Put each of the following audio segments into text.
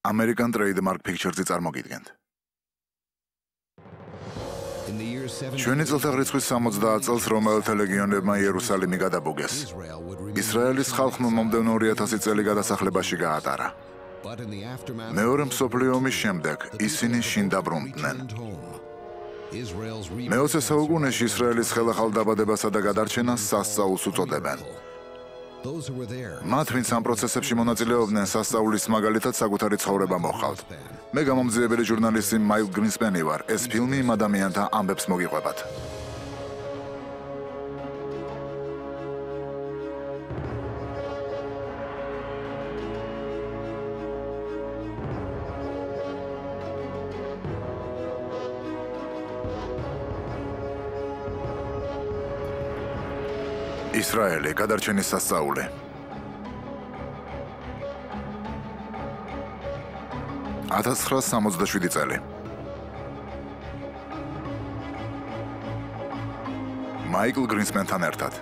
American Trademark Pictures-ი წარმოგიდგენთ. ჩვენი წელთაღრიცხვის 70 წელს რომაელთა ლეგიონებმა იერუსალიმი გადაბუგეს. ისრაელის ხალხმა მომდევნო 2000 წელი გადასახლებაში გაატარა. მეორე მსოფლიო ომის შემდეგ ისინი შინ დაბრუნდნენ. მე-20 საუკუნეში ისრაელის ხელახალ დაბადებასა და გადარჩენას სასწაულს უწოდებენ. მათ, ვინც ამ პროცესებში მონაწილეობდნენ, სასწაულის მაგალითად საკუთარი ცხოვრება მოჰყავთ. მე გამომძიებელი ჟურნალისტი მაიკლ გრინსპენი ვარ. ეს ფილმი იმ ადამიანთა ამბებს მოგიყვებათ. ისრაელი, გადარჩენის სასწაული. $1967 წელი. მაიკლ გრინსპენთან ერთად.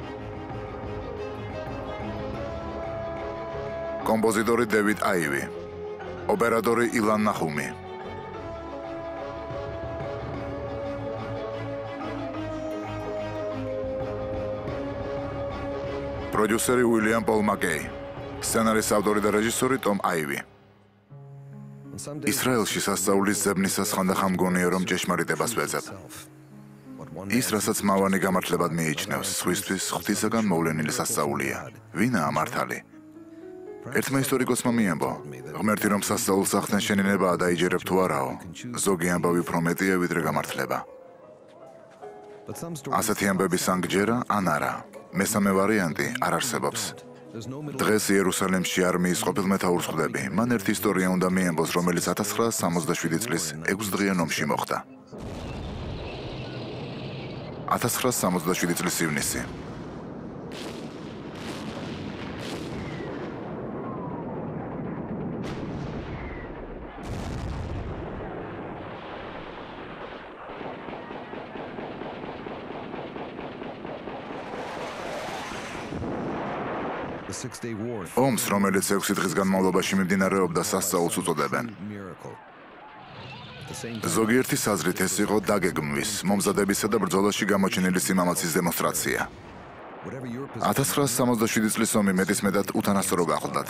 კომპოზიტორი დევიდ აივი. ოპერატორი ილან ნახუმი. პროდიუსერი უილიამ პოლ მაკეი. სცენარის ავტორი და რეჟისორი ტომ აივი. ისრაელში სასწაულის ძებნისას ხანდახან მგონია, რომ ჭეშმარიტებას ვეძებ. ის, რასაც მავანი გამართლებად მიიჩნევს, სხვისთვის ღვთისაგან მოვლენილი სასწაულია. ვინაა მართალი? ერთმა ისტორიკოსმა მიამბო, ღმერთი რომ სასწაულს ახდენ შენინებაა და იჯერებ თუ არაო, ზოგი ამბავი უფრო მეტია, ვიდრე გამართლება. ასეთი ამბები სანგჯერა ან არა. მესამე ვარიანტი არ არსებობს. დღეს იერუსალიმში არმიის ყოფილ მეთაურს ხვდები. მან ერთი ისტორია უნდა მიემბოს, რომელიც 1967 წლის 6 დღიან ომში მოხდა. 1967 წლის ივნისი. ომს, რომელიც 6 დღის განმავლობაში მიმდინარეობდა, სასწაულს უწოდებენ. ზოგიერთი აზრით ეს იყო დაგეგმვის, მომზადებისა და ბრძოლაში გამოჩენილი სიმამაცის დემონსტრაცია. 1967 წლის ომი მეტისმეტად უთანასწორო გახლდათ.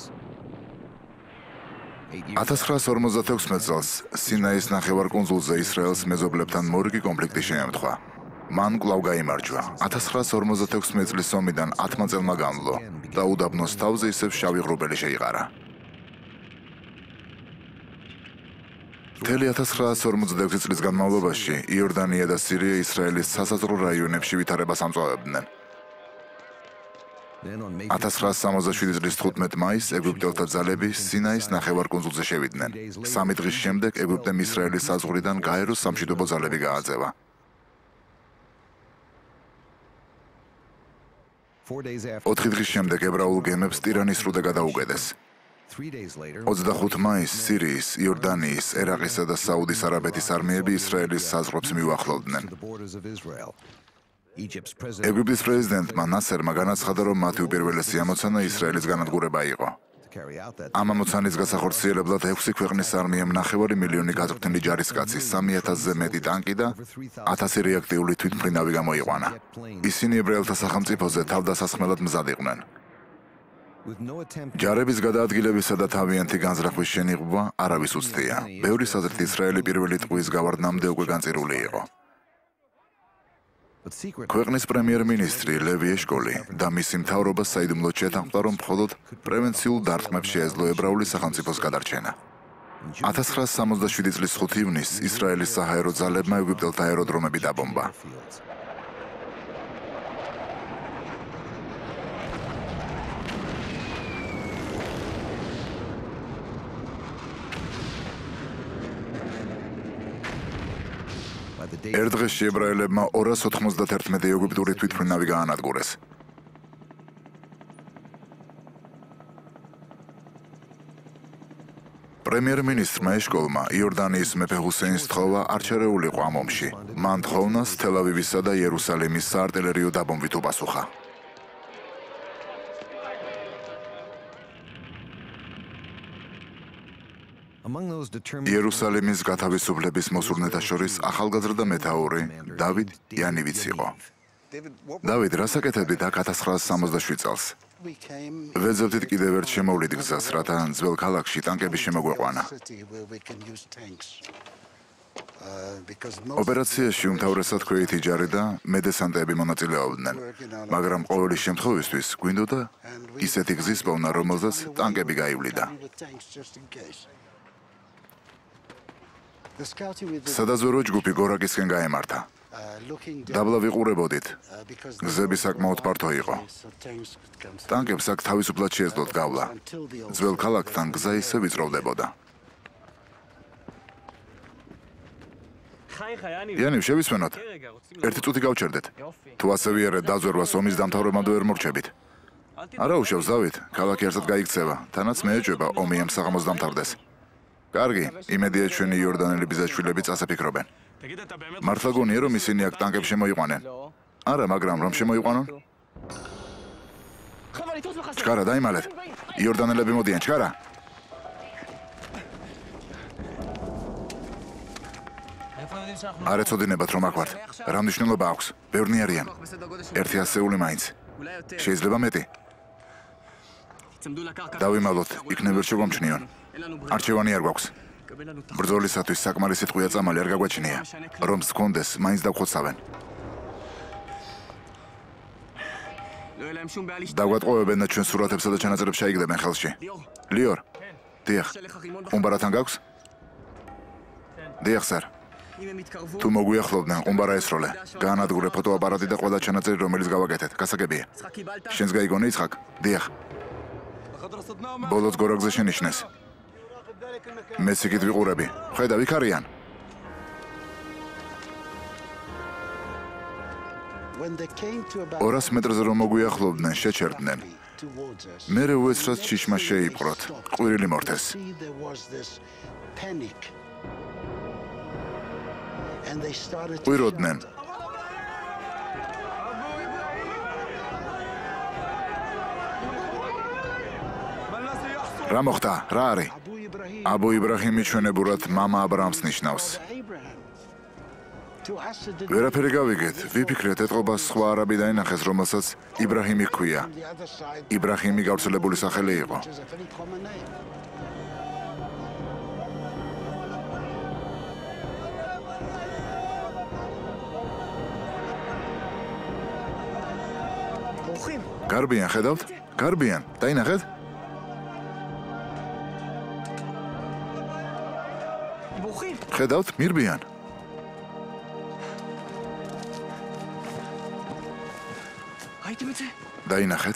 1956 წელს სინაის ნახევარკუნძულზე ისრაელს მეზობლებთან მორიგი კონფლიქტი შეემთხვა. მან კვლავ გაიმარჯვა. 1956 წლის ომიდან 10 წელმა განვლო და უდაბნოს თავზე ისევ შავი ღრუბელი შეიყარა. მთელი 1956 წლის განმავლობაში იორდანია და სირია ისრაელის სასაზღვრო რაიონებში ვითარებას ამწვავებდნენ. 1967 წლის 15 მაისს ეგვიპტელთა ძალები სინაის ნახევარკუნძულზე შევიდნენ. 3 დღის შემდეგ ეგვიპტემ ისრაელის საზღვრიდან გაეროს სამშვიდობო ძალები გააძევა. 4 დღის შემდეგ ებრაულ გემებს ტირანის სრუტე გადაუგედეს. 25 მაისს სირიის, იორდანიის, ერაყისა და საუდის არაბეთის არმიები ისრაელის საზღვრებს მიუახლოვდნენ. ეგვიპტის პრეზიდენტმა ნასერმა განაცხადა, რომ მათი უპირველესი ამოცანა ისრაელის განადგურება იყო. ამ ამოცანის გასახორციელებლად 6 ქვეყნის არმიამ 9 მილიონი გაწვრთნილი ჯარისკაცი, 3000-ზე მეტი ტანკი და 1000 რეაქტიული თვითმფრინავი გამოიყვანა. ისინი ებრაელთა სახელმწიფოზე თავდასასხმელად მზად იყვნენ. ჯარების გადაადგილებისა და თავიანთი განზრახვის შენიღბვა არავის უცდია. ბევრის აზრით ისრაელი პირველი ტყუის გავარდნამდე უკვე განწირული იყო. ქვეყნის პრემიერ-მინისტრი ლევი ეშკოლი და მისი მთავრობა საიდუმლოდ შეთანხმდა, რომ მხოლოდ პრევენციულ დარტყმებს შეეძლო ებრაული სახელმწიფოს გადარჩენა. 1967 წლის 5 ივნისს ისრაელის საჰაერო ძალებმა ეგვიპტელთა აეროდრომები დაბომბა. ერთ დღეში ებრაელებმა 291 ეგვიპტური თვითმფრინავი გაანადგურეს. პრემიერ-მინისტრმა ეშკოლმა იორდანიის მეფე ჰუსეინს თხოვა არ ჩარეულიყო ამ ომში. მან თხოვნას თელ-ავივისა და იერუსალიმის საარტილერიო დაბომბვით უპასუხა. იერუსალიმის გათავისუფლების მოსურნეთა შორის ახალგაზრდა მეთაური დავით იანივიც იყო. დავით, რას აკეთებდით აქ 1967 წელს? ვეძებდით კიდევ ერთ შემოვლით გზას, რათა ძველ ქალაქში ტანკები შემოგვეყვანა. ოპერაციაში უმთავრესად ქვეითი ჯარი და მედესანტები მონაწილეობდნენ, მაგრამ ყოველი შემთხვევისთვის გვინდოდა ისეთი გზის პოვნა, რომელზეც ტანკები გაივლიდა. სადაზვერო ჯგუფი გორაკისკენ გაემართა. დაბლა ვიყურებოდით. გზები საკმაოდ ფართო იყო. ტანკებს აქ თავისუფლად შეეძლოთ გავლა. ძველ ქალაქთან გზა ისე ვიწროვდებოდა. იანივ, შევისმენოთ. ერთი წუთი გავჩერდეთ. თუ ასე ვიარეთ დაზვერვას ომის დამთავრებამდე ვერ მორჩებით. არა უშავს, დავით, ქალაქი ერთად გაიქცევა, თანაც მე ეჭვება ომი ამ საღამოს დამთავრდეს. კარგი, იმედია ჩვენი იორდანელი ბიძაშვილები წასაფიქრობენ. მართლა გონია რომ ისინი აქ ტანკებს შემოიყვანენ? არა, მაგრამ რომ შემოიყვანონ? ჩქარა, დაიმალეთ. იორდანელები მოდიან, ჩქარა. არ ეცოდინებათ რომ აქ ვართ. რა მნიშვნელობა აქვს? ბევრნი არიან. ერთი ასეული მაინც. შეიძლება მეტი. დავიმალოთ, იქნებ ვერ შეგვამჩნიონ. არჩევანი არ გვაქვს. ბრძოლისათვის საკმარისი ტყვია წამალი არ გაგვაჩნია. რომ გქონდეს, მაინც დავხოცავენ. დაგვატყუებენ და ჩვენ სურათებსა და ჩანაწერებს შეიგდებენ ხელში. ლიორ, დიახ. ყუმბარათან გაქვს? დიახ, სარ. თუ მოგვიახლოვდნენ, ყუმბარა ესროლე. გაანადგურე ფოტოაპარატი და ყველა ჩანაწერი, რომელიც გავაკეთეთ. გასაგებია. შენს გაიგონე იცხაკ? დიახ. ბოლოს გორაკზე შენიშნეს. მეც იქით ვიყურები. ხედავ, იქ არიან. ორას მეტრზე რომ მოგვიახლოვდნენ, შეჩერდნენ. მერე უეცრად ჩიშმა შეიპყროთ. ყვირილი მორთეს. ყვიროდნენ. რა მოხდა? რა არის? აბუ იბრაჰიმი ჩვენებურად მამა აბრაამს ნიშნავს. ვერაფერი გავიგეთ, ვიფიქრეთ ეთყობა სხვა არაბი დაინახეს, რომელსაც იბრაჰიმი ჰქვია. იბრაჰიმი გავრცელებული სახელი იყო. გარბიან, ხედავთ? გარბიან, დაინახეთ? ხედავთ, მირბიან. დაინახეთ?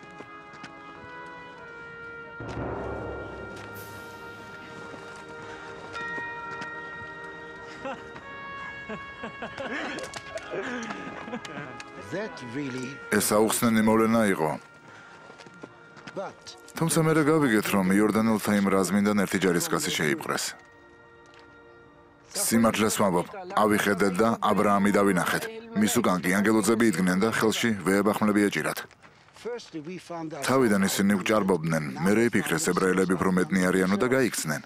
ეს აუხსნენი მოვლენა იყო. თუმცა მე გავიგეთ, რომ იორდანელთა იმ რაზმიდან ერთი ჯარისკაცი შეიპყრეს. სიმართლეს ვამბობ, ავიხედეთ და აბრაამი დავინახეთ. მის უკან კი ანგელოზები იდგნენ და ხელში ვეებახმლები ეჭირათ. თავიდან ისინი გვჭარბობდნენ, მერე იფიქრეს ებრაელები უფრო მეტნი არიანო და გაიქცნენ.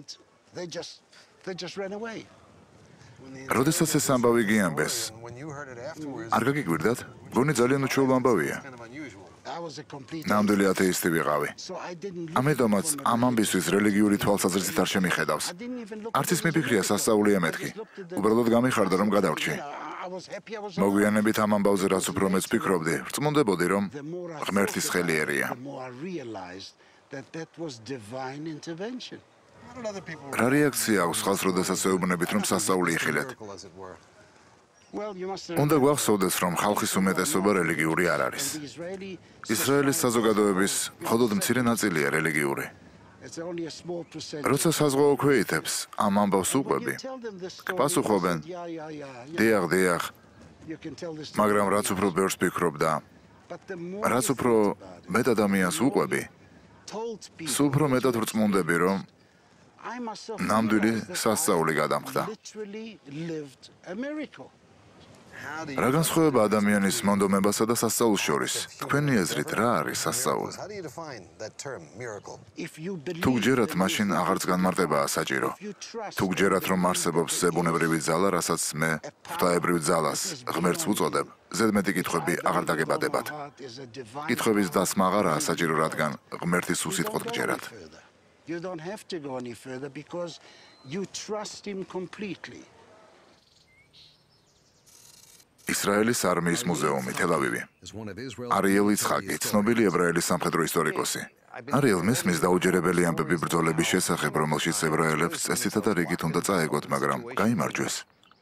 როდესაც ეს ამბავი გიამბეს, არ გაგიგვირდათ? გონი ძალიან უჩვეულო ამბავია. ნამდვილი ათეისტი ვიყავი. ამიტომაც ამ ამბისთვის რელიგიური თვალსაზრისით არ შემიხედავს. არც ის მიფიქრია სასწაულია მეთქი. უბრალოდ გამიხარდა რომ გადავრჩი. მოგვიანებით ამ ამბავზე რაც უფრო მეც ვფიქრობდი, ვწმუნდებოდი რომ ღმერთის ხელი ერია. რა რეაქცია აქვს ხალხს, როდესაც ეუბნებით რომ სასწაული იხილეთ? უნდა გვახსოვდეს, რომ ხალხის უმეტესობა რელიგიური არ არის. ისრაელის საზოგადოების მხოლოდ მცირე ნაწილია რელიგიური. როცა საზღვაო ქვეითებს ამ ამბავს უყვები, გპასუხობენ, დიახ, დიახ, მაგრამ რაც უფრო ბევრს ვფიქრობ და რაც უფრო მეტ ადამიანს უყვები, სულ უფრო მეტად ვწმუნდები, რომ ნამდვილი სასწაული გადამხდა. რა განსხვავება ადამიანის მონდომებასა და სასწაულს შორის? თქვენი აზრით, რა არის სასწაული? თუ გჯერათ, მაშინ აღარც განმარტებაა საჭირო. თუ გჯერათ, რომ არსებობს ზებუნებრივი ძალა, რასაც მე ღვთაებრივ ძალას ღმერთს ვუწოდებ, ზედმეტი კითხვები აღარ დაგებადებათ. კითხვების დასმა აღარაა საჭირო, რადგან ღმერთის უსიტყვოდ გჯერათ. You don't have to go any further because you trust him completely. ისრაელის არმიის მუზეუმი, თელ-ავივი. არიელ იცხაკი, ცნობილი ებრაელის სამხედრო ისტორიკოსი. არიელ მესმის დაუჯერებელი ამბები ბრძოლების შესახებ, რომელშიც ებრაელებს წესითა და რიგით უნდა წაეგოთ, მაგრამ გაიმარჯვეს.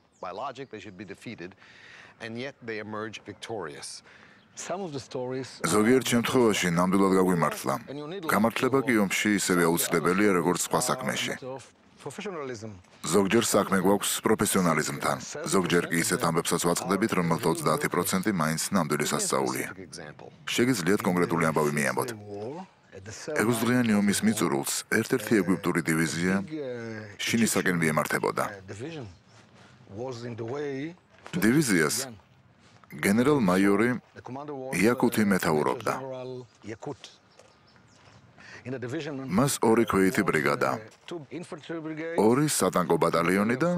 ზოგიერთ შემთხვევაში ნამდვილად გაგვიმართლა. გამართლება კი ომში ისევე აუცილებელია, როგორც სხვა საქმეში. ზოგჯერ საქმე გვაქვს პროფესიონალიზმთან, ზოგჯერ კი ისეთ ამბებსაც ვაწყდებით, რომელთა 30% მაინც ნამდვილი სასწაულია. შეგიძლიათ კონკრეტული ამბავი მიამბოთ. 6-დღიანი ომის მიწურულს ერთ-ერთი ეგვიპტური დივიზია შინისაკენ მიემართებოდა. დივიზიას გენერალ-მაიორი იაკუთი მეთაურობდა. მას 2 ქვეითი ბრიგადა, 2 სატანკო ბატალიონი და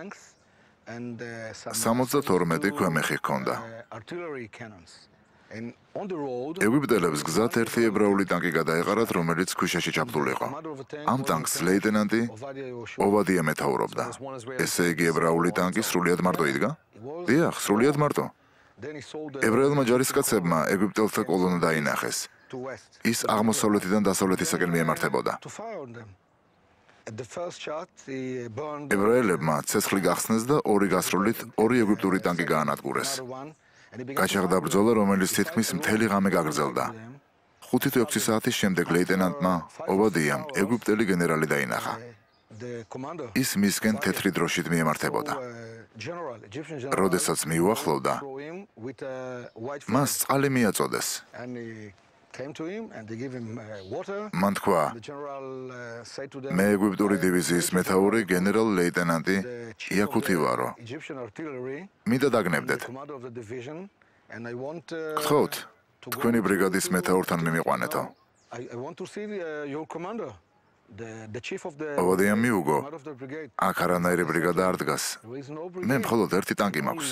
72 ქვემეხი ჰქონდა. ეგვიპტელებს გზად ერთი ებრაული ტანკი გადაეყარათ, რომელიც ქვიშაში ჩაფლულიყო. ამ ტანკს ლეიტენანტი ოვადია მეთაურობდა. ესე იგი ებრაული ტანკი სრულიად მარტო იდგა? დიახ, სრულიად მარტო. ებრაელმა ჯარისკაცებმა ეგვიპტელთა კოლონა დაინახეს. ის აღმოსავლეთიდან დასავლეთისაკენ მიემართებოდა. ებრაელებმა ცეცხლი გახსნეს და 2 გასროლით 2 ეგვიპტური ტანკი გაანადგურეს. გაჩაღდა ბრძოლა, რომელიც თითქმის მთელი ღამე გაგრძელდა. 5 თუ 6 საათის შემდეგ ლეიტენანტმა ოვადიამ ეგვიპტელი გენერალი დაინახა. ის მისკენ თეთრი დროშით მიემართებოდა. როდესაც მიუახლოვდა, მას წყალი მიაწოდეს. მან თქვა, მე ეგვიპტური დივიზიის მეთაური გენერალ ლეიტენანტი იაკუთი ვარო. მინდა დაგნებდეთ. გთხოვთ, თქვენი ბრიგადის მეთაურთან მიმიყვანეთო. ოვადიამ მიუგო, აქ არანაირი ბრიგადა არ დგას. მე მხოლოდ ერთი ტანკი მაქვს.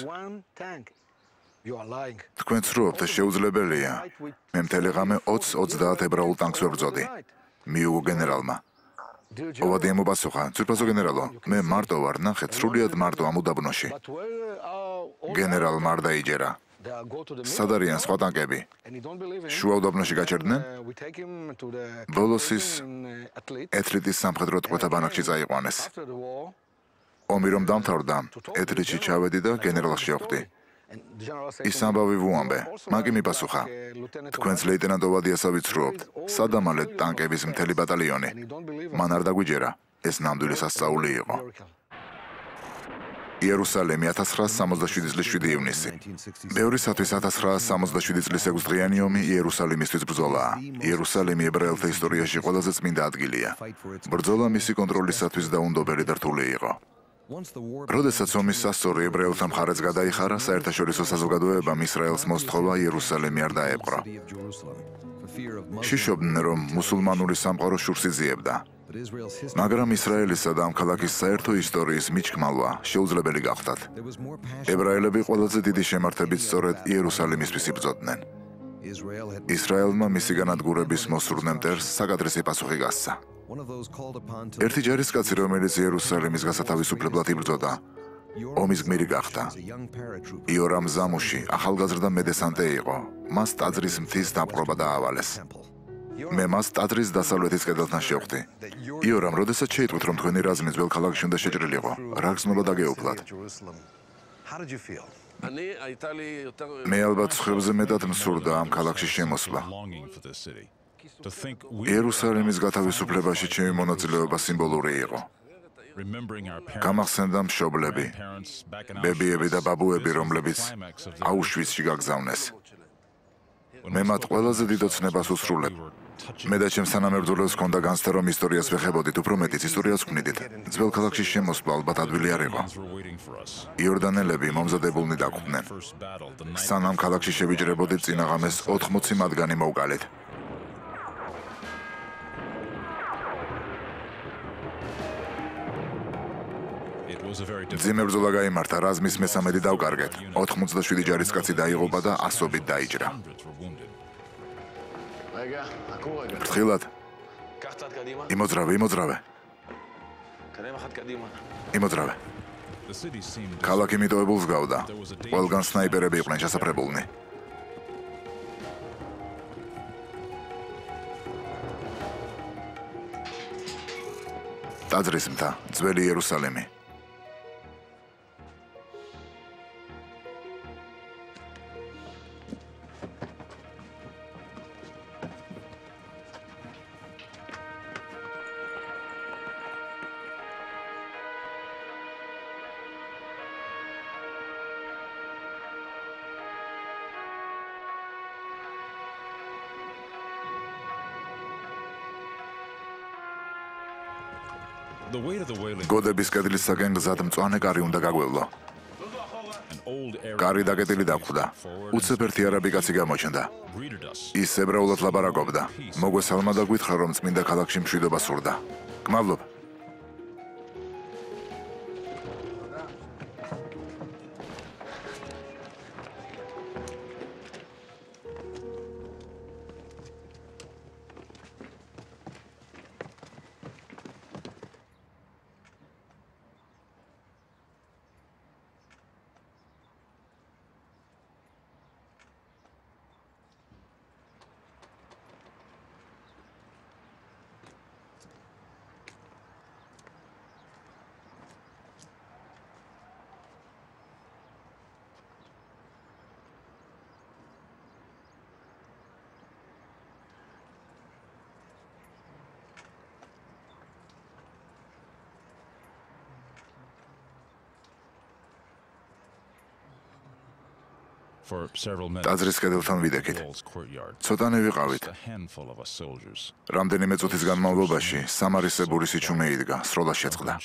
თქვენ ცრუობთ, შეუძლებელია. მე მთელი ღამე 20-30 ებრაულ ტანკს ვებრძოდი. მიუგო გენერალმა. ოვადიამ უპასუხა, ძვირფასო გენერალო, მე მარტო ვარ, ნახეთ, სრულიად მარტო ამ უდაბნოში. გენერალმა არ დაიჯერა. სად არიან სხვა ტანკები? შუა უდაბნოში გაჩერდნენ? ბოლოს ის ეთლიტის სამხედრო ტყვეთა ბანაკში წაიყვანეს. ომი რომ დამთავრდა, ეთლიტში ჩავედი და გენერალს შევხვდი. ის ამბავი ვუამბე, მან კი მიპასუხა, თქვენს ლეიტენანტ ოვადიასა ვიცრუობთ, სადამალეთ ტანკების მთელი ბატალიონი. მან არ დაგვიჯერა, ეს ნამდვილი სასწაული იყო. იერუსალიმი 1967 წლის 7 ივნისი. ბევრისათვის 1967 წლის 6-დღიანი ომი იერუსალიმისთვის ბრძოლაა. იერუსალიმი ებრაელთა ისტორიაში ყველაზე წმინდა ადგილია. ბრძოლა მისი კონტროლისათვის დაუნდობელი და რთული იყო. როდესაც ომის სასწორი ებრაელთა მხარეც გადაიხარა, საერთაშორისო საზოგადოებამ ისრაელს მოსთხოვა იერუსალიმი არ დაეპყრო. შიშობდნენ, რომ მუსულმანური სამყარო შურს იძიებდა. მაგრამ ისრაელისა და ამ ქალაქის საერთო ისტორიის მიჩქმალვა შეუძლებელი გახდათ. ებრაელები ყველაზე დიდი შემართებით სწორედ იერუსალიმისთვის იბრძოდნენ. ისრაელმა მისი განადგურების მოსურნე მტერს საკადრისი პასუხი გასცა. ერთი ჯარისკაცი, რომელიც იერუსალიმის გასათავისუფლებლად იბრძოდა, ომის გმირი გახდა. იორამ ზამუში ახალგაზრდა მედესანტე იყო. მას ტაძრის მთის დაპყრობა დაავალეს. მე მას ტაძრის დასავლეთის კედელთან შევხვდი. იორამ, როდესაც შეიტყვით, რომ თქვენი რაზმი ძველ ქალაქში უნდა შეჭრილიყო, რა გრძნობა დაგეუფლათ? მე ალბათ სხვებზე მეტად მსურდა ამ ქალაქში შემოსვლა. იერუსალიმის გათავისუფლებაში ჩემი მონაწილეობა სიმბოლური იყო. გამახსენდა მშობლები, ბებიები და ბაბუები, რომლებიც აუშვიცში გაგზავნეს. მე მათ ყველაზე დიდ ოცნებას უსრულებ. მე და ჩემს თანამებრძოლებს ჰქონდა განცდა, რომ ისტორიას ვეხებოდით, უფრო მეტიც ისტორიას ვქმნიდით. ძველ ქალაქში შემოსვლა ალბათ ადვილი არ იყო. იორდანელები მომზადებულნი დაგვხვდნენ. სანამ ქალაქში შევიჭრებოდით, წინაღამეს 80 მათგანი მოვგალეთ. ძიმე ბრძოლა გაიმართა, რაზმის მესამედი დავკარგეთ. 87 ჯარისკაცი დაიღუპა და ასობით დაიჭრა. ფრთხილად. იმოძრავე. ქალაქი მიტოვებულს გავდა. ყველგან სნაიპერები იყვნენ ჩასაფრებულნი. ტაძრის მთა, ძველი იერუსალიმი. გოდების კედლისაგან გზად მწვანე კარი უნდა გაგვევლო. კარი დაკეტილი დაგვხვდა. უცებ ერთი არაბი კაცი გამოჩნდა. ის ებრაულად ლაპარაკობდა. მოგვესალმა და გვითხრა, რომ წმინდა ქალაქში მშვიდობა სურდა. გმადლობ. ტაძრის კედელთან ვიდექით. ცოტანე ვიყავით. რამდენიმე წუთის განმავლობაში სამარისებური სიჩუმე იდგა, სროლა შეწყდა.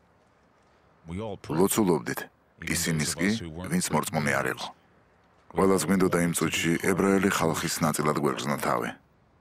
ლოცულობდით. ისინიც კი, ვინც მორწმუნე არ იყო. ყველას გვინდოდა იმ წუთში ებრაელი ხალხის ნაწილად გვერგზნა თავი.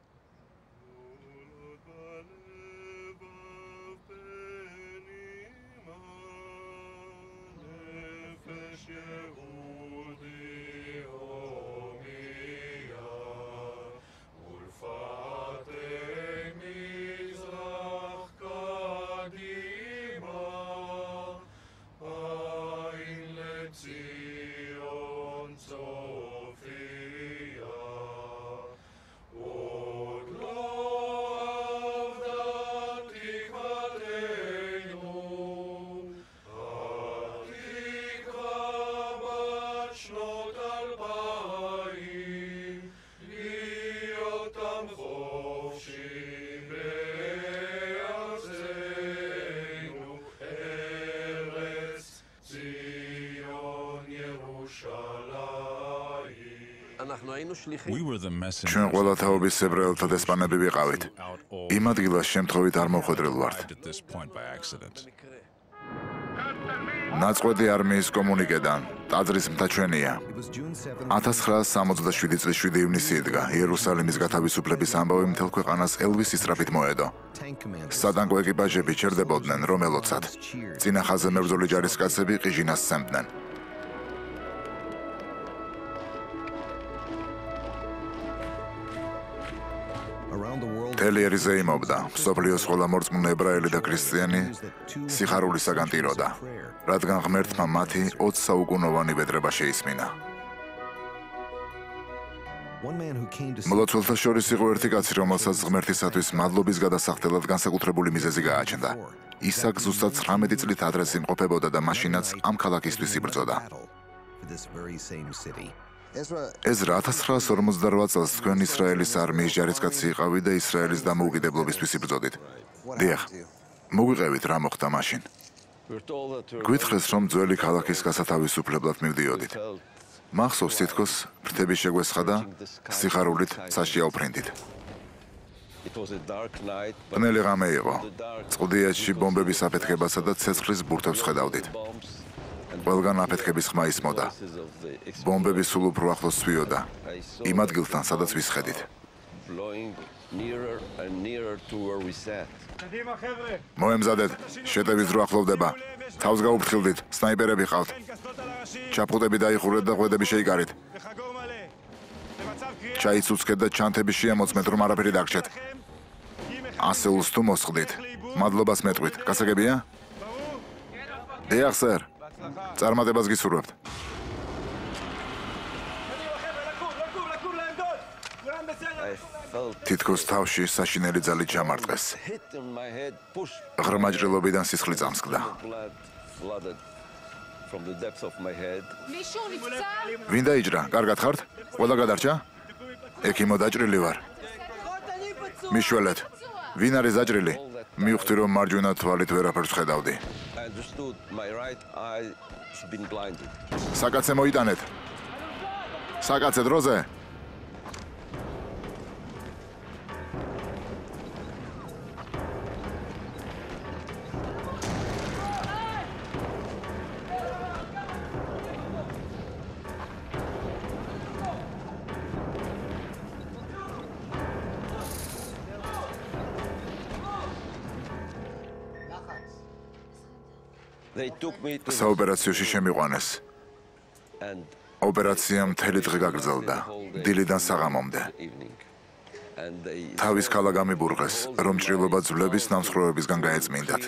ჩვენ ყველა თაობის ებრაელთა დესპანები ვიყავით. იმ ადგილას შემთხვევით არ მოხვედრილ ვართ. ნაწყვეტი არმიის კომუნიკედან, ტაძრის მთა ჩვენია. 1967 წლის 7 ივნისი იდგა. იერუსალიმის გათავისუფლების ამბავი მთელ ქვეყანას ელვის ისწრაფით მოედო. სადანკო ეკიპაჟები ჩერდებოდნენ, რომ ელოცათ. წინა ხაზზე მებრძოლი ჯარისკაცები ყიჟინას სცემდნენ. მთელი ერიზე იმობდა, მსოფლიოს ყველა მორწმუნე ებრაელი და ქრისტიანი სიხარულისაგან ტიროდა, რადგან ღმერთმა მათი 20 საუკუნოვანი ბედრება შეისმინა. მლოცველთა შორის იყო ერთი კაცი, რომელსაც ღმერთისათვის მადლობის გადასახდელად განსაკუთრებული მიზეზი გააჩნდა. ისაკ ზუსტად 19 წლით ადრე იმყოფებოდა და მაშინაც ამ ქალაქისთვის იბრძოდა. ეზრა 1948 წელს თქვენ ისრაელის არმიის ჯარისკაცი იყავით და ისრაელის დამოუკიდებლობისთვის იბრძოდით. დიახ, მოგვიყევით რა მოხდა მაშინ. გვითხრეს, რომ ძველი ქალაქის გასათავისუფლებლად მივდიოდით. მახსოვს თითქოს ფრთები შეგვესხა და სიხარულით ცაში ავფრინდით. ბნელი ღამე იყო. წყდიეთში ბომბების აფეთქებასა და ცეცხლის ბურთებს ხედავდით. ყველგან აფეთქების ხმა ისმოდა. ბომბები სულ უფრო ახლოს ცვიოდა. იმ ადგილთან, სადაც ვისხედით. მოემზადეთ, შეტევის დრო ახლოვდება. თავს გაუფრთხილდით, სნაიპერები ხავთ. ჩაფხუტები დაიხურეთ და ღვედები შეიკარით. ჩაიცუცქეთ და ჩანთები შეამოწმეთ, რომ არაფერი დაგჭეთ. ასეულს თუ მოსხდით, მადლობას მეტყვით. გასაგებია? დიახ, სერ. წარმატებას გისურვებთ. თითქოს თავში საშინელი ძალით ჩამარტყეს. ღრმა ჭრილობიდან სისხლი წამსკდა. ვინ დაიჭრა? კარგად ხართ? ყველა გადარჩა? ექიმო, დაჭრილი ვარ. მიშველეთ. ვინ არის დაჭრილი? მივხვდი, რომ მარჯვენა თვალით ვერაფერს ხედავდი. საკაცე მოიტანეთ. საკაცე დროზე. საოპერაციოში შემიყვანეს. ოპერაცია მთელი დღე გაგრძელდა, დილიდან საღამომდე. თავის ქალა გამიბურღეს, რომ ჭრილობა ძვლების ნამსხვრევებისგან გაეწმინდათ.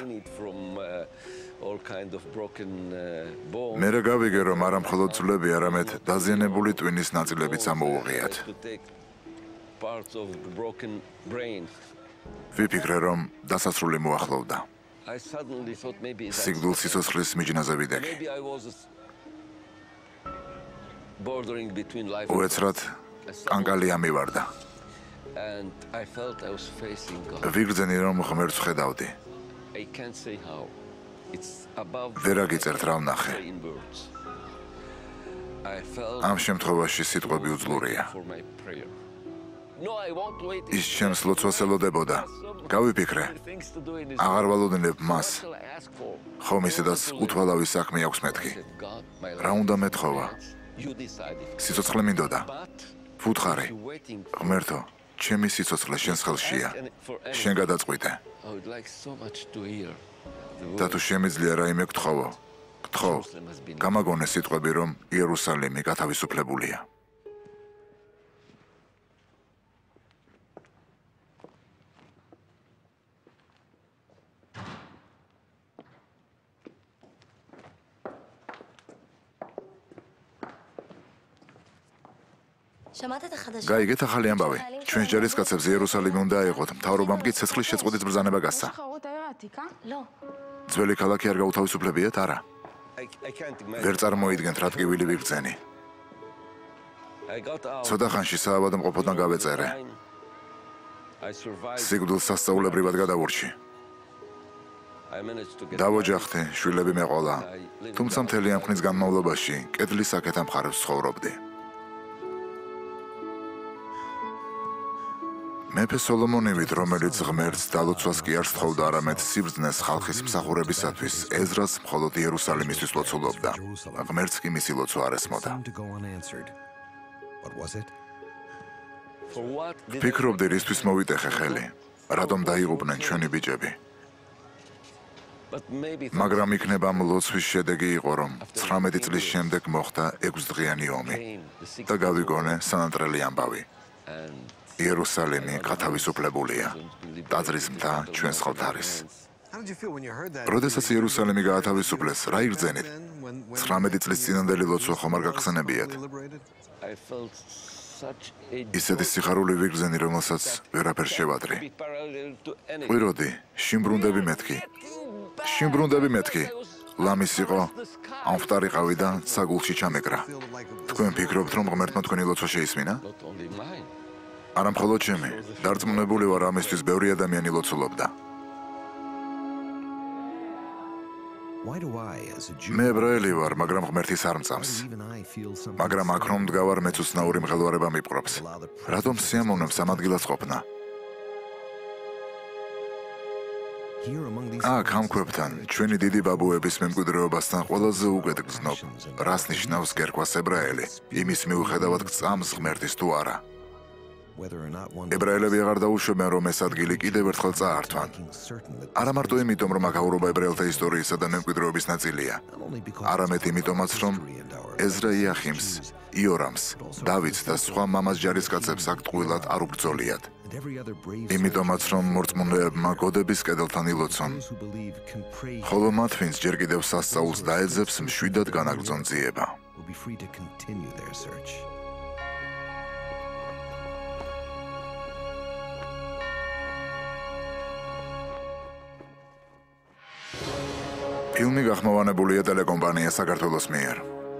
მერე გავიგე, რომ არა მხოლოდ ძვლები, არამედ დაზიანებული ტვინის ნაწილებიც ამოუღიათ. ვიფიქრე, რომ დასასრული მოახლოვდა. სიკვდილ სიცოცხლის მიჯნაზე ვიდექი. უეცრად კანკალი ამივარდა. ვიგრძენი, რომ ღმერთს ვხედავდი. ვერ აგიწერთ რა ვნახე. ამ შემთხვევაში სიტყვები უძლურია. ის ჩემს ლოცვას ელოდებოდა. გავიფიქრე. აღარ ვალოდნებ მას. ხომ ისედაც უთვალავი საქმე აქვს მეთქი. რა უნდა მეთხოვა? სიცოცხლე მინდოდა. ვუთხარი. ღმერთო, ჩემი სიცოცხლე შენს ხელშია. შენ გადაწყვიტე. და თუ შემიძლია რაიმე გთხოვო. გთხოვ. გამაგონე სიტყვები, რომ იერუსალიმი გათავისუფლებულია. გაიგეთ ახალი ამბავი. ჩვენს ჯარისკაცებს იერუსალიმი უნდა აეღოთ, მთავრობამ კი ცეცხლის შეწყვეტის ბრძანება გასცა. ძველი ქალაქი არ გაუთავისუფლებიათ, არა? ვერ წარმოიდგენთ, რა ტკივილი ვიგრძენი. ცოტა ხანში საავადმყოფოდან გავეწერე. სიკვდილს სასწაულებრივად გადავურჩი. დავოჯახდი, შვილები მეყოლა, თუმცა მთელი ამ ხნის განმავლობაში კედლის აქეთა მხარეს ცხოვრობდი. მეფე სოლომონივით, რომელიც ღმერთს დალოცვას კი არ სთხოვდა, არამედ სიბრძნეს ხალხის მსახურებისათვის, ეზრას მხოლოდ იერუსალიმისთვის ლოცულობდა. ღმერთს კი მისი ლოცვა არ ესმოდა. ვფიქრობდი, რისთვის მოვიტეხე ხელი, რატომ დაიღუპნენ ჩვენი ბიჭები. მაგრამ იქნება ამ ლოცვის შედეგი იყო, რომ 19 წლის შემდეგ მოხდა 6 დღიანი ომი და გავიგონე სანატრელი ამბავი. იერუსალიმი გათავისუფლებულია. ტაძრის მთა ჩვენს ხელთ არის. როდესაც იერუსალიმი გაათავისუფლეს, რა იგრძენით? 19 წლის წინანდელი ლოცვა ხომ არ გახსენებიათ? ისეთი სიხარული ვიგრძენი, რომელსაც ვერაფერ შევადრი. ყვიროდი, შიმბრუნდები მეთქი. შიმბრუნდები მეთქი. ლამის იყო, ამხტარიყავი და საგულში ჩამეკრა. თქვენ ფიქრობთ, რომ ღმერთმა თქვენი ლოცვა შეისმინა? არა მხოლოდ ჩემი, დარწმუნებული ვარ, ამისთვის ბევრი ადამიანი ლოცულობდა. მე ებრაელი ვარ, მაგრამ ღმერთის არ მწამს. მაგრამ აქ რომ მდგავარ, მეც უცნაური მღელვარება მიპყრობს. რატომ სიამოვნებს ამ ადგილას ყოფნა? აქ ამ ქვებთან ჩვენი დიდი ბაბუების მემკვიდრეობასთან ყველაზე უკეთ გრძნობ, რას ნიშნავს გერკვას ებრაელი, იმის მიუხედავად გწამს ღმერთის თუ არა. ებრაელები აღარ დაუშვებენ, რომ ეს ადგილი კიდევ ერთხელ წაართვან. არა მარტო იმიტომ, რომ აქ ებრაელთა ისტორიისა და მემკვიდრეობის ნაწილია, არამედ იმიტომაც, რომ ეზრა იახიმს, იორამს, დავითს და სხვა მამას ჯარისკაცებს აქ ტყუილად არ უბრძოლიათ. იმიტომაც, რომ მორწმუნეებმა გოდების კედელთან ილოცონ, ხოლო მათ, ვინც ჯერ კიდევ სასწაულს დაეძებს, მშვიდად განაგრძონ ძიება. ფილმი გახმოვანებულია ტელეკომპანია საქართველოს მიერ.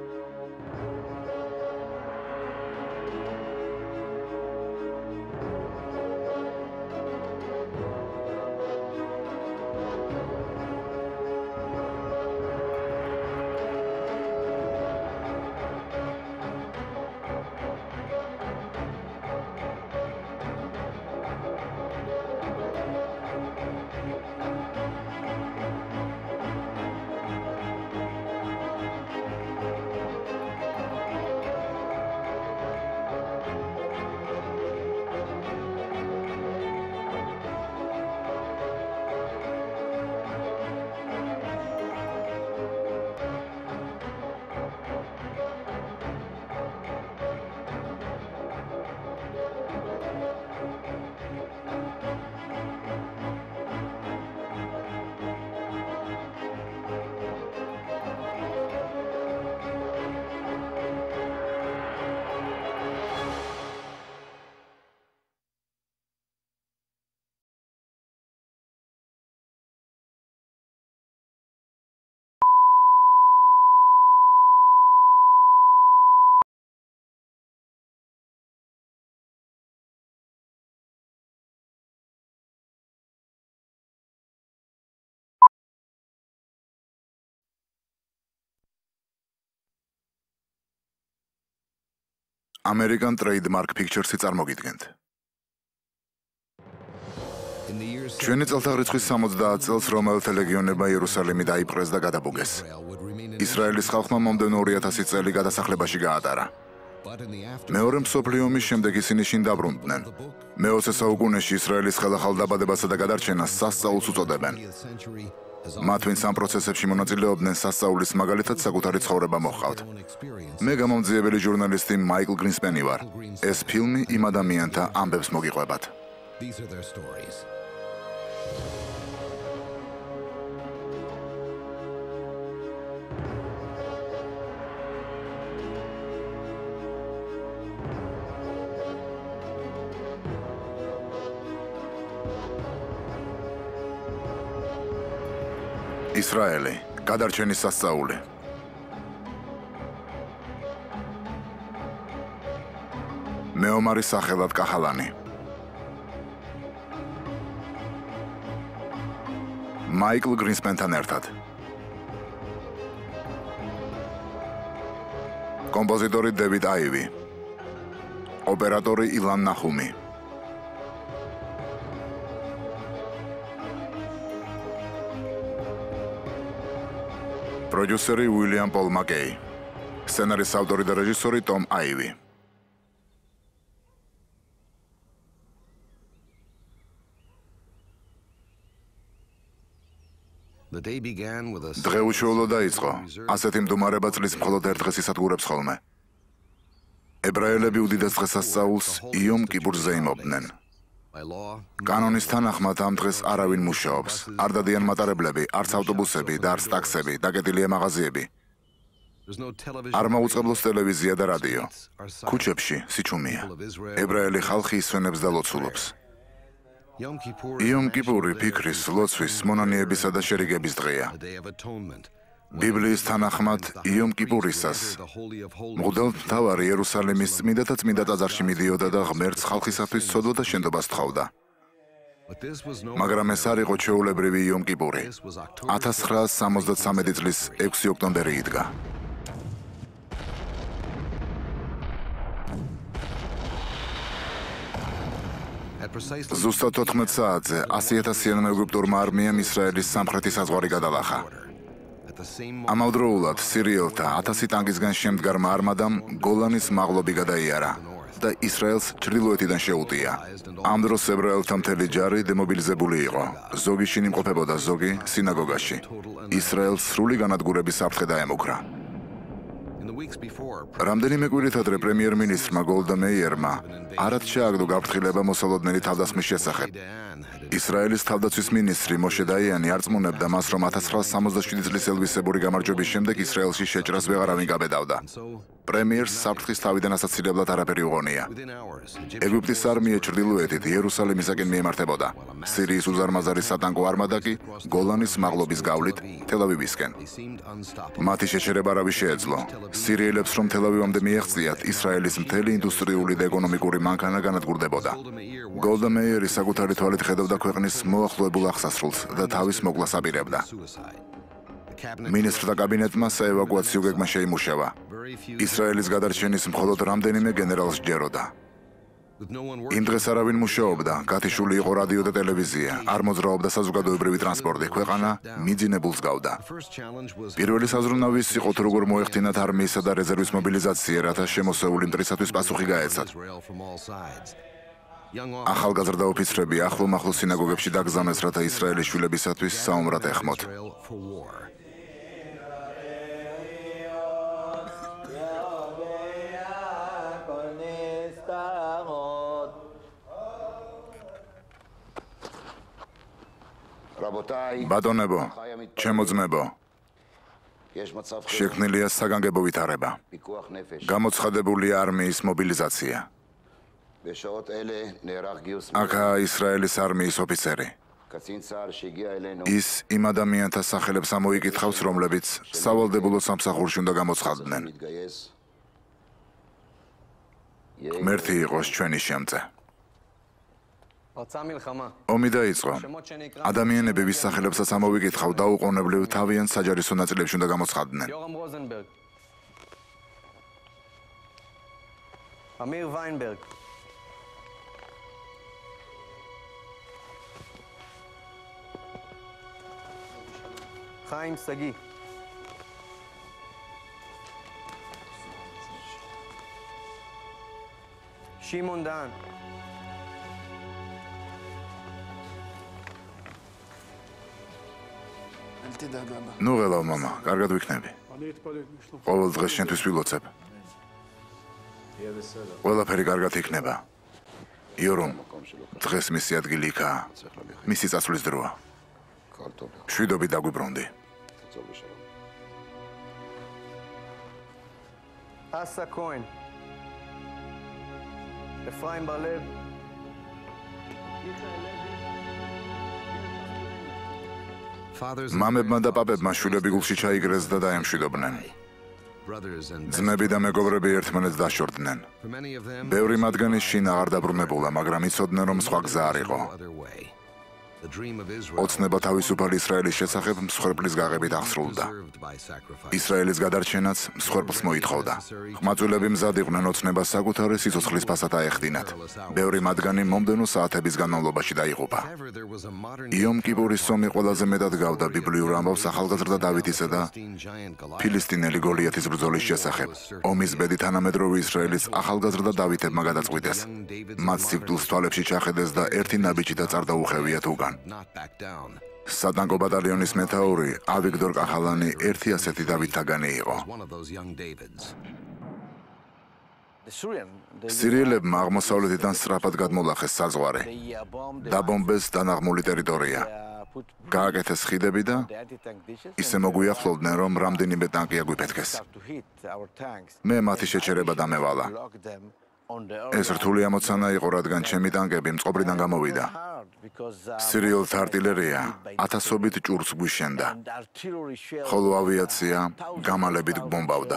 American Trademark Pictures-ი წარმოგიდგენთ. ჩვენი წელთაღრიცხვის 70 წელს რომაელთა ლეგიონებმა იერუსალიმი დაიპყრეს და გადაბუგეს. ისრაელის ხალხმა მომდევნო 2000 წელი გადასახლებაში გაატარა. მეორე მსოფლიო ომის შემდეგ ისინი შინ დაბრუნდნენ. მე-20 საუკუნეში ისრაელის ხელახალ დაბადებასა და გადარჩენას სასწაულს უწოდებენ. მათ, ვინც ამ პროცესებში მონაწილეობდნენ, სასწაულის მაგალითად საკუთარი ცხოვრება მოჰყავთ. მე გამომძიებელი ჟურნალისტი მაიკლ გრინსპენი ვარ. ეს ფილმი იმ ადამიანთა ამბებს მოგიყვებათ. ისრაელი, გადარჩენის სასწაული. მეომარი სახელად კაჰალანი. მაიკლ გრინსპენთან ერთად. კომპოზიტორი დევიდ აივი. ოპერატორი ილან ნახუმი. პროდიუსერი უილიამ პოლ მაკეი. სცენარის ავტორი და რეჟისორი ტომ აივი. დღე უშუალოდ დაიწყო. ასეთი მდგომარეობა წლის მხოლოდ ერთ დღეს ისადგურებს ხოლმე. ებრაელები უდიდეს დღესასწაულს იომ კიპურზე იმობდნენ. კანონის თანახმად ამ დღეს არავინ მუშაობს. არ დადიან მატარებლები, არც ავტობუსები და არც ტაქსები, დაკეტილია მაღაზიები. არ მოუწყებლობს ტელევიზია და რადიო. ქუჩებში სიჩუმეა. ებრაელი ხალხი ისვენებს და ლოცულობს. იომ კიპური ფიქრის, ლოცვის, მონანიებისა და შერიგების დღეა. ბიბლიის თანახმად იომ კიპურისას მღვდელმთავარი იერუსალიმის წმინდა და წმინდა ტაძარში მიდიოდა და ღმერთს ხალხისათვის ცოდვა და შენდობას თხოვდა. მაგრამ ეს არ იყო ჩვეულებრივი იომ კიპური. 1973 წლის 6 ოქტომბერი იდგა. ზუსტად 14 საათზე 100,000-იან ეგვიპტურმა არმიამ ისრაელის სამხრეთი საზღვარი გადალახა. ამავდროულად სირიელთა 1000 ტანკისგან შემდგარმა არმადამ გოლანის მაღლობი გადაიარა და ისრაელს ჩრდილოეთიდან შეუტია. ამ დროს ებრაელთა მთელი ჯარი დემობილიზებული იყო. ზოგი შინ იმყოფებოდა, ზოგი სინაგოგაში. ისრაელს სრული განადგურების საფრთხე დაემუქრა. რამდენიმე კვირით ადრე პრემიერ-მინისტრმა გოლდა მეიერმა არად შეაგდო გაფრთხილება მოსალოდნელი თავდასხმის შესახებ. ისრაელის თავდაცვის მინისტრი მოშე დაიანი არწმუნებდა მას, რომ 1967 წლის ელვისებური გამარჯვების შემდეგ ისრაელში შეჭრას ვეღარავინ გაბედავდა. პრემიერს საფრთხის თავიდან ასაცილებლად არაფერი უღონია. ეგვიპტის არმია ჩრდილოეთით იერუსალიმისაკენ მიემართებოდა. სირიის უზარმაზარი სატანკო არმადა კი გოლანის მაღლობის გავლით თელ-ავივისკენ. მათი შეჩერება არავის შეეძლო. სირიელებს რომ თელ-ავივამდე მიეღწიათ, ისრაელის მთელი ინდუსტრიული და ეკონომიკური მანქანა განადგურდებოდა. გოლდა მეიერი საკუთარი თვალით ხედავდა ქვეყნის მოახლოებულ აღსასრულს და თავის მოკვლას აპირებდა. მინისტრთა კაბინეტმა საევაკუაციო გეგმა შეიმუშავა. ისრაელის გადარჩენის მხოლოდ რამდენიმე გენერალს სჯეროდა. იმ დღეს არავინ მუშაობდა, გათიშული იყო რადიო და ტელევიზია, არ მოძრაობდა საზოგადოებრივი ტრანსპორტი, ქვეყანა მიძინებულს გავდა. პირველი საზრუნავის იყო თუ როგორ მოეხდინათ არმიისა და რეზერვის მობილიზაცია, რათა შემოსეული მტრისათვის პასუხი გაეცათ. ახალგაზრდა ოფიცრები ახლო-მახლო სინაგოგებში დაგზავნეს, რათა ისრაელის შვილებისათვის საომრად ეხმოთ. ბატონებო, ჩემო ძმებო, შექმნილია საგანგებო ვითარება. გამოცხადებულია არმიის მობილიზაცია. აქაა ისრაელის არმიის ოფიცერი. ის იმ ადამიანთა სახელებს ამოიკითხავს, რომლებიც სავალდებულო სამსახურში უნდა გამოცხადდნენ. ღმერთი იყოს ჩვენი შემწე. ომი დაიწყო. ადამიანები, ვის სახელებსაც ამოვიკითხავ, დაუყოვნებლივ თავიანთ საჯარისო ნაწილებში უნდა გამოცხადდნენ. אמיר ויינברג. חיים שגיא. שמעון דהן. ნუ ღელავ მამა, კარგად ვიქნები. ყოველ დღეს შენთვის ვილოცებ. ყველაფერი კარგად იქნება. იორომ, დღეს მისი ადგილი იქაა. მისი წასვლის დროა. შვიდობით დაგვიბრუნდი. אסא כהן. אפרים בר-לב. მამებმა და პაპებმა შვილები გულში ჩაიგრეს და დაემშვიდობდნენ. ძმები და მეგობრები ერთმანეთს დაშორდნენ. ბევრი მათგანი შინ აღარ დაბრუნებულა, მაგრამ იცოდნენ, რომ სხვა გზა არ იყო. ოცნება თავისუფალი ისრაელის შესახებ მსხვერპლის გაღებით აღსრულდა. ისრაელის გადარჩენაც მსხვერპლს მოითხოვდა. ხმაწვილები მზად იყვნენ ოცნებას საკუთარი სიცოცხლის ფასად აეხდინათ. ბევრი მათგანი მომდევნო საათების განმავლობაში დაიღუპა. იომ კიპურის ომი ყველაზე მეტად გავდა ბიბლიურ ამბავს ახალგაზრდა დავითისა და ფილისტინელი გოლიათის ბრძოლის შესახებ. ომის ბედი თანამედროვე ისრაელის ახალგაზრდა დავითებმა გადაწყვიტეს. მათ სიკვდილს თვალებში ჩახედეს და ერთი ნაბიჯი დაწარდაუხევიათ უგან. სატანკო ბატალიონის მეთაური ავიგდორ კახალანი ერთი ასეთი დავითთაგანი იყო. სირიელებმა აღმოსავლეთიდან სწრაფად გადმოლახეს საზღვარი. დაბომბეს დანაღმული ტერიტორია. გააკეთეს ხიდები და ისე მოგვიახლოვდნენ, რომ რამდენიმე ტანკი აგვიფეთქეს. მე მათი შეჩერება დამევალა. ეს რთული ამოცანა იყო, რადგან ჩემი ტანკები მწყობრიდან გამოვიდა. სირიელთა არტილერია ათასობით ჭურს გვიშენდა, ხოლო ავიაცია გამალებით გბომბავდა.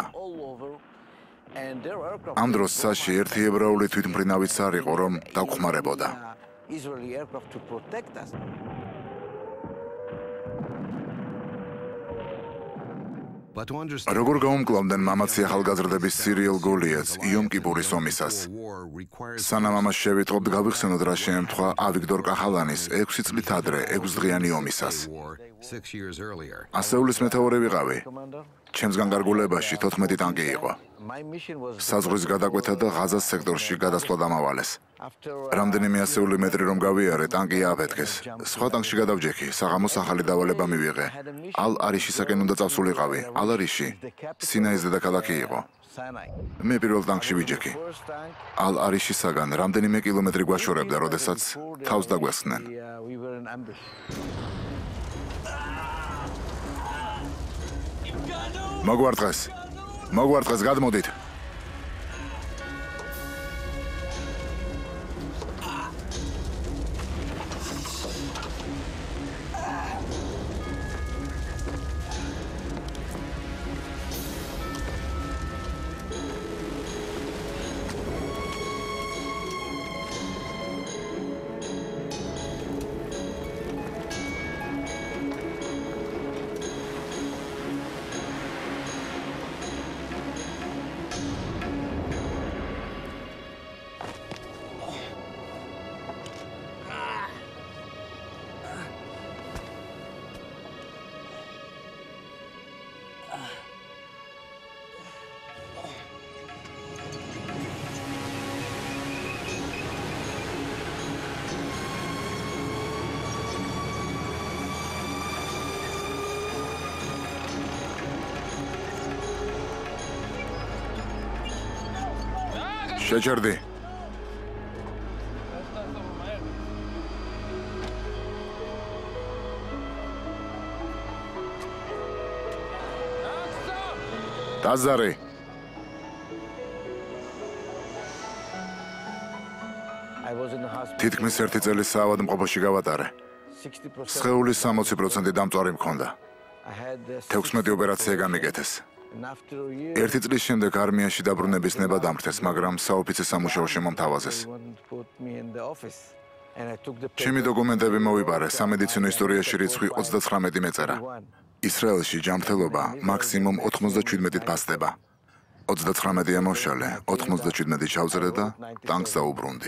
ამ დროს საში ერთი ებრაული თვითმფრინავიც არ იყო, რომ დაგხმარებოდა. როგორ გაუმკლავდნენ მამაცი ახალგაზრდების სირიელ გოლიათს იომ კიპურის ომისას. სანამ ამას შევიტყობთ, გავიხსენოთ რა შეემთხვა ავიგდორ კახალანის 6 წლით ადრე 6-დღიანი ომისას. ასეულის მეთაური ვიყავი. ჩემს განკარგულებაში 14 ტანკი იყო. საზღვრის გადაკვეთა და ღაზას სექტორში გადასვლა დამავალეს. რამდენიმე ასეული მეტრი რომ გავიარე, ტანკი ააფეთქეს. სხვა ტანკში გადავჯექი, საღამოს ახალი დავალება მივიღე. ალ-არიშისაკენ უნდა წავსულიყავი. ალ-არიში სინაის დედაქალაქი იყო. მე პირველ ტანკში ვიჯექი. ალ-არიშისაგან რამდენიმე კილომეტრი გვაშორებდა, როდესაც თავს დაგვესხნენ. მოგვარტყეს, გადმოდით. შეჭერდი. დაზარი. თითქმის 1 წელი საავადმყოფოში გავატარე. სხეულის 60% დამწვარი მქონდა. 16 ოპერაცია გამიკეთეს. 1 წლის შემდეგ არმიაში დაბრუნების ნება დამხტეს, მაგრამ საოფიცე სამუშაო შემომთავაზეს. ჩემი დოკუმენტები მოვიპარე, სამედიცინო ისტორიაში რიცხვი 39 მეწერა. ისრაელში ჯანმრთელობა მაქსიმუმ 97-ით ფასდება. 39 ამოვშალე, 97 ჩავწერე და ტანკს დაუბრუნდი.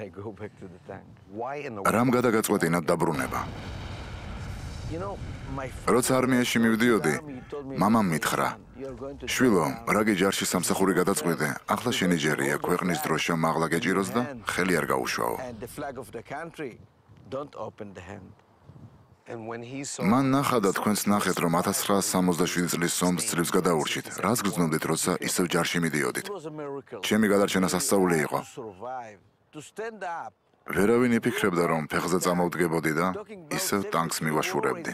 რამ გადაგაწყვეტინათ დაბრუნება? როცა არმიაში მივდიოდი, მამამ მითხრა: შვილო, რაგი ჯარში სამსახური გადაწყვეტე, ახლა შენი ჯერია ქვეყნის დროშა მაღლა გეჭიროს და ხელი არ გაუშვაო. მან ნახა და თქვენს ნახეთ, რომ 1967 წლის ომს ძლივს გადაურჩით. რას გრძნობდით, როცა ისევ ჯარში მიდიოდით? ჩემი გადარჩენა სასწაული იყო. ვერავინ იფიქრებდა, რომ ფეხზე წამოვდგებოდი და ისევ ტანკს მივაშურებდი.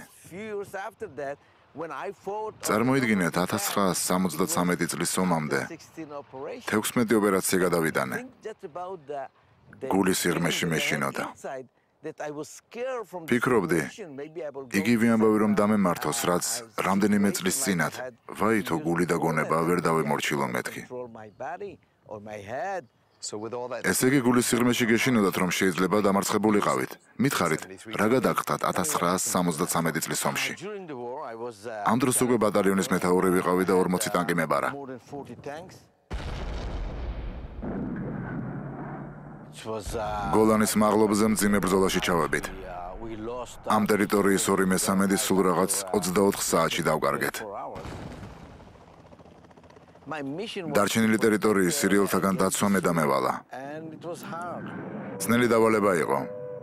წარმოიდგინეთ, 1973 წლის ომამდე 16 ოპერაცია გადავიტანე. გულის სიღრმეში მეშინოდა. ფიქრობდი, იგივე ამბავი რომ დამემართოს, რაც რამდენიმე წლის წინათ. ვაითო, გული და გონება ვერ დავემორჩილო მეთქი. ესე იგი, გულის სიღრმეში გეშინოდათ, რომ შეიძლება დამარცხებულიყავით. მითხარით, რა გადაგხდათ 1973 წლის ომში? ამ დროს უკვე ბატალიონის მეთაური ვიყავი და 40 ტანკი მებარა. გოლანის მაღლობზე მძიმე ბრძოლაში ჩავებით. ამ ტერიტორიის 2/3 სულ რაღაც 24 საათში დავკარგეთ. დარჩენილი ტერიტორიის სირიელთაგან დაცვა მე დამევალა. ძნელი დავალება იყო.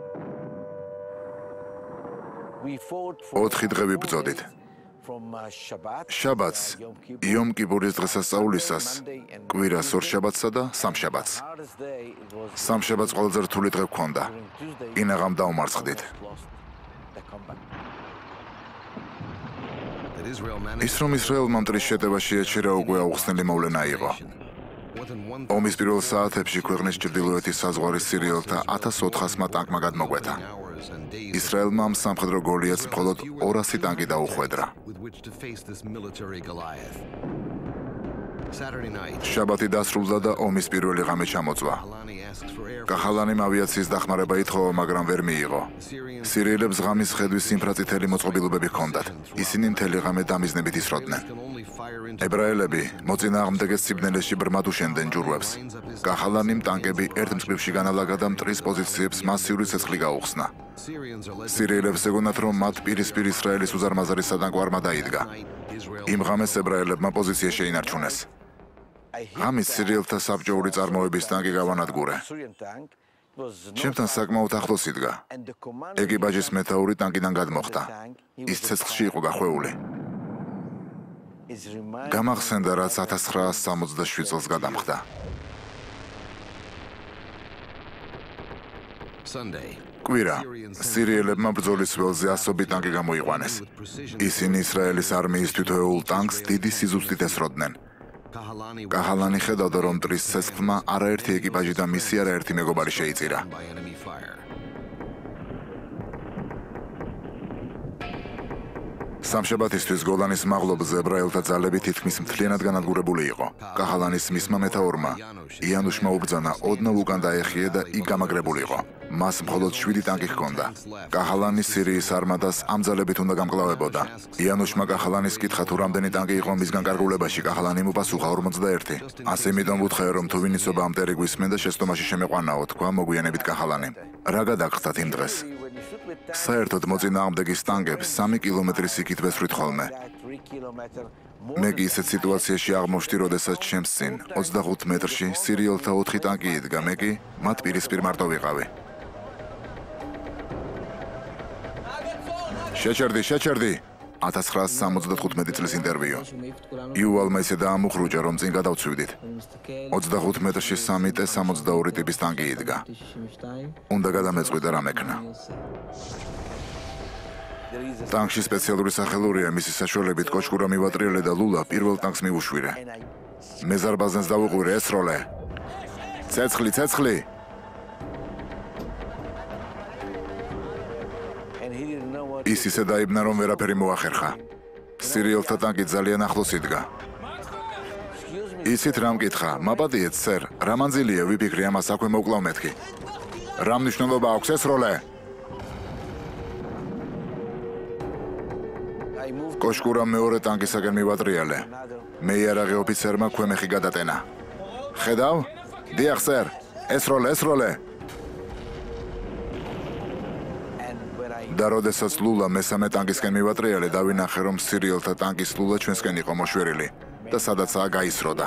4 დღე ვიბრძოდით. შაბათს, იომ კიპურის დღესასწაულისას, კვირას 2 შაბათსა და 3 შაბათს. 3 შაბათს ყველაზე რთული დღე გქონდა. ინაღამ დაუმარცხდით. ის რომ ისრაელმა მტრის შეტევაში ეჩერა უკვე აუხსნელი მოვლენა იყო. ომის პირველ საათებში ქვეყნის ჩრდილოეთის საზღვარის სირიელთა 1400-მა ტანკმა გადმოგვეთა. ისრაელმა ამ სამხედრო გოლიათს მხოლოდ 200 ტანკი დაუხვედრა. შაბათი დასრულდა და ომის პირველი ღამე ჩამოწვა. კაჰალანიმ ავიაციის დახმარება ითხოვა, მაგრამ ვერ მიიღო. სირიელებს ღამის ხედვის სიმფრაწითელი მოწყობილობები ჰქონდათ. ისინი მთელი ღამე დამიზნებით ისროდნენ. ებრაელები მოწინააღმდეგეს სიბნელეში ბრმად უშენდნენ ჯურვებს. კაჰალანიმ ტანკები ერთ მწკრივში განალაგა და მტრის პოზიციებს მასიური ცეცხლი გაუხსნა. სირიელებს ეგონათ, რომ მათ პირისპირ ისრაელის უზარმაზარი სატანკო არმადა იდგა. იმ ღამეს ებრაელებმა პოზიცია შეინარჩუნეს. ღამის სირიელთა საბჭოური წარმოების ტანკი გავანადგურე. ჩემთან საკმაოდ ახლოს იდგა. ეკიპაჟის მეთაური ტანკიდან გადმოხდა. ის ცეცხლში იყო გახვეული. გამახსენდა, რაც 1967 წელს გადამხდა. კვირა, სირიელებმა ბრძოლის ველზე ასობით ტანკი გამოიყვანეს. ისინი ისრაელის არმიის თითოეულ ტანკს დიდი სიზუსტით ესროდნენ. კაჰალანი ხედავდა, რომ მტრის ცეცხლმა არაერთი ეკიპაჟი და მისი არაერთი მეგობარი შეიწირა. სამშაბათისთვის გოლანის მაღლობზე ებრაელთა ძალები თითქმის მთლიანად განადგურებული იყო. კაჰალანის მისმა მეთაურმა იანუშმა უბრძანა, ოდნავ უკან დაეხია და იქ გამაგრებული იყო. მას მხოლოდ 7 ტანკი ჰქონდა. კაჰალანი სირიის არმადას ამ ძალებით უნდა გამკლავებოდა. იანუშმა კაჰალანის კითხა, თუ რამდენი ტანკი იყო მისგან კარგულებაში, კაჰალანიმ უპასუხა 41. ასე მიდომ ვუთხე, რომ თუ ვინ იცოდა ამ ტერი გვისმენ და შეცდომაში შემეყვანაო, თქვა მოგვიანებით კაჰალანიმ. რა გადაგხდათ იმ დღეს? საერთოდ მოწინააღმდეგის ტანკებს 3 კილომეტრის იქით ვესვრით ხოლმე. მე კი ისეთ სიტუაციაში აღმოჩნდი, როდესაც ჩემს წინ 25 მეტრში სირიელთა 4 ტანკი იდგა, მე კი მათ პირისპირ მარტო ვიყავი. შეჩერდი 1975 წლის ინტერვიუ. იუვალმა ისე დაამუხრუჭა, რომ წინ გადავცვივდით. 25 მეტრში 3 T-62 ტიპის ტანკი იდგა. უნდა გადამეწყვიტა რა მექნა. ტანკში სპეციალური სახელურია, მისი საშუალებით კოჭკურა მივატრიალე და ლულა პირველ ტანკს მივუშვირე. მე ზარბაზნს დავუყურე, ესროლე. ცეცხლი. ის ისე დაიბნა, რომ ვერაფერი მოახერხა. სირიელთა ტანკი ძალიან ახლოს იდგა. ისიც რა მკითხა, მაპატიეთ, სერ, რა მანძილია, ვიფიქრე ამას აქვე მოვკლავ მეთქი. რა მნიშვნელობა აქვს, ესროლე? კოშკურამ მეორე ტანკისაკენ მივატრიალე. მე იარაღი ოფიცერმა ქვემეხი გადატენა. ხედავ? დიახ, სერ. ესროლე. და როდესაც ლულა მესამე ტანკისკენ მივატრიალე, დავინახე, რომ სირიელთა ტანკის ლულა ჩვენსკენ იყო მოშვერილი და სადაცაა გაისროდა.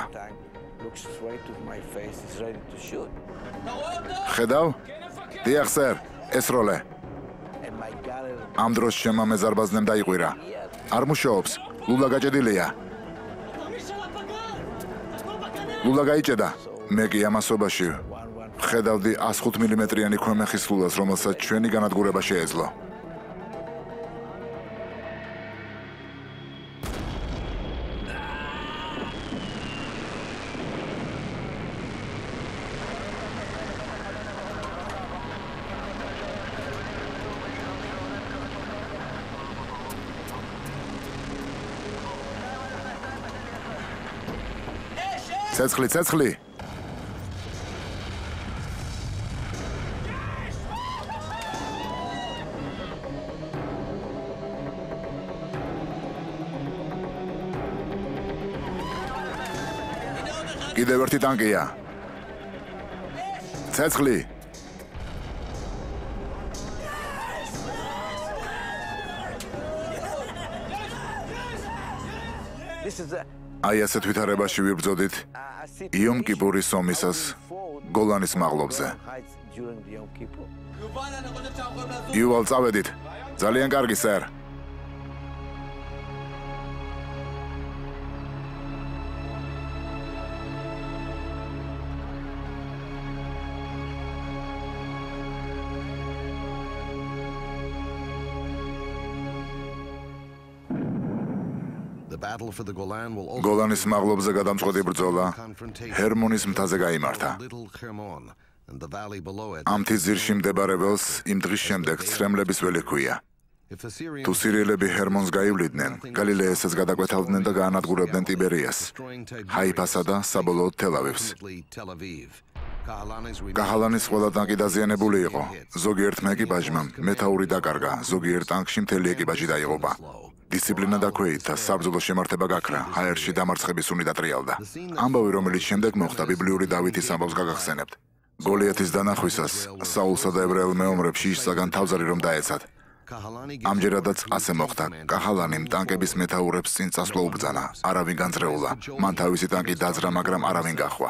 ხედავ? დიახ, სერ. ესროლე. ამ დროს შემმა მე ზარბაზნემ დაიყვირა. არ მუშაობს. ლულა გაჭედილია. ლულა გაიჭედა. მე კი ამასობაში ხედავდი 105 მმ-იანი ქვემეხის ლულას, რომელსაც ჩვენი განადგურება შეეძლო. ცეცხლი. კიდევ ერთი ტანკია. ცეცხლი. აი ასეთ ვითარებაში ვიბრძოდით იომ კიპურის ომისას გოლანის მაღლობზე. იუვალ, წავედით. ძალიან კარგი, სერ. გოლანის მაღლობზე გადამწყვეტი ბრძოლა ჰერმონის მთაზე გაიმართა. ამ მთის ძირში მდებარე ველს იმ დღის შემდეგ ცრემლების ველი ჰქვია. თუ სირიელები ჰერმონს გაივლიდნენ, გალილეესაც გადაკვეთავდნენ და გაანადგურებდნენ ტიბერიას, ჰაიფასა და საბოლოოდ თელ-ავივს. კაჰალანის ყველა ტანკი დაზიანებული იყო. ზოგიერთ ეკიპაჟმა მეთაური დაკარგა, ზოგიერთ ტანკში მთელი ეკიპაჟი დაიღუპა. დისციპლინა დაქვეითდა, საბრძოლო შემართება გაქრა, ჰაერში დამარცხების უნი დატრიალდა. ამბავი, რომელიც შემდეგ მოხდა, ბიბლიური დავითის ამბავს გაგახსენებთ. გოლიათის დანახვისას საულსა და ებრაელ მეომრებს შიშსაგან თავზარი რომ დაეცათ. ამჯერადაც ასე მოხდა. კაჰალანიმ ტანკების მეთაურებს წინ წასვლა უბრძანა, არავინ განწრეულა. მან თავისი ტანკი დაძრა, მაგრამ არავინ გახვა.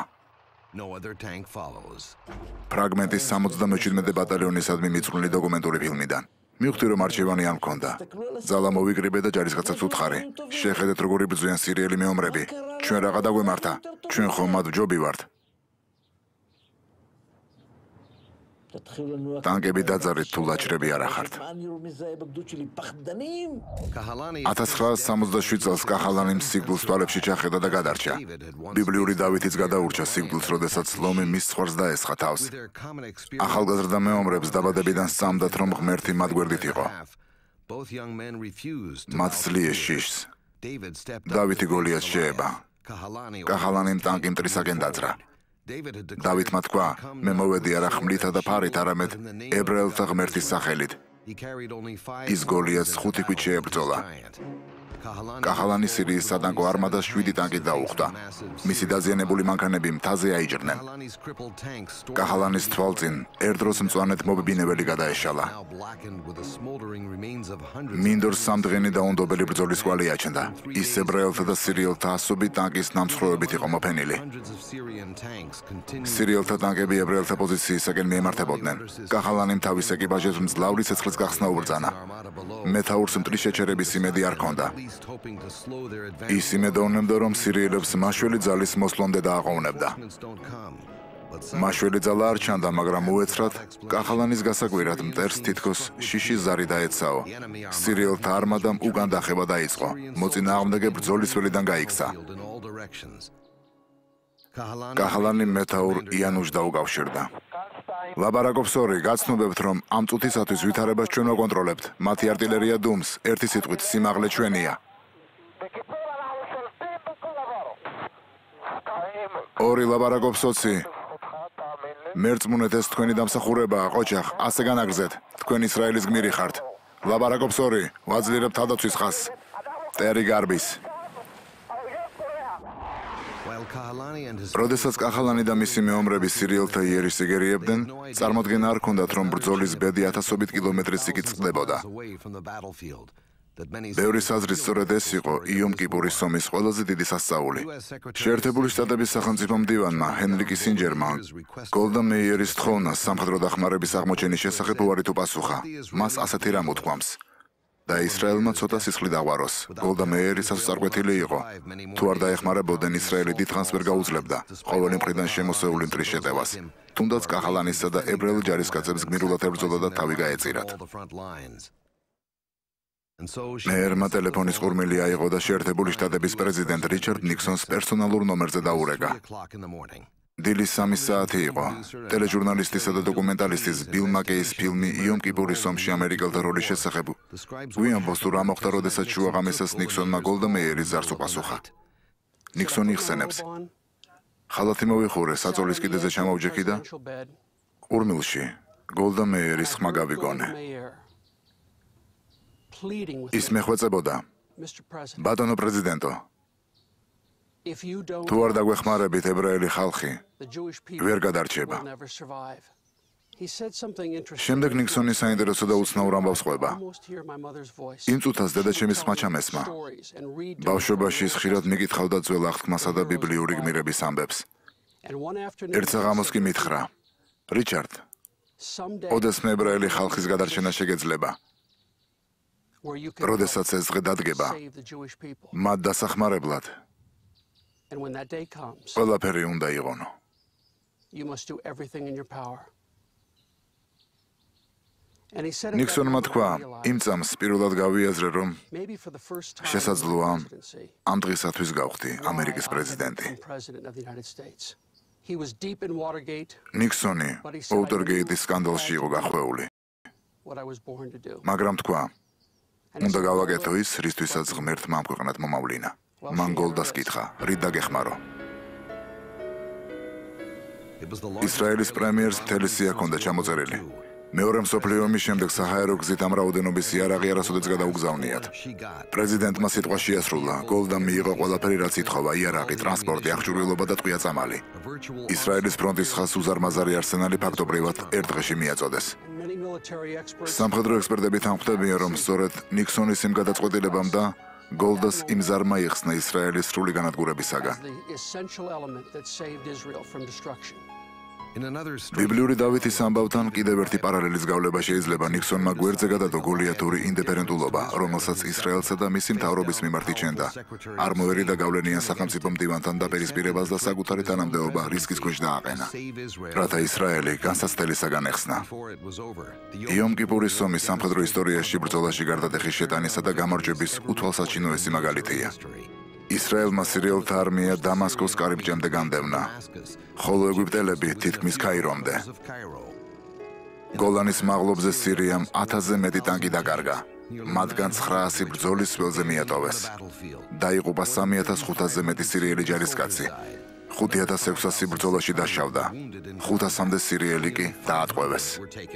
ფრაგმენტის 77 ბატალიონისადმი მიწვრილი დოკუმენტური ფილმიდან. მივხვდი, რომ არჩევანი არ მქონდა. ძალა მოვიკრიბე და ჯარისკაცებს ვუთხარი. შეხედეთ, როგორი ბრძვიან სირიელი მეომრები. ჩვენ რაღა დაგვემართა. ჩვენ ხომ მათ ჯობი ვართ. ტანკები დაძარით თუ ლაჭრები არ ახართ. 1967 წელს კაჰალანიმ სიკვდილს თვალებში ჩახედა და გადარჩა. ბიბლიური დავითიც გადაურჩა სიკვდილს, როდესაც ლომი მის ცხვარს დაესხა თავს. ახალგაზრდა მეომრებს დაბადებიდან სწამდათ, რომ ღმერთი მათ გვერდით იყო. მათ სლიეს შიშს. დავითი გოლიათს შეება. კაჰალანიმ ტანკი მტრისაკენ დაძრა. დავითმა თქვა, მე მოვედი არა ხმლითა და ფარით, არამედ ებრაელთა ღმერთის სახელით. ის გოლიათს 5 თვით შეებრძოლა. კაჰალანი სირიის სატანკო არმადას 7 ტანკით დაუხვდა. მისი დაზიანებული მანქანები მთაზე აიჭრნენ. კაჰალანის თვალწინ ერთ დროს მწვანედ მობიბინებელი გადაეშალა. მინდორს სამდღენი დაუნდობელი ბრძოლის კვალი აჩნდა. ის ებრაელთა და სირიელთა ასობით ტანკის ნამსხვრევებით იყო მოფენილი. სირიელთა ტანკები ებრაელთა პოზიციისაკენ მიემართებოდნენ. კაჰალანიმ თავის ეკიპაჟებს მძლავრი ცეცხლის გახსნა უბრძანა. მეთაურს მტრის შეჩერების იმედი არ ჰქონდა. ის იმედოვნებდა, რომ სირიელებს მაშველი ძალის მოსვლამდე დააყოვნებდა. მაშველი ძალა არ ჩანდა, მაგრამ უეცრად კაჰალანის გასაკვირად მტერს თითქოს შიშის ზარი დაეცაო. სირიელთა არმადამ უკან დახება დაიწყო. მოწინააღმდეგე ბრძოლის ველიდან გაიქცა. კაჰალანი მეთაურ იანუშს დაუკავშირდა. ლაბარაკობს-ორი, გაცნობებთ, რომ ამ წუთისათვის ვითარებას ჩვენ ვაკონტროლებთ. მათი არტილერია დუმს, ერთი სიტყვით, სიმაღლე ჩვენია. ორი ლაბარაკობს-20. მერწმუნეთ, ეს თქვენი დამსახურებაა, ყოჩახ, ასე განაგრძეთ. თქვენ ისრაელის გმირი ხართ. ლაბარაკობს-2. ვაძლიერებთ თავდაცვის ხაზს. ტერი გარბის. როდესაც კაჰალანი და მისი მეომრები სირიელთა იერიშს იგერიებდნენ, წარმოდგენა არ ჰქონდათ, რომ ბრძოლის ბედი 1000 კილომეტრის სიგით წყდებოდა. ბევრი საზრით სწორედ ეს იყო იომ-კიპურის ომის ყველაზე დიდი სასწაული. შეერთებული შტატების სახელმწიფო მდივანმა ჰენრი კისინჯერმა გოლდა მეიერის თხოვნას სამხედრო დახმარების აღმოჩენის შესახებ უარით უპასუხა. მას ასეთი რამ უთქვამს. და ისრაელმა ცოტა სისხლი დაღვაროს. გოლდა მეიერი სასწარკვეთილი იყო. თუ არ დაეხმარებოდნენ, ისრაელი დიდხანს ვერ გაუძლებდა ყოველი მხრიდან შემოსეული მტრის შეტევას. თუნდაც კაჰალანისა და ებრაელ ჯარისკაცებს გმირულად ებრძოლა და თავი გაეწირათ. მეიერმა ტელეფონის ყურმილი აიღო და შეერთებული შტატების პრეზიდენტ რიჩარდ ნიქსონს პერსონალურ ნომერზე დაურეკა. დილის 3 საათი იყო. ტელეჟურნალისტისა და დოკუმენტალისტის ბილ მაკეის ფილმი იომ-კიპურის ომში ამერიკელთა როლის შესახებ გვიანბოს თუ რა მოხდა, როდესაც შუაღამისას ნიქსონმა გოლდა მეიერის ზარს უპასუხა. ნიქსონი იხსენებს. ხალათი მოვიხურე, საწოლის კიდეზე ჩამოვჯექი და ყურმილში გოლდა მეიერის ხმა გავიგონე. ის მეხვეწებოდა. ბატონო პრეზიდენტო, თუ არ დაგვეხმარებით, ებრაელი ხალხი ვერ გადარჩება. შემდეგ ნიქსონი საინტერესო და უცნაურ ამბავს ყვება. იმ წუთას დედაჩემის ხმა ჩამესმა. ბავშვობაში ხშირად მიკითხავდა ძველ აღთქმასა და ბიბლიური გმირების ამბებს. ერთ საღამოს კი მითხრა, რიჩარდ, ოდესმე ებრაელი ხალხის გადარჩენა შეგეძლება. როდესაც ეს დღე დადგება, მათ დასახმარებლად ყველაფერი უნდა იყონო. ნიქსონმა თქვა, იმ წამს პირველად გავიაზრე, რომ შესაძლოა ამ დღისათვის გავხდი ამერიკის პრეზიდენტი. ნიქსონი უოტერგეიტის სკანდალში იყო გახვეული. მაგრამ თქვა, უნდა გავაკეთო ის, რისთვისაც ღმერთმა ამ ქვეყნად მომავლინა. მან გოლდას კითხა, რით დაგეხმარო? ისრაელის პრემიერს მთელი სია ჰქონდა ჩამოწერილი. მეორე მსოფლიო ომის შემდეგ საჰაერო გზით ამ რაოდენობის იარაღი არასოდეს გადაუგზავნიათ. პრეზიდენტმა სიტყვა შეასრულა, გოლდამ მიიღო ყველაფერი, რაც ითხოვა: იარაღი, ტრანსპორტი, აღჭურვილობა და ტყვია-წამალი. ისრაელის ფრონტის ხაზს უზარმაზარი არსენალი ფაქტობრივად ერთ დღეში მიაწოდეს. სამხედრო ექსპერტები თანხმდებიან, რომ სწორედ ნიქსონის იმ გადაწყვეტილებამ და გოლდას იმ ზარმა იხსნა ისრაელის სრული განადგურებისაგან. ბიბლიური დავითის ამბავთან კიდევ ერთი პარალელის გავლება შეიძლება ნიქსონმა გვერდზე გადადო გოლიათური ინდიფერენტულობა, რომელსაც ისრაელსა და მისი მთავრობის მიმართ იჩენდა. არ მოერიდა გავლენიან სახელმწიფო მდივანთან დაპირისპირებას და საკუთარი თანამდებობა რისკის ქვეშ დააყენა, რათა ისრაელი განსაცდელისაგან ეხსნა. იომ კიპურის ომის სამხედრო ისტორიაში ბრძოლაში გარდატეხის შეტანისა და გამარჯვების უთვალსაჩინოესი მაგალითია. ისრაელმა სირიელთა არმია დამასკოს კარიბჭემდე განდევნა, ხოლო ეგვიპტელები თითქმის ქაირომდე. გოლანის მაღლობზე სირიამ 1000-ზე მეტი ტანკი დაკარგა, მათგან 900 ბრძოლის ველზე მიატოვეს. დაიღუპა 3500-ზე მეტი სირიელი ჯარისკაცი, 5600 ბრძოლაში დაშავდა, 500-მდე სირიელი კი დაატყვევეს.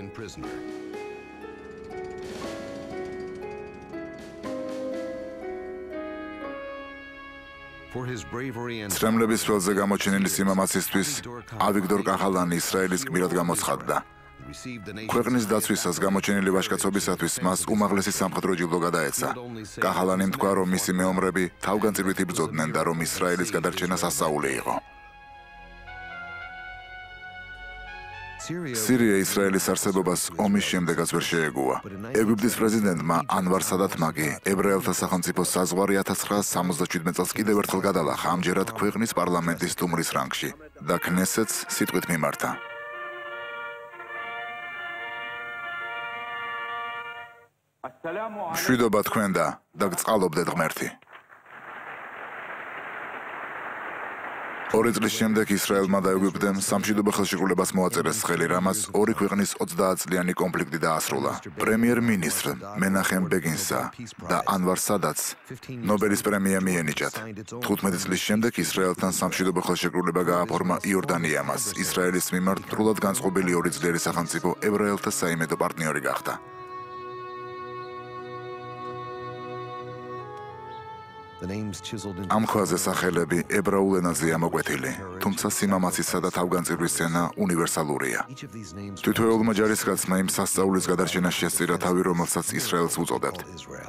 ცრემლების ველზე გამოჩენილი სიმამაცისთვის ავიგდორ კახალანი ისრაელის გმირად გამოცხადდა. ქვეყნის დაცვისას გამოჩენილი ვაჟკაცობისათვის მას უმაღლესი სამხედრო ჯილდო გადაეცა. კახალანიმ თქვა, რომ მისი მეომრები თავგანწირვით იბრძოდნენ და რომ ისრაელის გადარჩენა სასწაული იყო. სირია ისრაელის არსებობას ომის შემდეგაც ვერ შეეგუა. ეგვიპტის პრეზიდენტმა ანვარ სადათმა კი ებრაელთა სახელმწიფოს საზღვარი 1977 წელს კიდევ ერთხელ გადალახა, ამჯერად ქვეყნის პარლამენტის დუმრის რანგში და ქნესეთს სიტყვით მიმართა. მშვიდობა თქვენ და გწყალობდეთ ღმერთი. 2 წლის შემდეგ ისრაელმა და ეგვიპტემ სამშვიდობო ხელშეკრულებას მოაწერეს ხელი, რამაც ორი ქვეყნის 30-წლიანი კონფლიქტი დაასრულა. პრემიერ-მინისტრ მენახემ ბეგინსა და ანვარ სადათს ნობელის პრემია მიენიჭათ. 15 წლის შემდეგ ისრაელთან სამშვიდობო ხელშეკრულება გააფორმა იორდანიამაც. ისრაელის მიმართ სრულად განწყობილი ორი ძლიერი სახელმწიფო ებრაელთა საიმედო პარტნიორი გახდა. ამ ქვაზე სახელები ებრაულ ენაზეა მოკვეთილი, თუმცა სიმამაცისა და თავგანწირვის სცენა უნივერსალურია. თითოეულმა ჯარისკაცმა იმ სასწაულის გადარჩენა შესწირა თავი, რომელსაც ისრაელს უწოდებთ.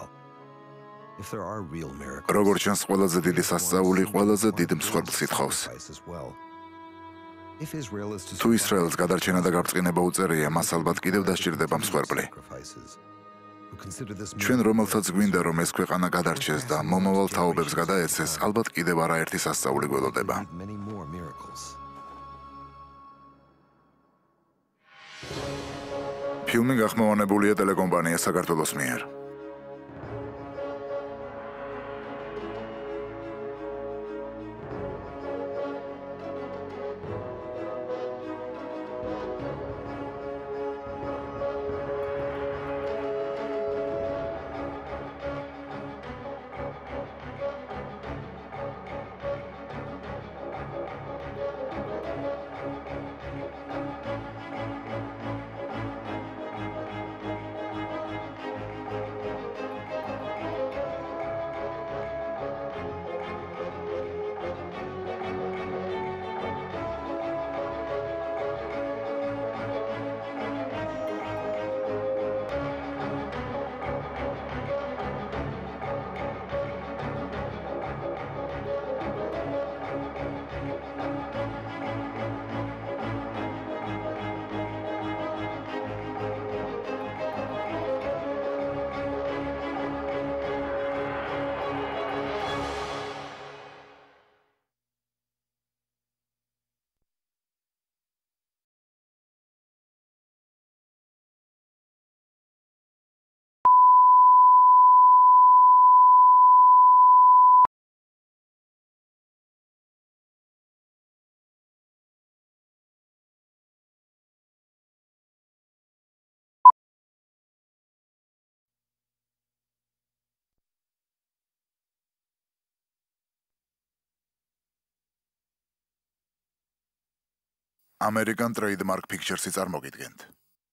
როგორც ჩანს, ყველაზე დიდი სასწაული ყველაზე დიდ მსხვერპლს ითხოვს. თუ ისრაელს გადარჩენა და გაბრწყინება უწერია, მას ალბათ კიდევ დასჭირდება მსხვერპლი. ჩვენ რომელთაც გვინდა, რომ ეს ქვეყანა გადარჩეს და მომავალ თაობებს გადაეცეს, ალბათ კიდევ არაერთი სასწაული გველოდება. ფილმი გახმოვანებულია ტელეკომპანია საქართველოს მიერ. American Trademark Pictures-ი წარმოგიდგენთ.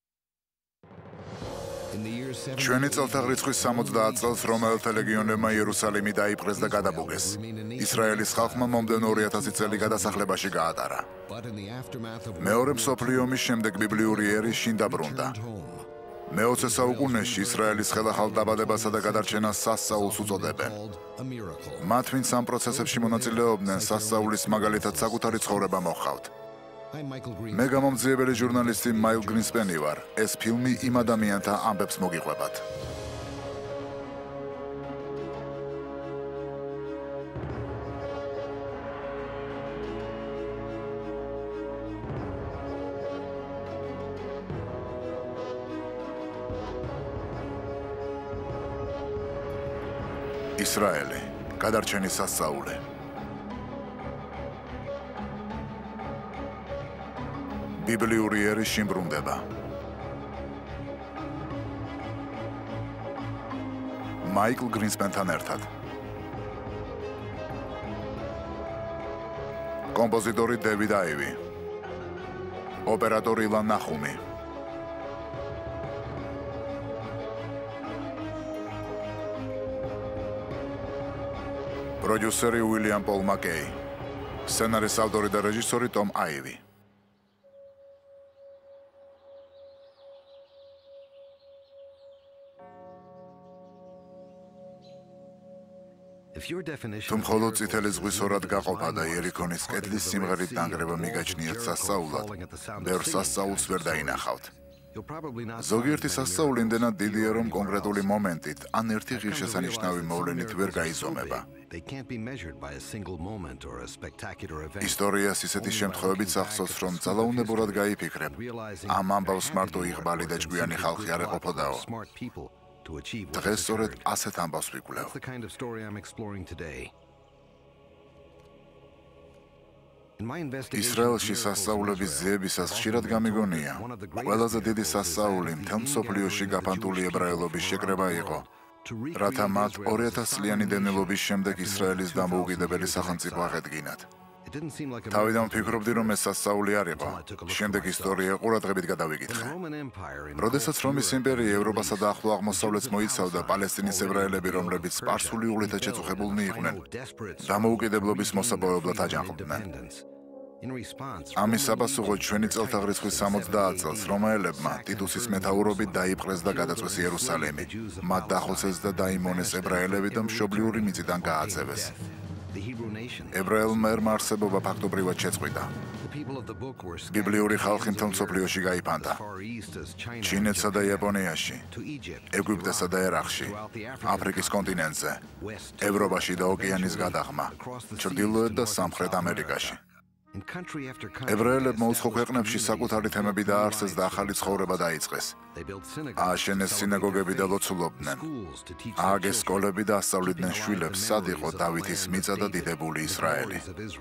ჩვენი წელთაღრიცხვის 70 წელს რომაელთა ლეგიონებმა იერუსალიმი დაიპყრეს და გადაბუგეს. ისრაელის ხალხმა მომდევნო 2000 წელი გადასახლებაში გაატარა. მეორე მსოფლიო ომის შემდეგ ბიბლიური ერი შინ დაბრუნდა. მე-20 საუკუნეში ისრაელის ხელახალ დაბადებასა და გადარჩენას სასწაულს უწოდებენ. მათ, ვინც ამ პროცესებში მონაწილეობდნენ, სასწაულის მაგალითად საკუთარი ცხოვრება მოჰყავთ. მე გამომძიებელი ჟურნალისტი მაილ გრინსპენი ვარ. ეს ფილმი იმ ადამიანთა ამბებს მოგიყვებათ. ისრაელი, გადარჩენის სასწაული. ბიბლიური ერი შინ ბრუნდება. მაიკლ გრინსპენთან ერთად. კომპოზიტორი დევიდ აივი. ოპერატორი ილან ნახუმი. პროდიუსერი უილიამ პოლ მაკეი. სცენარის ავტორი და რეჟისორი ტომ აივი. თუ მხოლოდ წითელი ზღვის ორად გაყოფა და იერიქონის კედლის სიმღერით დანგრევა მიგაჩნიათ სასწაულად, ბევრ სასწაულს ვერ დაინახავთ. ზოგიერთი სასწაული იმდენად დიდია, რომ კონკრეტული მომენტით ან ერთი ღირსშესანიშნავი მოვლენით ვერ გაიზომება. ისტორიას ისეთი შემთხვევებით ახსოვს, რომ ძალაუნებურად გაიფიქრებ, ამ ამბავს მარტო იღბალი და ჭკვიანი ხალხი არ ეყოფოდაო. დღეს სწორედ ასეთ ამბავს ვიკვლევ. ისრაელში სასწაულების ძიებისას ხშირად გამიგონია, ყველაზე დიდი სასწაული მთელ მსოფლიოში გაფანტული ებრაელობის შეკრება იყო, რათა მათ 2000 წლიანი დევნილობის შემდეგ ისრაელის დამოუკიდებელი სახელმწიფო აღედგინათ. თავიდან ვფიქრობდი, რომ ეს სასწაული არ იყო. შემდეგ ისტორია ყურადღებით გადავიკითხე. როდესაც რომის იმპერია ევროპასა და ახლო აღმოსავლეთს მოიცავდა, პალესტინის ებრაელები, რომლებიც სპარსული უღლითად შეწუხებულნი იყვნენ, დამოუკიდებლობის მოსაპოვებლად აჯანყდნენ. ამის საპასუხოდ ჩვენი წელთაღრიცხვის 70 წელს რომაელებმა ტიტუსის მეთაურობით დაიპყრეს და გადაწვეს იერუსალიმი. მათ დახოცეს და დაიმონეს ებრაელები და მშობლიური მიწიდან გააძევეს. ებრაელმა ერმა არსებობა ფაქტობრივად შეწყვიტა. ბიბლიური ხალხი მთელ მსოფლიოში გაიფანტა. ჩინეთსა და იაპონიაში, ეგვიპტესა და ერაყში, აფრიკის კონტინენტზე, ევროპაში და ოკეანის გადაღმა, ჩრდილოეთ და სამხრეთ ამერიკაში. ებრაელებმა უცხო ქვეყნებში საკუთარი თემები დააარსეს და ახალი ცხოვრება დაიწყეს. ააშენეს სინაგოგები და ლოცულობდნენ. ააგეს სკოლები და ასწავლიდნენ შვილებს, სად იყო დავითის მიწა და დიდებული ისრაელი.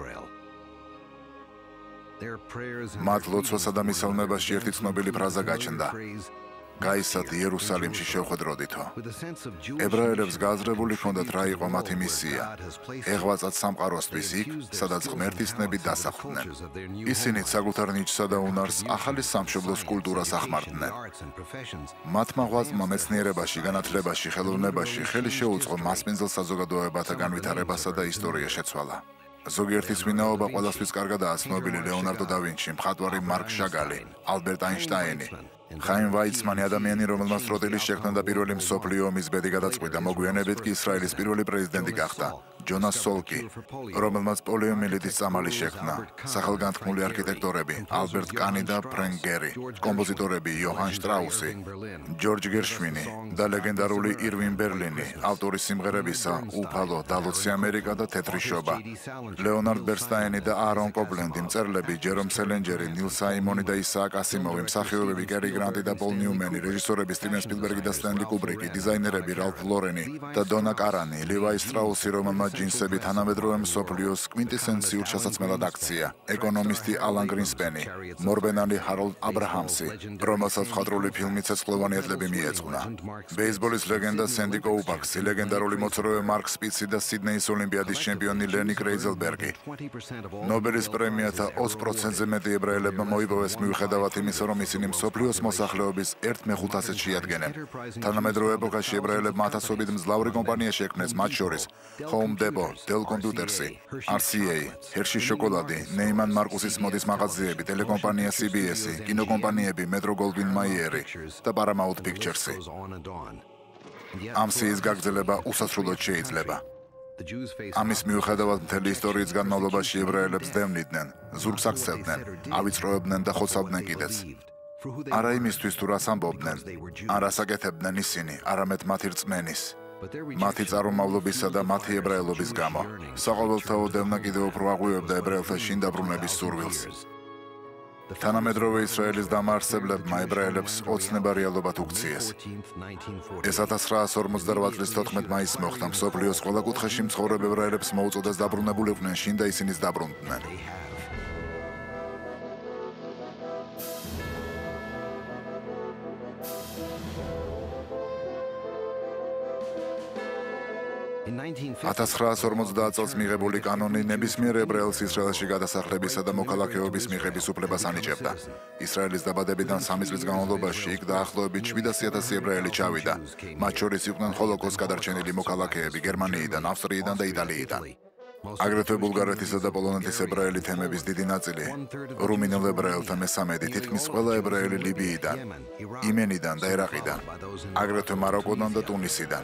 მათ ლოცვასა და მისალმებაში ერთი ცნობილი ფრაზა გაჩნდა: გაისად იერუსალიმში შევხვედროდითო. ებრაელებს გააზრებული ჰქონდათ რა იყო მათი მისია. ეღვაწათ სამყაროსთვის იქ, სადაც ღმერთისნები დასახლდნენ. ისინი საკუთარ ნიჭსა და უნარს ახალი სამშობლოს კულტურას ახმარდნენ. მათმა ღვაწლმა მეცნიერებაში, განათლებაში, ხელოვნებაში ხელი შეუწყო მასპინძელ საზოგადოებათა განვითარებასა და ისტორია შეცვალა. ზოგიერთის ვინაობა ყველასთვის კარგადაა ცნობილი ლეონარდო და ვინჩი, მხატვარი მარკ შაგალი, ალბერტ აინშტაინი. ხაიმ ვაიცმანი, ადამიანი, რომელმაც როტილი შექმნა და პირველი მსოფლიო ომის ბედი გადაწყვიტა, მოგვიანებით კი ისრაელის პირველი პრეზიდენტი გახდა. ჯონას სოლკი, რომელმაც პოლიომიელიტის წამალი შექმნა. სახელგანთქმული არქიტექტორები, ალბერტ კანი და ფრენკ გერი, კომპოზიტორები, იოჰან შტრაუსი, ჯორჯ გერშვინი და ლეგენდარული ირვინ ბერლინი, ავტორი სიმღერებისა უფალო, დალოცი ამერიკა და თეთრი შობა. ლეონარდ ბერსტაინი და არონ კოპლენდი, მწერლები ჯერომ სელენჯერი, ნილ საიმონი და ისააკ ასიმოვი, მსახიობები კერი გრანტი და პოლ ნიუმენი, რეჟისორები სტივენ სპილბერგი და სტენლი კუბრიკი, დიზაინერები რალფ ლორენი და დონა კარანი, ლევაი სტრაუსი, რომელმაც ჯინსები თანამედროვე მსოფლიოს კვინტესენციურ შესაძმელად აქცია, ეკონომისტი ალან გრინსპენი, მორბენალი ჰაროლდ აბრაჰამსი, რომელსაც მხატვრული ფილმი ცეცხლოვანი ეტლები მიეძღვნა, ბეისბოლის ლეგენდა სენდი კოუპაქსი, ლეგენდარული მოცურავე მარკ სპიცი და სიდნეის ოლიმპიადის ჩემპიონი ლენი კრეიზელბერგი. ნობელის პრემიათა 20%-ზე მეტი ებრაელებმა მოიპოვეს მიუხედავად იმისა, რომ ისინი მსოფლიოს მოსახლეობის 1/5-ს შეადგენენ. თანამედროვე ეპოქაში ებრაელებმა ათასობით მძლავრი კომპანია შექმნეს, მათ შორის Home Depot, Dell Computersი, RCA, Hershey შოკოლადი, Neiman Marcus's მოდის მაღაზიები, ტელეკომპანია CBS-ი, კინოკომპანიები Metro Goldwyn Mayer-ი და Paramount Pictures-ი. ამ სიის გაგრძელება უსასრულოდ შეიძლება. ამის მიუხედავად მთელი ისტორიის განმავლობაში ებრაელებს დევნიდნენ, ზურგს აქცევდნენ, ავიწროებდნენ და ხოცავდნენ კიდეც. არა იმისთვის, თუ რას ამბობდნენ, არ ასაკეთებდნენ ისინი, არამედ მათი რწმენის, მათი წარმომავლობისა და მათი ებრაელობის გამო. საყოველთაო დევნა კიდევ უფრო აღვივებდა ებრაელთა შინ დაბრუნების სურვილს. თანამედროვე ისრაელის დამაარსებლებმა ებრაელებს ოცნება რეალობად უქციეს. ეს 1948 წლის 14 მაისს მოხდა. მსოფლიოს ყველა კუთხეში მცხოვრებ ებრაელებს მოუწოდეს დაბრუნებულიყვნენ შინ და ისინიც დაბრუნდნენ. $1950 წელს მიღებული კანონი ნებისმიერ ებრაელს ისრაელში გადასახლებისა და მოქალაქეობის მიღების უფლებას ანიჭებდა. ისრაელის დაბადებიდან 3 წლის განმავლობაში იქ დაახლოებით 700,000 ებრაელი ჩავიდა. მათ შორის იყვნენ ჰოლოკოსტს გადარჩენილი მოქალაქეები გერმანიიდან, ავსტრიიდან და იტალიიდან. აგრეთვე ბულგარეთისა და პოლონეთის ებრაელი თემების დიდი ნაწილი, რუმინელ ებრაელთა მესამედი, თითქმის ყველა ებრაელი ლიბიიდან, იმენიდან და ერაყიდან, აგრეთვე მაროკოდან და ტუნისიდან.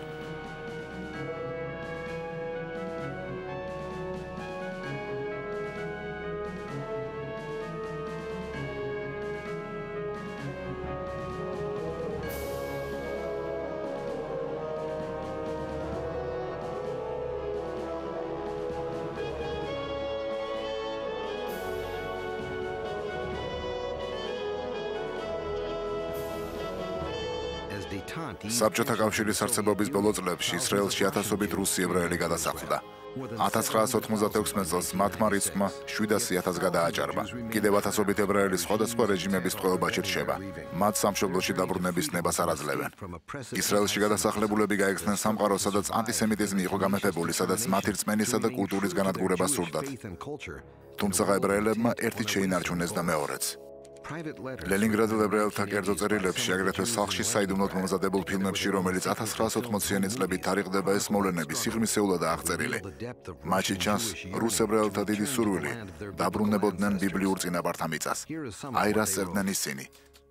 საბჭოთა კავშირის არსებობის ბოლო წლებში ისრაელში ათასობით რუსი ებრაელი გადასახლდა. 1996 წელს მათმა რიცხვმა 700,000 გადააჭარბა. კიდევ ათასობით ებრაელი სხვადასხვა რეჟიმების ტყვეობაში რჩება. მათ სამშობლოში დაბრუნების ნებას არ აძლევენ. ისრაელში გადასახლებულები გაიხსნენ სამყაროს, სადაც ანტისემიტიზმი იყო გამეფებული, სადაც მათი რწმენისა და კულტურის განადგურება სურდათ. თუმცა ებრაელებმა ერთით შეინარჩუნეს და მეორეც. ლენინგრადელ ებრაელთა კერძო წერილებში, აგრეთვე სახლში საიდუმლოდ მომზადებულ ფილმებში, რომელიც 1980-იანი წლებით თარიღდება, ეს მოვლენები სიღრმისეულადაა აღწერილი. მათში ჩანს რუს ებრაელთა დიდი სურვილი დაბრუნებოდნენ ბიბლიურ წინაპართა მიწას. აი რას წერდნენ ისინი.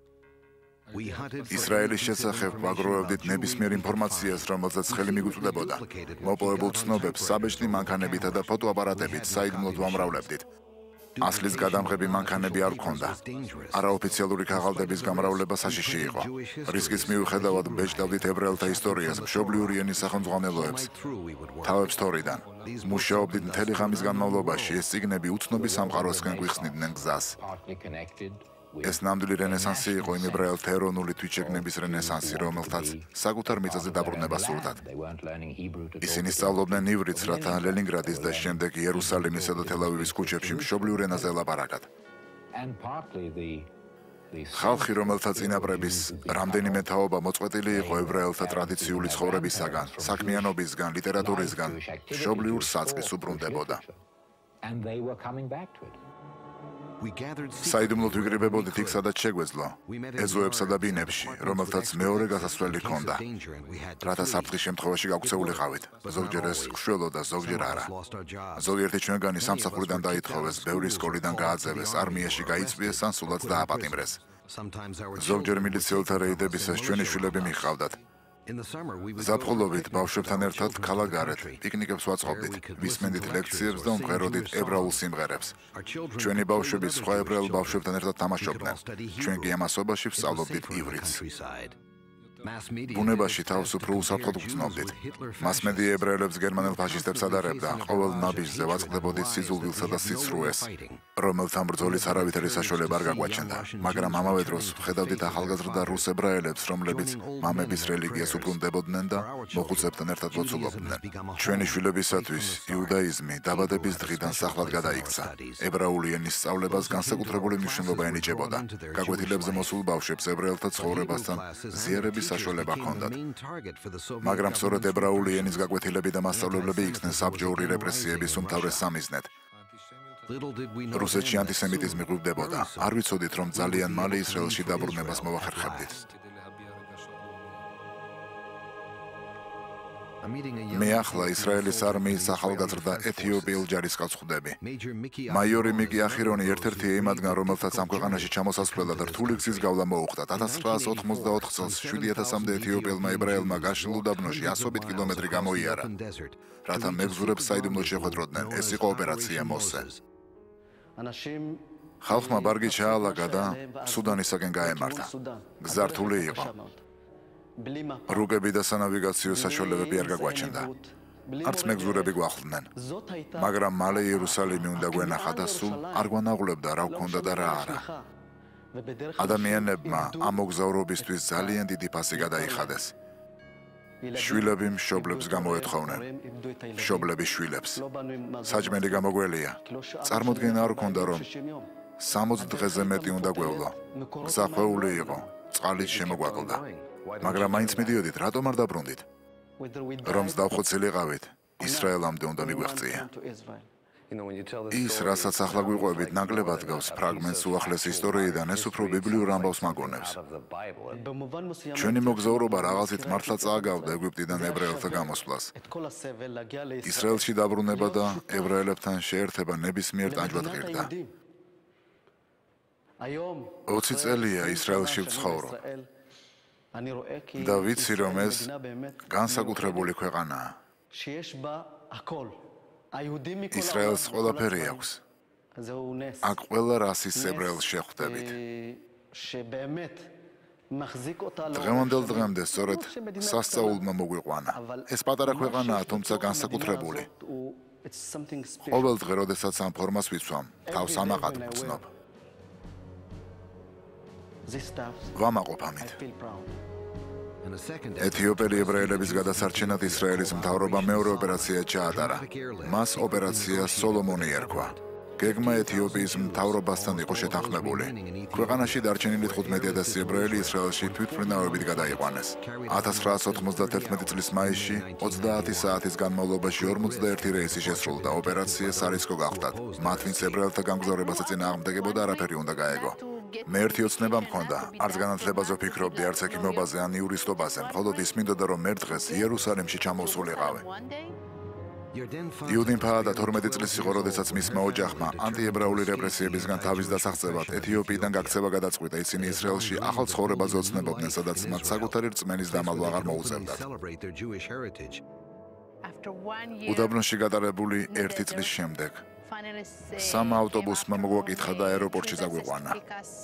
ისრაელის შესახებ ვაგროვებდით ნებისმიერ ინფორმაციას, რომელზეც ხელი მიგვიწვდებოდა. მოპოვებულ ცნობებს საბეჭდი მანქანებითა და ფოტოაპარატებით საიდუმლოდ ვამრავლებდით. ასლის გადამღები მანქანები არ გქონდა. არაოფიციალური ქაღალდების გამრავლება საშიში იყო. რისკის მიუხედავად ბეჭდავდით ებრაელთა ისტორიას, მშობლიური ენის სახელმძღვანელოებს, თავებს თორიდან. მუშაობდით მთელი ღამის განმავლობაში, ეს წიგნები უცნობი სამყაროსკენ გვიხსნიდნენ გზას. ეს ნამდვილი რენესანსი იყო იმ ებრაელთა ეროვნული თვითშეგნების რენესანსი, რომელთაც საკუთარ მიწაზე დაბრუნება სურდათ. ისინი სწავლობდნენ ივრითს, რათა ლენინგრადის და შემდეგ იერუსალიმისა და თელ-ავივის ქუჩებში მშობლიურ ენაზე ელაპარაკათ. ხალხი, რომელთა წინაპრების რამდენიმე თაობა მოწყვეტილი იყო ებრაელთა ტრადიციული ცხოვრებისაგან, საქმიანობისგან, ლიტერატურისგან, მშობლიურ საწყის უბრუნდებოდა. საიდუმლოდ ვიკრიბებოდით იქ, სადაც შეგვეძლო, ეზოებსა და ბინებში, რომელთაც მეორე გასასვლელი ჰქონდა, რათა საფრთხის შემთხვევაში გაგვცეულიყავით. ზოგჯერ ეს უშველოდა, ზოგჯერ არა. ზოგიერთი ჩვენგანი სამსახურიდან დაითხოვეს, ბევრი სკოლიდან გააძევეს, არმიაში გაიწვიეს ან სულაც დააპატიმრეს. ზოგჯერ მილიციელთა რეიდებისას ჩვენი შვილები მიჰყავდათ. ზაფხულობით ბავშვებთან ერთად ქალაქგარეთ პიკნიკებს ვაწყობდით, ვისმენდით ლექციებს და უმღეროდით ებრაულ სიმღერებს. ჩვენი ბავშვები სხვა ებრაელ ბავშვებთან ერთად თამაშობდნენ. ჩვენ კი ამასობაში ვსწავლობდით ივრითს. ბუნებაში თავს უფრო უსაფრთხოდ გრძნობდით. მასმედია ებრაელებს გერმანელ ფაშისტებს ადარებდა, ყოველ ნაბიჯზე ვაწყდებოდით სიძულვილსა და სიცრუეს, რომელთან ბრძოლის არავითარი საშუალება არ გაგვაჩნდა. მაგრამ ამავე დროს ვხედავდით ახალგაზრდა რუს ებრაელებს, რომლებიც მამების რელიგიას უბრუნდებოდნენ და მოხუცებთან ერთად ლოცულობდნენ. ჩვენი შვილებისათვის იუდაიზმი დაბადების დღიდან სახლად გადაიქცა. ებრაული ენის სწავლებას განსაკუთრებული მნიშვნელობა ენიჭებოდა. გაკვეთილებზე მოსულ ბავშვებს ებრაელთა ცხოვრებასთან ზიარების საშუალება ჰქონდათ. მაგრამ სწორედ ებრაული ენის გაკვეთილები და მასწავლებლები იქნენ საბჭოური რეპრესიების უმთავრეს სამიზნედ. რუსეთში ანტისემიტიზმი ღვივდებოდა. არ ვიცოდით, რომ ძალიან მალე ისრაელში დაბრუნებას მოვახერხებდით. მე ახლა ისრაელის არმიის ახალგაზრდა ეთიოპიელ ჯარისკაცს ხვდები. მაიორი მიკი ახირონი ერთ-ერთი იმ მათგან, რომელთაც ამ ქვეყანაში ჩამოსასვლელად რთული გზის გავლა მოუხდა. 1984 წელს 7000-მდე ეთიოპიელმა ებრაელმა გაშლილ უდაბნოში 100 კილომეტრი გამოიარა, რათა მეგზურებს საიდუმლოდ შეხვედროდნენ. ეს იყო ოპერაცია მოსე. ხალხმა ბარგი ჩაალაგა და სუდანისაკენ გაემართა. გზა რთული იყო. რუკები და სანავიგაციო საშუალებები არ გაგვაჩნდა. არც მეგზურები გვახლდნენ. მაგრამ მალე იერუსალიმი უნდა გვენახა და სულ არ გვანაღლებდა რა გვქონდა და რა არა. ადამიანებმა ამ მოგზაურობისთვის ძალიან დიდი ფასი გადაიხადეს. შვილები მშობლებს გამოეთხოვნენ. მშობლები შვილებს. საჭმელი გამოგველია. წარმოდგენა არ ჰქონდა, რომ 60 დღეზე მეტი უნდა გვევლო. გზა ხვეული იყო. წყალით შემოგვაკლდა. მაგრამ მაინც მიდიოდით, რატომ არ დაბრუნდით? რომს დავხოცილიყავით, ისრაელამდე უნდა მიგვეღწია. ის, რასაც ახლა გვიყვებით, ნაკლებად გავს ფრაგმენტს უახლეს ისტორიიდან, ეს უფრო ბიბლიურ ამბავს მაგონებს. ჩვენი მოგზაურობა რაღაცით მართლა წააგავდა ეგვიპტიდან ებრაელთა გამოსვლას. ისრაელში დაბრუნება და ებრაელებთან შეერთება ნებისმიერ ტანჯვად ღირდა. 20 წელია ისრაელში ვცხოვრობ. და ვიცი, რომ ეს განსაკუთრებული ქვეყანაა. ისრაელს ყველაფერი აქვს. აქ ყველა რასის ებრაელს შეხვდებით. დღევანდელ დღემდე სწორედ სასწაულმა მოგვიყვანა. ეს პატარა ქვეყანაა, თუმცა განსაკუთრებული. ყოველ დღე, როდესაც ამ ფორმას ვიცვამ, თავს ამაყად ვგრძნობ. ვამაყობ ამით. ეთიოპიელი ებრაელების გადასარჩენად ისრაელის მთავრობამ მეორე ოპერაცია ჩაატარა. მას ოპერაცია სოლომონი ერქვა. გეგმა ეთიოპიის მთავრობასთან იყო შეთანხმებული. ქვეყანაში დარჩენილი 15000 ებრაელი ისრაელში თვითმფრინავებით გადაიყვანეს. 1991 წლის მაისში 30 საათის განმავლობაში 41 რეისი შესრულდა. ოპერაცია სარისკო გახდათ. მათ, ვინც ებრაელთა გამგზავრებას ეწინააღმდეგებოდა, არაფერი უნდა გაეგო. მე ერთი ოცნება მქონდა, არც განათლებაზე ვფიქრობდი, არც ექიმობაზე ან იურისტობაზე, მხოლოდ ის მინდოდა, რომ ერთ დღეს იერუსალიმში ჩამოვსულიყავი. იუდიმ-ფაა და 12 წლის იყო, როდესაც მისმა ოჯახმა ანტიებრაული რეპრესიებისგან თავის დასაღწევად ეთიოპიიდან გაქცევა გადაწყვიტა. ისინი ისრაელში ახალ ცხოვრებაზე ოცნებობდნენ, სადაც მათ საკუთარი რწმენის დამალვა აღარ მოუწევდათ. უდაბნოში გატარებული 1 წლის შემდეგ სამ ავტობუსმა მოგვაკითხა და აეროპორტში წაგვიყვანა.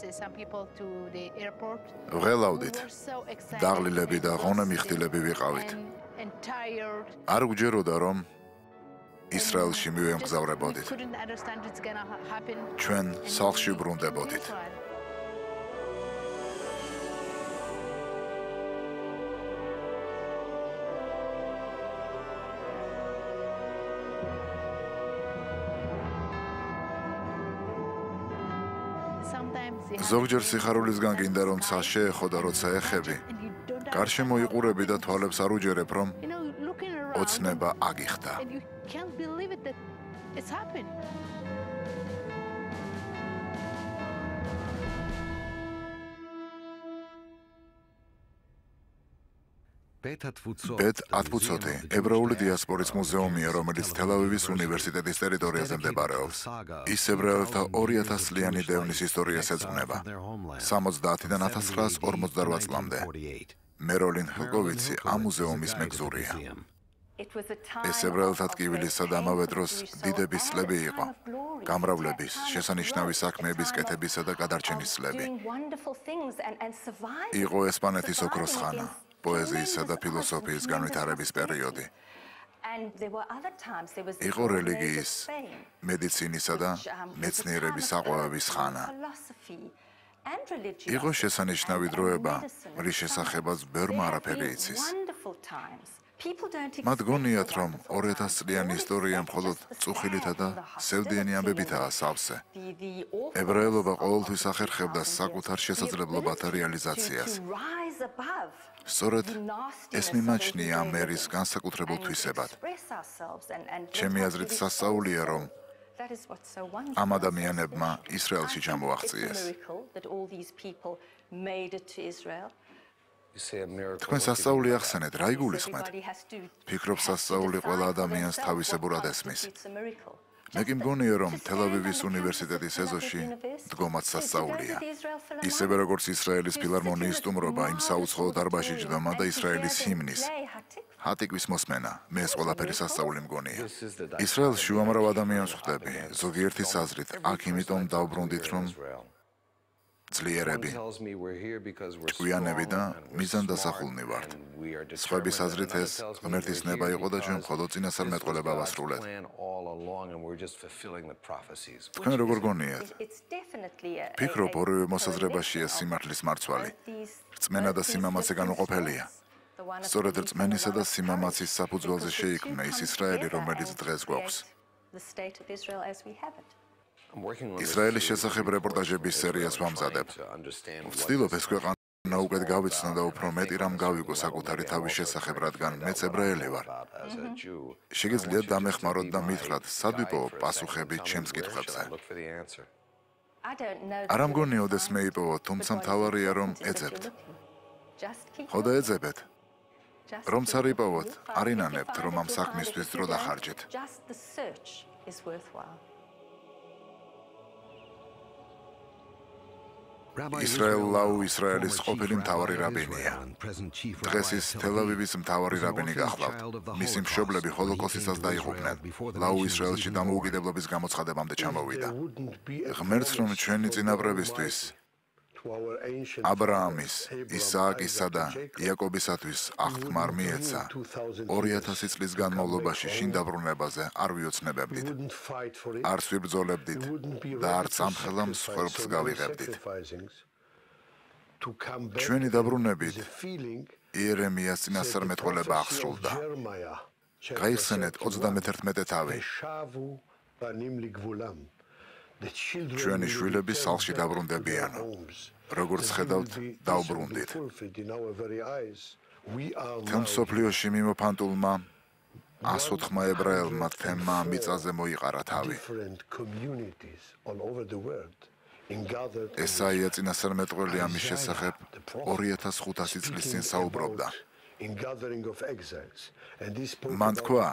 ვღელავდით. დაღლილები და ღონემიხტილები ვიყავით. არ გვჯეროდა, რომ ისრაელში მივემგზავრებოდით. ჩვენ სახლში ბრუნდებოდით. ზოგჯერ სიხარულისგან გინდა, რომ ცა შეეხო და როცა ეხები, გარშემო იყურები და თვალებს არ უჯერებ, რომ ოცნება აგიხდა. ბეთ ათბუცოთი ებრაული დიასპორის მუზეუმია, რომელიც თელ-ავივის უნივერსიტეტის ტერიტორიაზე მდებარეობს. ის ებრაელთა 2000 წლიანი დევნის ისტორიას ეძღვნება. 70-დან 1948 წლამდე. მეროლინ ჰელკოვიცი ამ მუზეუმის მეგზურია. ეს ებრაელთა ტკივილისა და ამავე დროს დიდების წლები იყო. გამრავლების, შესანიშნავი საქმეების კეთებისა და გადარჩენის წლები. იყო ესპანეთის ოქროს ხანა. პოეზიისა და ფილოსოფიის განვითარების პერიოდი. იყო რელიგიის, მედიცინისა და მეცნიერების საყვარების ხანა. იყო შესანიშნავი დროება, რის შესახებაც ბევრმა არაფერი იცის. მათ გონიათ, რომ 2000 წლიანი ისტორია მხოლოდ წუხილითა და სევდიანი ამბებითაა სავსე. ებრაელობა ყოველთვის ახერხებდა საკუთარ შესაძლებლობათა რეალიზაციას. სწორედ ეს მიმაჩნია ამ ერის განსაკუთრებულ თვისებად. ჩემი აზრით სასწაულია, რომ ამ ადამიანებმა ისრაელში ჩამოაღწიეს. თქვენ სასწაული ახსენეთ, რა იგულისხმეთ? ფიქრობ, სასწაული ყველა ადამიანს თავისებურად ესმის. მე კი მგონია, რომ თელ-ავივის უნივერსიტეტის ეზოში დგომაც სასწაულია. ისევე როგორც ისრაელის ფილარმონიის სტუმრობა, იმ საუცხოო დარბაზში ჯდომა და ისრაელის ჰიმნის ჰატიკვის მოსმენა, მე ეს ყველაფერი სასწაული მგონია. ისრაელში უამრავ ადამიანს ხვდები, ზოგიერთის აზრით, აქ იმიტომ დავბრუნდით, რომ ძლიერები, ჭკვიანები და მიზანდასახულნი ვართ. სხვების აზრით ეს ღმერთის ნება იყო და ჩვენ მხოლოდ წინასწარმეტყველება ვასრულეთ. თქვენ როგორ გონიათ? ფიქრობ, ორივე მოსაზრებაშია სიმართლის მარცვალი. რწმენა და სიმამაცე განუყოფელია. სწორედ რწმენისა და სიმამაცის საფუძველზე შეიქმნა ის ისრაელი, რომელიც დღეს გვაქვს. ისრაელის შესახებ რეპორტაჟების სერიას ვამზადებ. ვცდილობ ეს ქვეყანა უკეთ გავიცნო და უფრო მეტი რამ გავიგო საკუთარი თავის შესახებ, რადგან მეც ებრაელი ვარ. შეგიძლიათ დამეხმაროთ და მითხრათ, სად ვიპოვო პასუხები ჩემს კითხვებზე. არ მგონიოდეს მე იპოვო, თუმცა მთავარია რომ ეძებთ. ხო და ეძებეთ. რომც არ იპოვოთ, არ ინანებთ, რომ ამ საქმისთვის დრო დახარჯეთ. ისრაელ ლაუ ისრაელის ყოფილი მთავარი რაბინია. დღეს ის თელ-ავივის მთავარი რაბინი გახლავთ. მისი მშობლები ჰოლოკოსტისას დაიღუპნენ. ლაუ ისრაელში დამოუკიდებლობის გამოცხადებამდე ჩამოვიდა. ღმერთს რომ ჩვენი წინაპრებისთვის, აბრაამის, ისააკისა და იაკობისათვის აღთქმარ მიეცა, 2000 წლის განმავლობაში შინ დაბრუნებაზე არ ვიოცნებებდით, არც ვიბრძოლებდით და არც ამხელა მსხვერპლს გავიღებდით. ჩვენი დაბრუნებით იერემიას წინასწარმეტყველება აღსრულდა. გაიხსენეთ 31 თავი. ჩვენი შვილები სახლში დაბრუნდებიანო. როგორც ხედავთ, დავბრუნდით. თემ სოფლიოში მიმოფანტულმა 104 ებრაელმა თემმა მიწაზე მოიყარა თავი. ესაია წინასწარმეტყველი ამის შესახებ 2500 წლის წინ საუბრობდა. მან თქვა,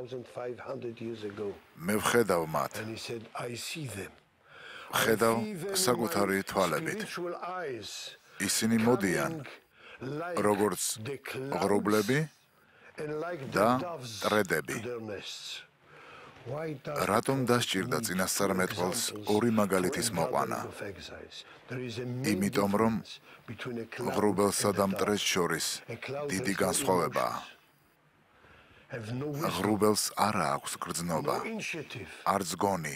მე ვხედავ მათ. ხედავ საკუთარი თვალებით. ისინი მოდიან, როგორც ღრუბლები და ტრედები. რატომ დასჭირდა წინასწარმეტყველს ორი მაგალითის მოყვანა? იმიტომ, რომ ღრუბელსა და მტრედს შორის დიდი განსხვავებაა. ღრუბელს არ აქვს გრძნობა, არც გონი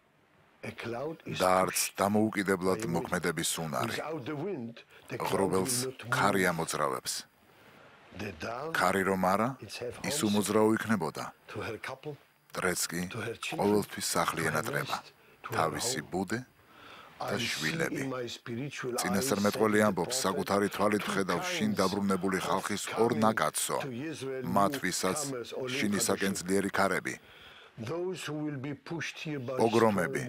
და არც დამოუკიდებლად მოქმედების უნარი. ღრუბელს ქარი ამოძრავებს. ქარი რომ არა, ის უმოძრავო იქნებოდა. ტრედს კი ყოველთვის სახლი ენატრება, თავისი ბუდე და შვილები. წინასწარმეტყველი ამბობს, საკუთარი თვალით ხედავ შინ დაბრუნებული ხალხის ორ ნაკაცსო, მათ ვისაც შინისაკენ ძლიერი ქარები, პოგრომები,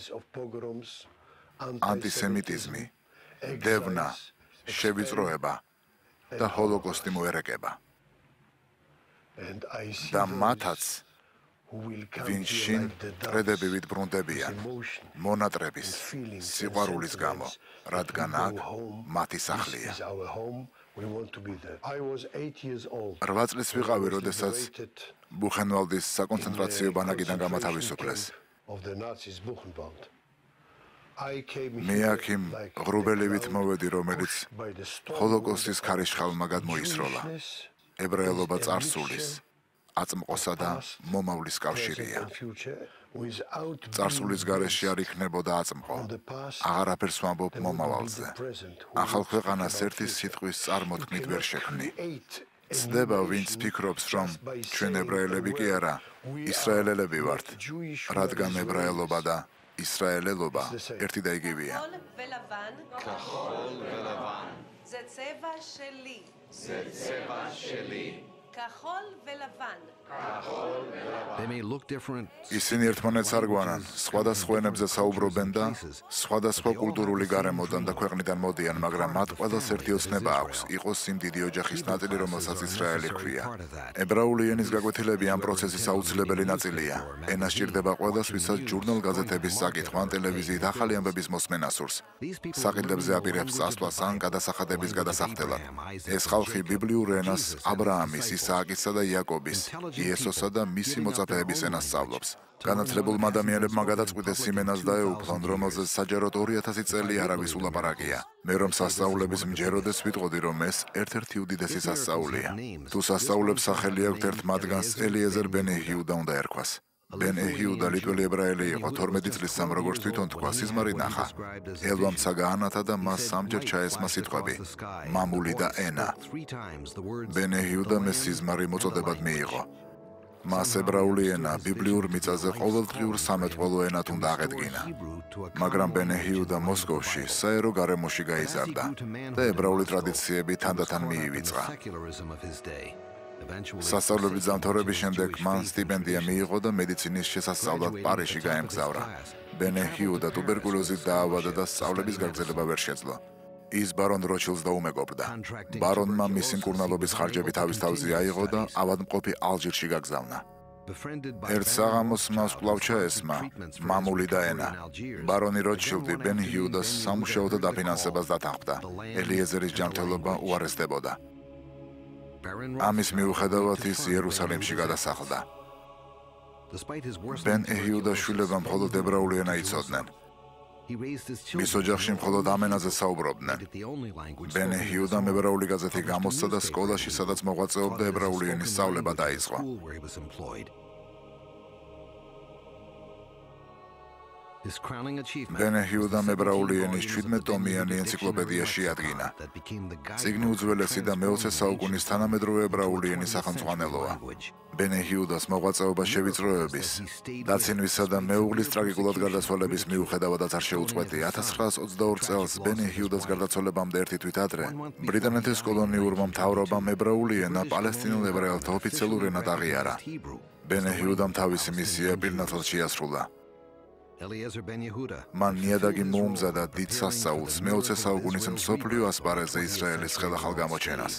ანტისემიტიზმი, დევნა, შევიწროება და ჰოლოკოსტი მოერეკება. და მათაც ვინც შინ ტრედები ვითბრუნდებიან მონატრების სიყვარულის გამო, რადგან აქ მათი სახლია. 8 წლის ვიყავი, როდესაც ბუხენვალდის საკონცენტრაციო ბანაკიდან გამათავისუფლეს. მე აქ იმ ღრუბელივით მოვედი, რომელიც ჰოლოკოსტის ქარიშხალმა გადმოისროლა. ებრაელობა წარსულის, აწმყოსა და მომავლის კავშირია. წარსულის გარეშე არ იქნებოდა აწმყო. აღარაფერს ვამბობ მომავალზე. ახალ ქვეყანას ერთი სიტყვის წარმოთქმით ვერ შექმნი. ცდება ვინც ფიქრობს, რომ ჩვენ ებრაელები კი არა, ისრაელელები ვართ, რადგან ებრაელობა და ისრაელელობა ერთი და იგივეა. כחול ולבן. זה צבע שלי. זה צבע שלי. כחול ולבן. They may look different. ისინი ერთმანეთს არ გვანან, სხვადასხვა ენებზე საუბრობენ და სხვადასხვა კულტურული გარემოდან და ქვეყნიდან მოდიან, მაგრამ მათ ყველას ერთი ოცნება აქვს, იყოს იმ დიდი ოჯახის ნაწილი, რომელსაც ისრაელი ჰქვია. ებრაული ენის გაკვეთილები ამ პროცესის აუცილებელი ნაწილია. ენა სჭირდება ყველას, ვისაც ჟურნალ-გაზეთების საკითხვა ან ტელევიზიით ახალი ამბების მოსმენა სურს. საყიდლებზე აპირებს წასვლას ან გადასახადების გადასახდელად. ეს ხალხი ბიბლიურ ენას აბრაამის, ისააკისა და იაკობის, იესოსა და მისი მოწაფეების ენას სწავლობს. განათლებულმა ადამიანებმა გადაწყვიტეს იმ ენას დაეუფლონ, რომელზეც საჯაროდ 2000 წელი არავის ულაპარაკია. მე რომ სასწაულების მჯეროდეს ვიტყოდი, რომ ეს ერთ-ერთი უდიდესი სასწაულია. თუ სასწაულებს სახელი აქვთ ერთ მათგანს ელიეზერ ბენ ეჰიუდა უნდა ერქვას. ბენ ეჰიუდა ლიტველი ებრაელი იყო, 12 წლის სამ როგორც თვითონ თქვა, სიზმარი ნახა. ელვამცა გაანათა და მას სამჯერ ჩაესმა სიტყვები, მამული და ენა. ბენ ეჰიუდამ ეს სიზმარი მოწოდებად მიიღო. მას ებრაული ენა ბიბლიურ მიწაზე ყოველდღიურ სამეთვალო ენად უნდა აღედგინა. მაგრამ ბენ ეჰიუდა მოსკოვში საერო გარემოში გაიზარდა და ებრაული ტრადიციები თანდათან მიივიწყა. სასწავლებლების დამთავრების შემდეგ მან სტიპენდია მიიღო და მედიცინის შესასწავლად პარიზში გაემგზავრა. ბენ ეჰიუდა ტუბერკულოზით დაავადდა და სწავლების გაგრძელება ვერ შეძლო. ის ბარონ როჩილდს დაუმეგობრდა. ბარონმა მისი მკურნალობის ხარჯები თავის თავზე აიღო და ავადმყოფი ალჟირში გაგზავნა. ერთ საღამოს მას კვლავ ჩაესმა მამული და ენა. ბარონი როჩილდი ბენ ეჰიუდას სამუშაო და დაფინანსებას დათანხმდა. ელიეზერის ჯანმრთელობა უარესდებოდა. ამის მიუხედავად ის იერუსალიმში გადასახლდა. ბენ ეჰიუდას შვილებმა მხოლოდ ებრაული ენა იცოდნენ. მის ოჯახში მხოლოდ ამ ენაზე საუბრობდნენ. ბენ ეჰიუდამ ებრაული გაზეთი გამოსცა და სკოლაში, სადაც მოღვაწეობდა, ებრაული ენის სწავლება დაიწყო. ბენ ეჰიუდამ ებრაული ენის 17-ტომიანი ენციკლოპედია შეადგინა. წიგნი უძველესი და მე-20 საუკუნის თანამედროვე ებრაული ენის სახელმძღვანელოა. ბენ ეჰიუდას მოღვაწეობა შევიწროების, დაცინვისა და მეუღლის ტრაგიკულად გარდაცვალების მიუხედავადაც არ შეუწყვეტი. 1922 წელს ბენ ეჰიუდას გარდაცვალებამდე ერთი თვით ადრე, ბრიტანეთის კოლონიურმა მთავრობამ ებრაული ენა პალესტინელ ებრაელთა ოფიციალურ ენად აღიარა. ბენ ეჰიუდამ თავისი მისია პირნათლად შეასრულა. მან ნიადაგი მოუმზადა დიდ სასწაულს მე-20 საუკუნის მსოფლიო ასპარეზზე ისრაელის ხელახალ გამოჩენას.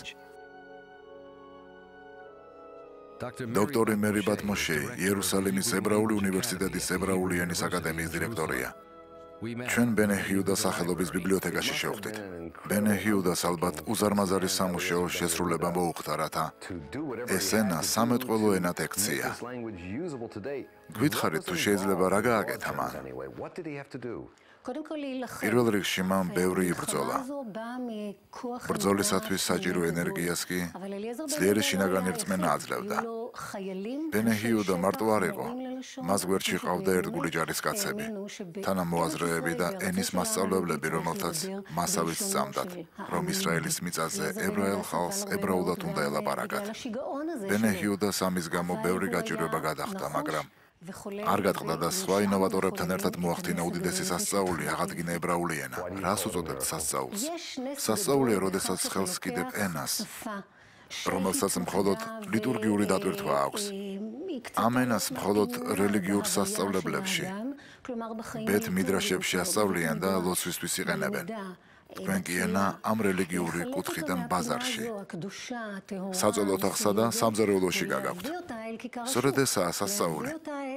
დოქტორი მერი ბატმოშეი, იერუსალიმის ებრაული უნივერსიტეტის ებრაული ენის აკადემიის დირექტორია. ჩვენ ბენ ეჰიუდას სახელობის ბიბლიოთეკაში შევხვდით. ბენ ეჰიუდას ალბათ უზარმაზარი სამუშაო შესრულება მოუხდა, რათა ეს ენა სამეთყველო ენად ექცია. გითხარით, თუ შეიძლება რა გააკეთა მან? პირველ რიგში მან ბევრი იბრძოლა. ბრძოლისათვის საჭირო ენერგიას კი ძლიერი შინაგანი რწმენა აძლევდა. ბენ ეჰიუდა მარტო არ იყო. მას გვერდში ჰყავდა ერთგული ჯარისკაცები, თანამოაზრეები და ენის მასწავლებლები, რომელთაც მასავით სწამდათ, რომ ისრაელის მიწაზე ებრაელ ხალხს ებრაულად უნდა ელაპარაკათ. ბენ ეჰიუდას ამის გამო ბევრი გაჭირვება გადახდა, მაგრამ არ გატყდა და სხვა ინოვატორებთან ერთად მოახდინა უდიდესი სასწაული, აღადგინა ებრაული ენა. რას უწოდებთ სასწაულს? სასწაულია, როდესაც ხელს კიდებ ენას, რომელსაც მხოლოდ ლიტურგიული დატვირთვა აქვს. ამ ენას მხოლოდ რელიგიურ სასწავლებლებში, ბეთ მიდრაშებში ასწავლიან და ლოცვისთვის იყენებენ. თქვენ კი ენა ამ რელიგიური კუთხიდან ბაზარში, საწოლ ოთახსა და სამზარეულოში გაგაქვთ. სწორედ ესაა სასწაული.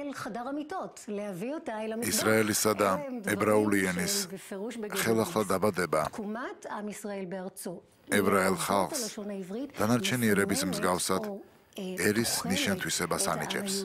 ისრაელისა და ებრაული ენის ხელახლა დაბადება ებრაელ ხალხს დანარჩენი ერების მსგავსად ერის ნიშანთვისებას ანიჭებს.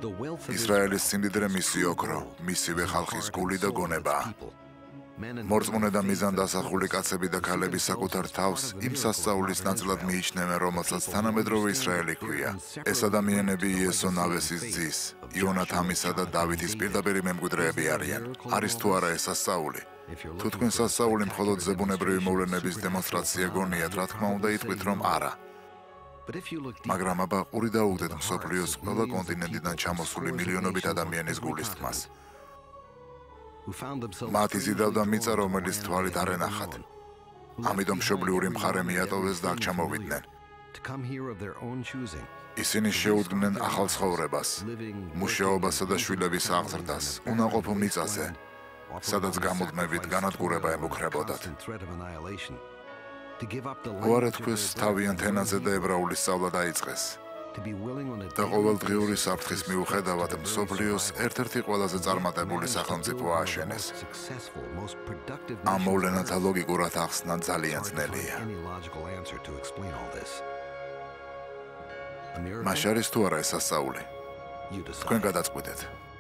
ისრაელის სიმდიდრე მისი ოქრო, მისივე ხალხის გული და გონებაა. მორწმუნე და მიზანდასახული კაცები და ქალები საკუთარ თავს იმ სასწაულის ნაწილად მიიჩნევენ, რომელსაც თანამედროვე ისრაელი ჰქვია. ეს ადამიანები იესო ნავესის ძის, იონათამისა და დავითის პირდაპირი მემკვიდრეები არიან. არის თუ არა ეს სასწაული? თუ თქვენ სასწაული მხოლოდ ზებუნებრივი მოვლენების დემონსტრაცია გონიათ, რა თქმა უნდა იტყვით, რომ არა. მაგრამ აბა ყური დაუგდეთ მსოფლიოს ყველა კონტინენტიდან ჩამოსული მილიონობით ადამიანის გულის თმას. მათ იზიდავდა მიწა, რომელიც თვალით არ ენახათ. ამიტომ მშობლიური მხარე მიატოვეს და აქ ჩამოვიდნენ. ისინი შეუდგნენ ახალ ცხოვრებას, მუშაობასა და შვილების აღზრდას, უნაყოფო მიწაზე, სადაც გამუდმებით განადგურება ემუქრებოდათ. უარი თქვეს თავიანთ ენაზე და ებრაული სწავლა დაიწყეს. და ყოველდღიური საფრთხის მიუხედავად მსოფლიოს ერთ-ერთი ყველაზე წარმატებული სახელმწიფო ააშენეს. ამ მოვლენათა ლოგიკურად ახსნა ძალიან ძნელია. მაშ არის თუ არა ეს სასწაული? თქვენ გადაწყვეტეთ.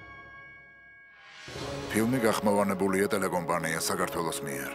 ფილმი გახმოვანებულია ტელეკომპანია საქართველოს მიერ.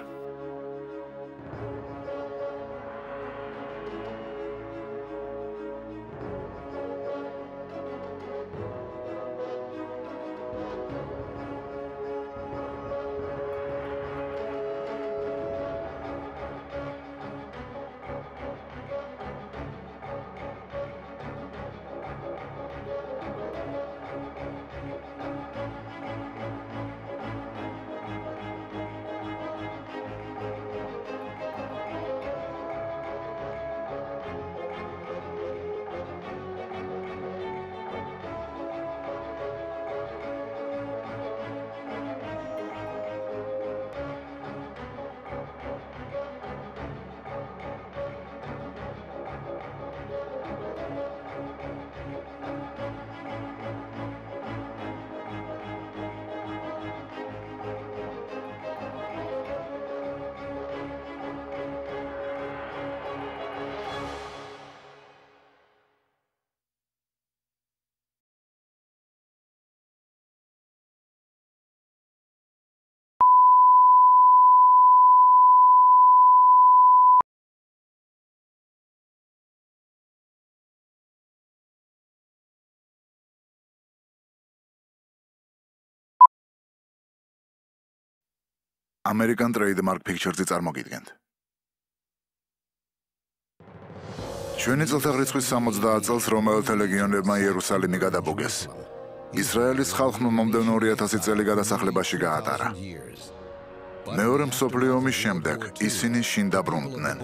American Trademark Pictures-ი წარმოგიდგენთ. ჩვენი წელთაღრიცხვის 70 წელს რომაელთა ლეგიონებმა იერუსალიმი გადაბოგეს. ისრაელის ხალხმა მომდევნო 2000 წელი გადასახლებაში გაატარა. მეორე მსოფლიო ომის შემდეგ ისინი შინ დაბრუნდნენ.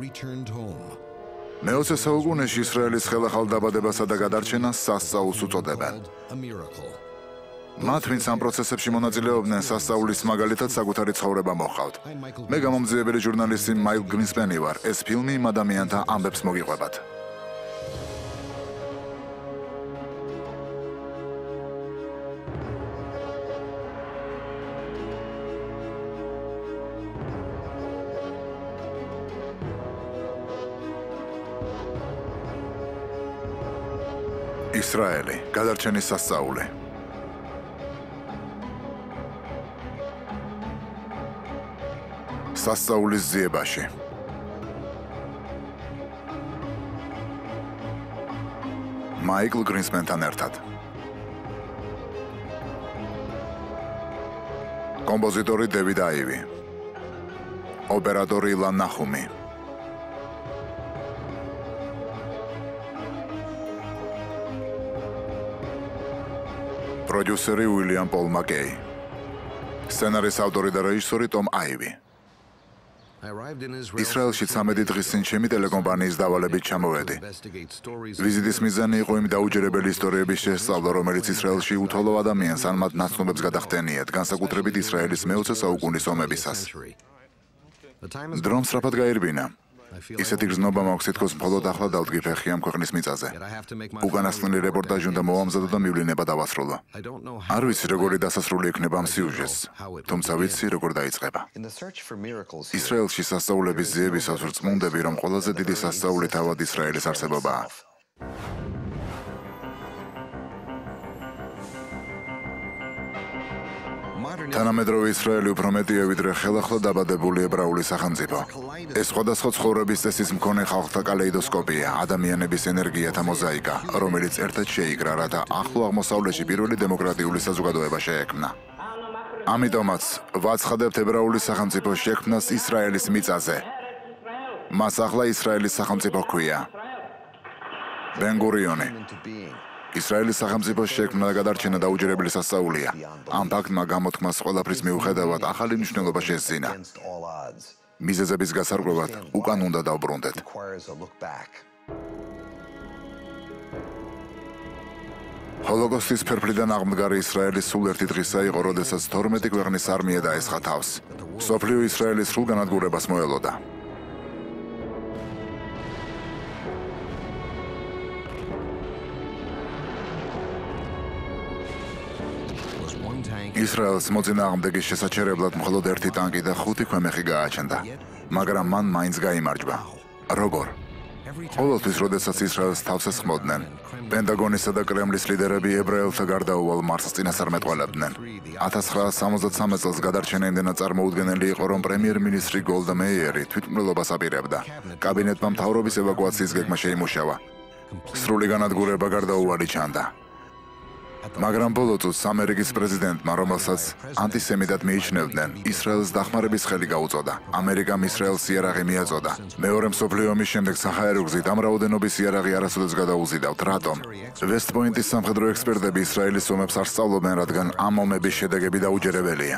მე-20 საუკუნეში ისრაელის ხელახალ დაბადებასა და გადარჩენას სასწაულს უწოდებენ. მათ, ვინც ამ პროცესებში მონაწილეობდნენ, სასწაულის მაგალითად საკუთარი ცხოვრება მოჰყავთ. მე გამომძიებელი ჟურნალისტი მაიკლ გრინსპენი ვარ. ეს ფილმი იმ ადამიანთა ამბებს მოგიყვებათ. ისრაელი, გადარჩენის სასწაული. სასწაულის ძიებაში. მაიკლ გრინსპენთან ერთად. კომპოზიტორი დევიდ აივი. ოპერატორი ილან ნახუმი. პროდიუსერი უილიამ პოლ მაკეი. სცენარის ავტორი და რეჟისორი ტომ აივი. ისრაელში 13 დღის წინ ჩემი ტელეკომპანიის დავალებით ჩამოვედი. ვიზიტის მიზანი იყო იმ დაუჯერებელი ისტორიების შესწავლა, რომელიც ისრაელში უთვალო ადამიანს ან მათ ნაცნობებს გადახდენიათ, განსაკუთრებით ისრაელის მე-20 საუკუნის ომებისას. დრომ სწრაფად გაირბინა. ისეთი გრძნობა მაქვს, თითქოს მხოლოდ ახლა დავდგი ფეხი ამ ქვეყნის მიწაზე. უკანასკნელი რეპორტაჟი უნდა მოვამზადო და მივლინება დავასრულო. არ ვიცი, როგორი დასასრული იქნება ამ სიუჟეტს, თუმცა ვიცი, როგორ დაიწყება. ისრაელში სასწაულების ძიებისას ვრწმუნდები, რომ ყველაზე დიდი სასწაული თავად ისრაელის არსებობაა. თანამედროვე ისრაელი უფრო მეტია ვიდრე ხელახლა დაბადებული ებრაული სახელმწიფო. ეს სხვადასხვა ცხოვრების წესის მქონე ხალხთა კალეიდოსკოპია, ადამიანების ენერგიათა მოზაიკა, რომელიც ერთად შეიკრა, რათა ახლო აღმოსავლეთში პირველი დემოკრატიული საზოგადოება შეექმნა. ამიტომაც ვაცხადებთ ებრაული სახელმწიფოს შექმნას ისრაელის მიწაზე. მას ახლა ისრაელის სახელმწიფო ჰქვია. ბენ-გურიონი. ისრაელის სახელმწიფოს შექმნა და გადარჩენა დაუჯერებელი სასწაულია. ამ ფაქტმა გამოთქმას ყველაფრის მიუხედავად ახალი მნიშვნელობა შესძინა. მიზეზების გასარკვევად უკან უნდა დავბრუნდეთ. ჰოლოკოსტის ფერფლიდან აღმდგარი ისრაელის სულ ერთი დღისა იყო, როდესაც 12 ქვეყნის არმია დაესხა თავს. მსოფლიო ისრაელის სრულ განადგურებას მოელოდა. ისრაელს მოწინააღმდეგის შესაჩერებლად მხოლოდ ერთი ტანკი და 5 ქვემეხი გააჩნდა, მაგრამ მან მაინც გაიმარჯვა. როგორ? ყოველთვის, როდესაც ისრაელს თავს ესხმოდნენ, პენტაგონისა და კრემლის ლიდერები ებრაელთა გარდაუვალ მარცხს წინასწარმეტყველებდნენ. 1973 წელს გადარჩენა იმდენად წარმოუდგენელი იყო, რომ პრემიერ-მინისტრი გოლდა მეიერი თვითმკვლელობას აპირებდა. კაბინეტმა მთავრობის ევაკუაციის გეგმა შეიმუშავა. სრული განადგურება გარდაუვალი ჩანდა. მაგრამ ბოლო წუთს ამერიკის პრეზიდენტმა, რომელსაც ანტისემიტად მიიჩნევდნენ, ისრაელს დახმარების ხელი გაუწოდა. ამერიკამ ისრაელს იარაღი მიაწოდა. მეორე მსოფლიო ომის შემდეგ საჰაერო გზით ამ რაოდენობის იარაღი არასოდეს გადაუზიდავთ. რატომ? ვესტ-პოინტის სამხედრო ექსპერტები ისრაელის ომებს არ სწავლობენ, რადგან ამ ომების შედეგები დაუჯერებელია.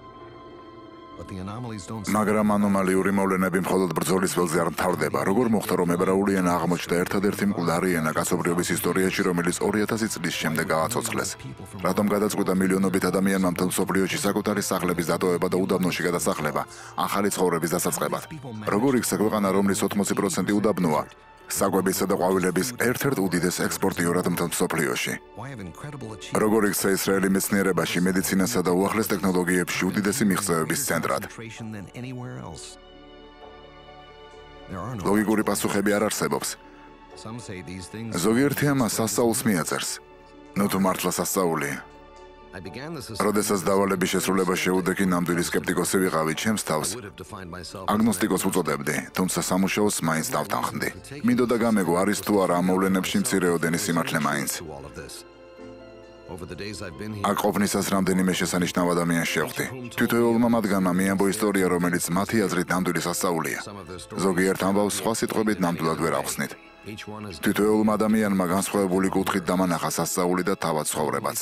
მაგრამ ანომალიური მოვლენები მხოლოდ ბრძოლის ველზე არ მთავრდება. როგორ მოხდა, რომ ებრაული ენა აღმოჩნდა ერთადერთი მკვდარი ენა კაცობრიობის ისტორიაში, რომელიც 2000 წლის შემდეგ გააცოცხლეს? რატომ გადაწყვიტა მილიონობით ადამიანმა მთელ მსოფლიოში საკუთარი სახლების დატოვება და უდაბნოში გადასახლება, ახალი ცხოვრების დასაწყებად? როგორ იქცა ქვეყანა, რომლის 80% უდაბნოა, საკვებისა და ყვავილების ერთ-ერთ უდიდეს ექსპორტიორად მთელ მსოფლიოში? როგორ იქცა ისრაელი მეცნიერებაში, მედიცინასა და უახლეს ტექნოლოგიებში უდიდესი მიღწევების ცენტრად? ლოგიკური პასუხები არ არსებობს. ზოგიერთი ამას სასწაულს მიაწერს. ნუ თუ მართლა სასწაულია. როდესაც დავალების შესრულება შეუდექი, ნამდვილი სკეპტიკოსი ვიყავი, ჩემს თავს აგნოსტიკოს უწოდებდი, თუმცა სამუშაოს მაინც დავთანხმდი. მინდოდა გამეგო, არის თუ არა ამ მოვლენებში მცირეოდენი სიმართლე მაინც. აქ ყოფნისას რამდენიმე შესანიშნავ ადამიანს შევხვდი. თითოეულმა მათგანმა მიამბო ისტორია, რომელიც მათი აზრით ნამდვილი სასწაულია. ზოგიერთ ამბავს სხვა სიტყვებით ნამდვილად ვერ ახსნით. თითოეულმა ადამიანმა განსხვავებული კუთხით დამანახა სასწაული და თავად ცხოვრებაც.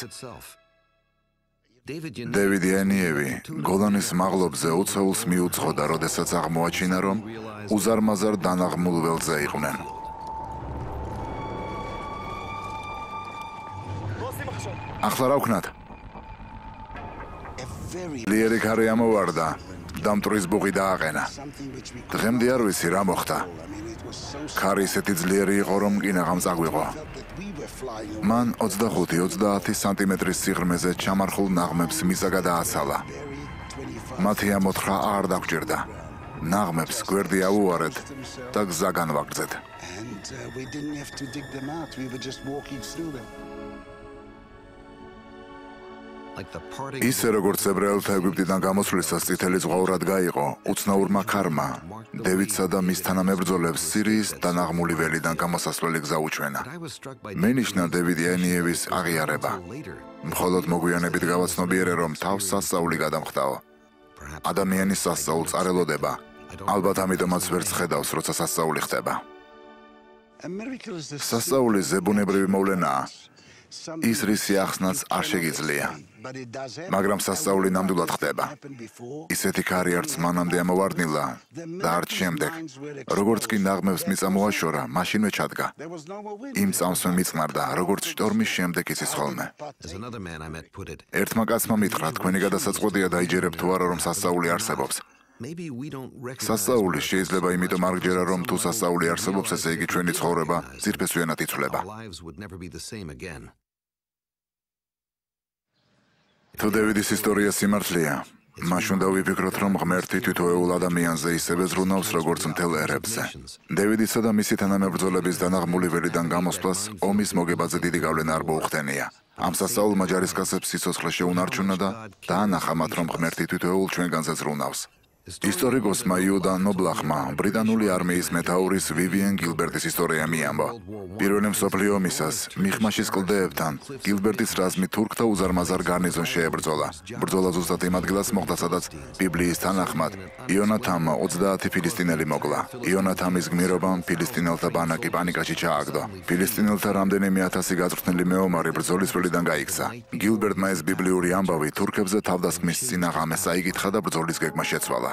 დევიდ იანიევი გოლანის მაღლობზე უცხოელს მიუძღოდა, როდესაც აღმოაჩინა, რომ უზარმაზარ დანაღმულ ველზე იყვნენ. ახლა რა ვქნათ? ძლიერი ქარი ამოვარდა, დამტვრის ბუღი დააყენა. დღემდე არ ვიცი რა მოხდა. ქარი ისეთი ძლიერი იყო, რომ კინაღამ წაგვიყო. მან 25-30 სანტიმეტრის სიღრმეზე ჩამარხულ ნაღმებს მიწა გადააცალა. მათი ამოთხრა არ დაგვჭირდა. ნაღმებს გვერდი აუვარეთ და გზა განვაგრძეთ. ისე როგორც ებრაელთა ეგვიპტიდან გამოსვლისას წითელი ზღვაურად გაიყო, უცნაურმა ქარმა დევიდსა და მის თანამებრძოლებს სირიის დანაღმული ველიდან გამოსასვლელი გზა უჩვენა. მენიშნა დევიდ იანიევის აღიარება. მხოლოდ მოგვიანებით გავაცნობიერე, რომ თავს სასწაული გადამხდაო. ადამიანის სასწაულს არ ელოდება. ალბათ ამიტომაც ვერც ხედავს, როცა სასწაული ხდება. სასწაული ზებუნებრივი მოვლენაა. ის რისი ახსნაც არ შეგიძლია. მაგრამ სასწაული ნამდვილად ხდება. ისეთი ქარი არც მანამდე ამოვარდნილა და არც შემდეგ. როგორც კი ნაღმებს მიწა მოაშორა, მაშინვე ჩადგა. იმ წამსვე მიწყნარდა, როგორც შტორმის შემდეგ იცის ხოლმე. ერთმა კაცმა მითხრა, თქვენი გადასაწყვეტია დაიჯერებ თუ არა, რომ სასწაული არსებობს. სასწაული შეიძლება იმიტომ არ გჯერა, რომ თუ სასწაული არსებობს, ესე იგი ჩვენი ცხოვრება ძირფესვიანად იცვლება. თუ დევიდის ისტორია სიმართლეა, მაშ უნდა ვიფიქროთ, რომ ღმერთი თითოეულ ადამიანზე ისევე ზრუნავს, როგორც მთელ ერებზე. დევიდისა და მისი თანამებრძოლების დანაღმული ველიდან გამოსვლას ომის მოგებაზე დიდი გავლენა არ მოუხდენია. ამ სასწაულმა ჯარისკაცებს სიცოცხლე შეუნარჩუნა და დაანახა მათ, რომ ღმერთი თითოეულ ჩვენგანზე ზრუნავს. ისტორიკოსმა იუდა ნობლახმა ბრიტანული არმიის მეთაურის ვივიენ გილბერტის ისტორია მიამბა. პირველი მსოფლიო ომისას მიხმაშის კლდეებთან გილბერტის რაზმი თურქთა უზარმაზარ გარნიზონს შეებრძოლა. ბრძოლა ზუსტად იმ ადგილას მოხდა, სადაც ბიბლიის თანახმად იონათამმა 30 ფილისტინელი მოკლა. იონათამის გმირობამ ფილისტინელთა ბანაკი პანიკაში ჩააგდო. ფილისტინელთა რამდენიმე ათასი გაწვრთნილი მეომარი ბრძოლის ველიდან გაიქცა. გილბერტმა ეს ბიბლიური ამბავი თურქებზე თავდასხმის წინაღამეს აიკითხა და ბრძოლის გეგმა შეცვალა.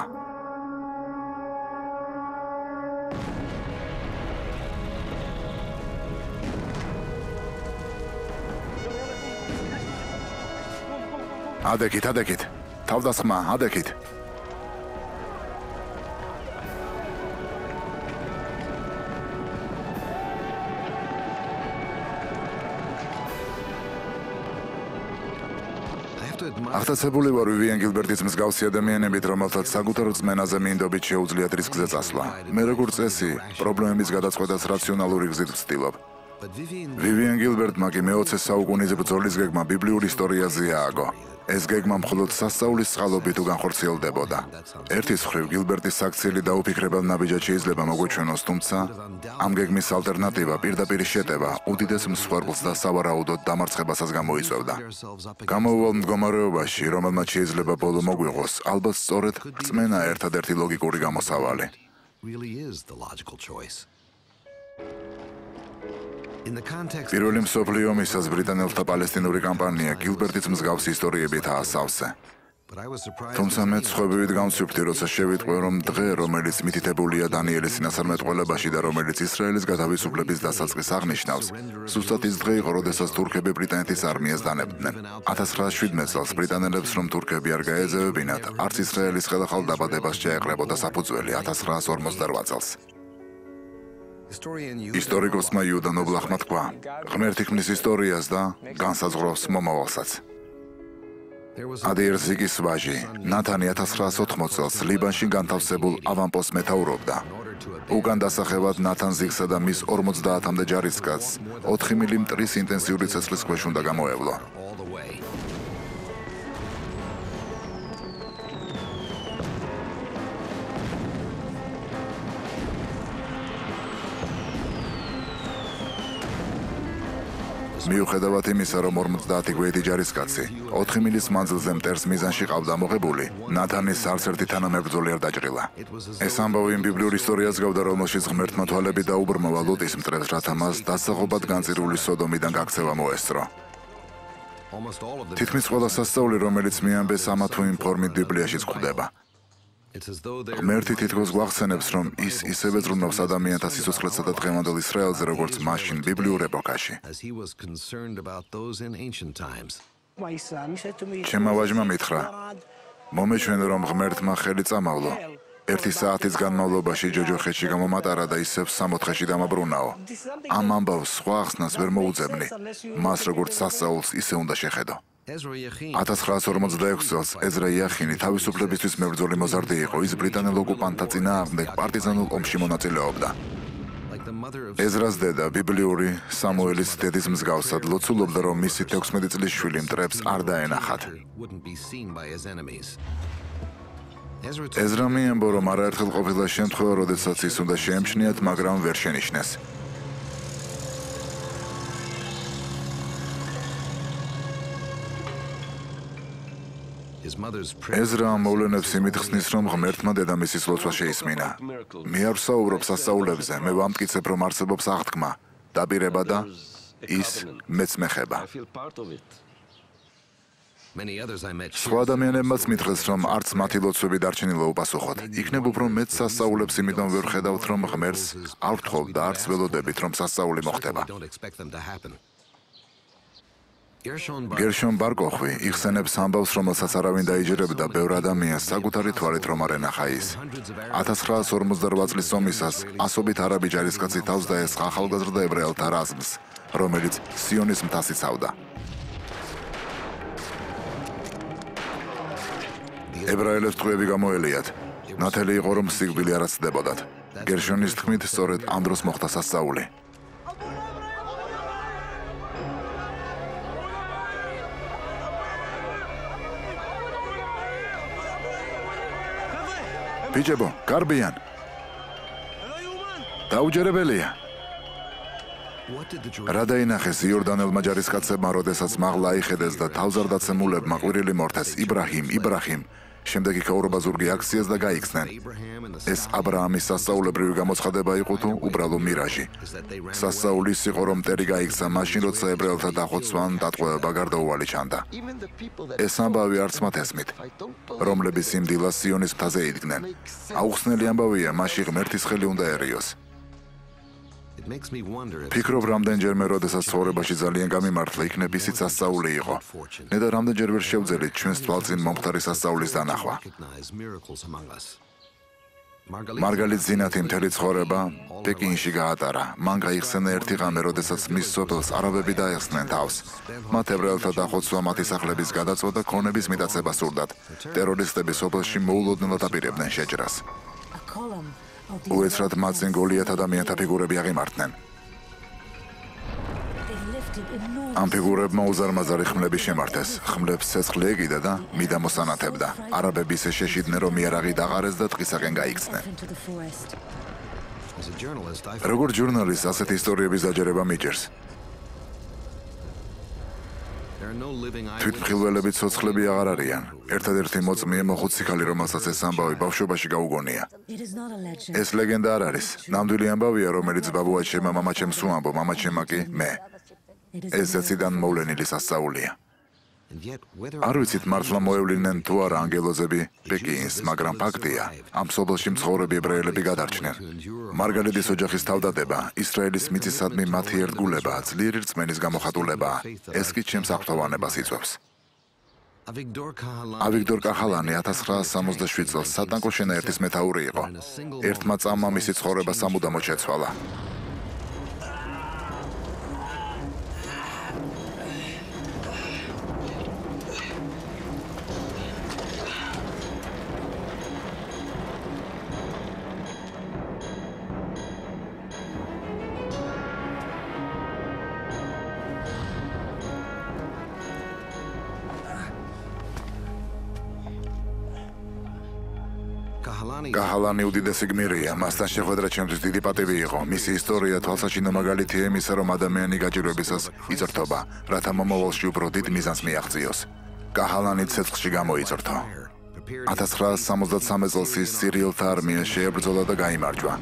ადექით, თავდასხმა, ადექით. აღტაცებული ვარ ვივიენ გილბერტის მსგავსი ადამიანებით, რომელთაც საკუთარ რწმენაზე მინდობით შეუძლიათ რისკზე წასვლა. მე როგორც წესი, პრობლემების გადაწყვეტას რაციონალური გზით ვცდილობ. ვივიენ გილბერტმა კი მე-20 საუკუნის ბრძოლის გეგმა ბიბლიურ ისტორიაზე ააგო. ეს გეგმა მხოლოდ სასწაულის წყალობით უგანხორციელდებოდა. ერთის მხრივ გილბერტის საქციელი დაუფიქრებელ ნაბიჯად შეიძლება მოგვეჩვენოს, თუმცა ამ გეგმის ალტერნატივა პირდაპირ შეტევა უდიდეს მსხვერპლს და სავარაუდოდ დამარცხებასაც გამოიწვევდა. გამოუვალ მდგომარეობაში, რომელმაც შეიძლება ბოლო მოგვიღოს, ალბათ სწორედ რწმენა ერთადერთი ლოგიკური გამოსავალი. პირველი მსოფლიო ომისას ბრიტანელთა პალესტინური კამპანია გილბერტის მსგავსი ისტორიებით აასავსე. თუმცა მე ცხოვივით გამცვიფრდი, როცა შევიტყვე, რომ დღე, რომელიც მითითებულია დანიელის წინასწარმეტყველებაში და რომელიც ისრაელის გათავისუფლების დასაწყისს აღნიშნავს, ზუსტად ის დღე იყო, როდესაც თურქები ბრიტანეთის არმიას დანებდნენ. 1917 წელს ბრიტანელებს რომ თურქები არ გაეძევებინათ, არც ისრაელის ხელახალ დაბადებას შეეყრებოდა საფუძველი 1948 წელს. ისტორიკოსმა იუდა ნობლახმა თქვა, ღმერთი ქმნის ისტორიას და განსაზღვრავს მომავალსაც. ადიერ ზიგის ვაჟი, ნათანი 1980 წელს ლიბანში განთავსებულ ავანპოსტს მეთაურობდა. უკან დასახევად ნათან ზიგსა და მის 50-მდე ჯარისკაცს 4 მილიმეტრის ინტენსიური ცეცხლის ქვეშ უნდა გამოევლო. მიუხედავად იმისა, რომ 50 გვერდი ჯარისკაცი 4 მილის მანძილზე მტერს მიზანში ყავდა მოღებული, ნათანის არც ერთი თანამებრძოლი არ დაჭრილა. ეს ამბავი იმ ბიბლიურ ისტორიას გავდა, რომელშიც ღმერთმა თვალები დაუბრმოვა ლუტის მტრებს, რათა მას დასაღობად განწირული სოდომიდან გაქცევა მოესწრო. თითქმის ყველა სასწაული, რომელიც მიამბეს ამა თუ იმ ფორმით ბიბლიაშიც გვხვდება. ღმერთი თითქოს გვახსენებს, რომ ის ისევე ზრუნავს ადამიანთა სიცოცხლესა და დღევანდელ ისრაელზე, როგორც მაშინ ბიბლიურ ეპოქაში. ჩემმა ვაჟმა მითხრა, მომეჩვენე, რომ ღმერთმა ხელი წამავლო. 1 საათის განმავლობაში ჯოჯოხეთში გამომატარა და ისევ 64-ში დამაბრუნაო. ამ ამბავს სხვა ახსნას ვერ მოუძებნი. მას როგორც სასწაულს ისე უნდა შეხედო. 1946 წელს ეზრა იახინი თავისუფლებისთვის მებრძოლი მოზარდი იყო. ის ბრიტანელ ოკუპანტთა წინააღმდეგ პარტიზანულ ომში მონაწილეობდა. ეზრას დედა, ბიბლიური სამუელის დედის მსგავსად, ლოცულობდა, რომ მისი 16 წლის შვილი მტრებს არ დაენახათ. ეზრა მიემბო, რომ არაერთხელ ყოფილა შემთხვევა, როდესაც ის უნდა შეემჩნიათ, მაგრამ ვერ შენიშნეს. ეზრა მოვლენებს იმით ხსნის, რომ ღმერთმა დედამისის ლოცვა შეისმინა. მე არ ვსაუბრობ სასწაულებზე, მე ვამტკიცებ, რომ არსებობს აღთქმა, დაპირება და ის მეც მეხება. სხვა ადამიანებმაც მითხრეს, რომ არც მათი ლოცვები დარჩენილა უპასუხოთ. იქნებ უფრო მეც სასწაულებს იმიტომ ვერ ხედავთ, რომ ღმერთს არ ვთხოვთ და არც ველოდებით, რომ სასწაული მოხდება. გერშონ ბარკოხვი იხსენებს ამბავს, რომელსაც არავინ დაიჯერებდა ბევრ ადამიანს საკუთარი თვალით რომ არ ენახა ის. 1948 წლის ომისას ასობით არაბი ჯარისკაცი თავს დაესხა ახალგაზრდა ებრაელთა რაზმს, რომელიც სიონის მთას იცავდა. ებრაელებს ტყვეები გამოელიათ. ნათელი იყო, რომ სიკვდილი არ აცდებოდათ. გერშონის თქმით, სწორედ ამ დროს მოხდა სასწაული. ბიჭებო, გარბიან. დაუჯერებელია. What did the რა დაინახეს იორდანელმა ჯარისკაცებმა, როდესაც მაღლა აიხედეს და თავზარდაცემულებმა ყვირილი მორთეს იბრაჰიმ. შემდეგ იქაურობა ზურგი აქციას და გაიქცნენ. Abraham and the ეს აბრაამის სასწაულებრივი გამოცხადება იყო თუ უბრალო მირაჟი. სასწაულის იყო რომ მტერი გაიქცა მაშინ, როცა ებრაელთა დახოცვა ან დატყვევება გარდაუვალი ჩანდა. ეს ამბავი არც მათ ესმით, რომლებიც იმ დილას სიონის მთაზე იდგნენ. აუხსნელი ამბავია, მასში ღმერთის ხელი უნდა ერიოს. It makes me wonder if ფიქრობ, რამდენჯერმე როდესაც ცხოვრებაში ძალიან გამიმართლა, იქნებ ისიც სასწაული იყო. ნედა რამდენჯერ ვერ შევძელით ჩვენს თვალწინ მომხდარი სასწაულის დანახვა. recognize miracles among us. მარგალიტ ზინათი მთელი ცხოვრება პეკინში გაატარა. მან გაიხსენა ერთი ღამე, როდესაც მის სოფელს არაბები დაეხსნენ თავს. მათ ებრაელთა დახოცვა, მათი სახლების გადაწვა და ქონების მიტაცება სურდათ. ტერორისტები სოფელში მოულოდნელად აპირებდნენ შეჭრას. უეცრად მათზე გოლიათ ადამიანთა ფიგურები აღიმართნენ. ამ ფიგურებმა უზარმაზარი ხმლები შემართეს. ხმლებს ცეცხლი ეკიდა და მიდამოსანათებდა. არაბები ისე შეშიდნენ, რომ იარაღი დაყარეს და ტყისაკენ გაიქცნენ. As a journalist, I როგორც ჟურნალისტს ასეთი ისტორიების დაჯერება მიჭირს. there are no living თვითმხილველები ცოცხლები აღარ არიან. ერთადერთი მოწმე მოხუცი ქალი, რომელსაც ეს ამბავი ბავშვობაში გაუგონია. ეს ლეგენდა არ არის. ნამდვილი ამბავია, რომელიც ბაბუაჩემმა მამაჩემს უამბო, მამაჩემმა კი მე. ეს ზეციდან მოვლენილი სასწაულია. and yet whether არ ვიცით მართლა მოევლინენ თუ არა ანგელოზები პეკინს, მაგრამ ფაქტია, ამ სოფელში მცხოვრები ებრაელები გადარჩნენ. მარგალიტის ოჯახის თავდადება, ისრაელის მიწისადმი მათი ერთგულება, ძლიერი რწმენის გამოხატულება, ეს კი ჩემს აღფრთოვანებას იწვევს. ავიგდორ კახალანი 1967 წელს სატანკო შენაერთის მეთაური იყო. ერთმა წამმა მისი ცხოვრება სამუდამოდ შეცვალა. კაჰალანი უდიდესი გმირია, მასთან შეხვედრა ჩემთვის დიდი პატივი იყო. მისი ისტორია თვალსაჩინო მაგალითია იმისა, რომ ადამიანი გაჭირვებისას იწრთობა, რათა მომავალში უფრო დიდ მიზანს მიაღწიოს. კაჰალანი ცეცხლში გამოიწრთო. 1963 წელს ის სირიელთა არმია შეებრძოლა და გაიმარჯვა.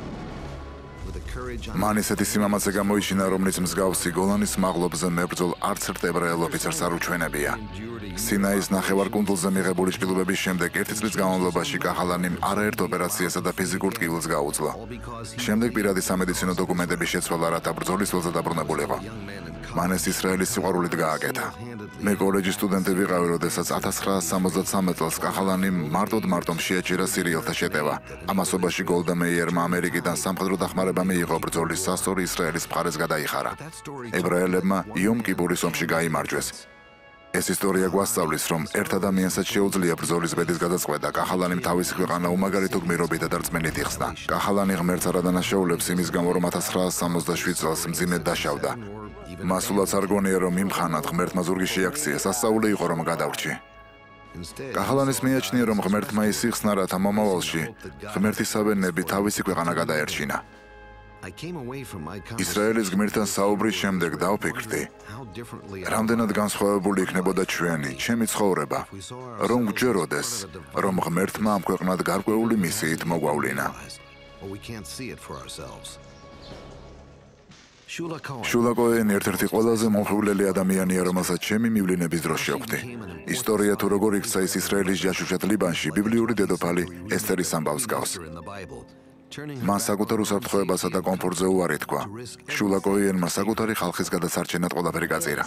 მან ისეთი სიმამაცე გამოიჩინა, რომლის მსგავსი გოლანის მაღლობზე მებრძოლ არც ერთ ებრაელ ოფიცერს არ უჩვენებია. სინაის ნახევარკუნძულზე მიღებული ჭრილობების შემდეგ ერთი წლის განმავლობაში კაჰალანიმ არაერთ ოპერაციასა და ფიზიკურ ტკივილს გაუძლო. შემდეგ პირადი სამედიცინო დოკუმენტები შეცვალა, რათა ბრძოლის ველზე დაბრუნებულიყო. მან ეს ისრაელის სიყვარულით გააკეთა. მე კოლეჯის სტუდენტი ვიყავი, როდესაც 1963 წელს კაჰალანიმ მარტოდ შეაჩერა სირიელთა შეტევა. ამასობაში გოლდა მეიერმა ამერიკიდან სამხედრო დახმარება მიიღო ბრძოლის სასწორი ისრაელის მხარეს გადაიხარა. ებრაელებმა იომ კიპურის ომში გაიმარჯვეს. ეს ისტორია გვასწავლის, რომ ერთ ადამიანსაც შეუძლია ბრძოლის ბედის გადაწყვეტა. კაჰალანიმ თავისი ქვეყანა უმაგალითო გმირობით და რწმენით იხსნა. კაჰალანი ღმერთს არ ადანაშაულებს იმის გამო, რომ 1967 წელს მძიმედ დაშავდა. მას სულაც არ გონია, რომ იმ ხანად ღმერთმა ზურგი შეაქცია, სასწაული იყო, რომ გადავრჩი. კაჰალანის მიაჩნია, რომ ღმერთმა ის იხსნა, რათა მომავალში ღმერთისავე ნები თავისი ქვეყანა გადაერჩინა. ისრაელის გმირთან საუბრის შემდეგ დავფიქრდი, რამდენად განსხვავებული იქნებოდა ჩემი ცხოვრება, რომ გჯეროდეს, რომ ღმერთმა ამ ქვეყნად გარკვეული მისიით მოგვავლინა. შულა კოენი ერთ-ერთი ყველაზე მომხიბვლელი ადამიანია, რომელსაც ჩემი მივლინების დროს შევხვდი. ისტორია თუ როგორ იქცა ის ისრაელის ჯაშუშად ლიბანში, ბიბლიური დედოფალი ესტერის ამბავს გავს. მან საკუთარ უსაფრთხოებასა და კომფორტზე უარი თქვა. შულა კოენმა საკუთარი ხალხის გადასარჩენად ყველაფერი გაწირა.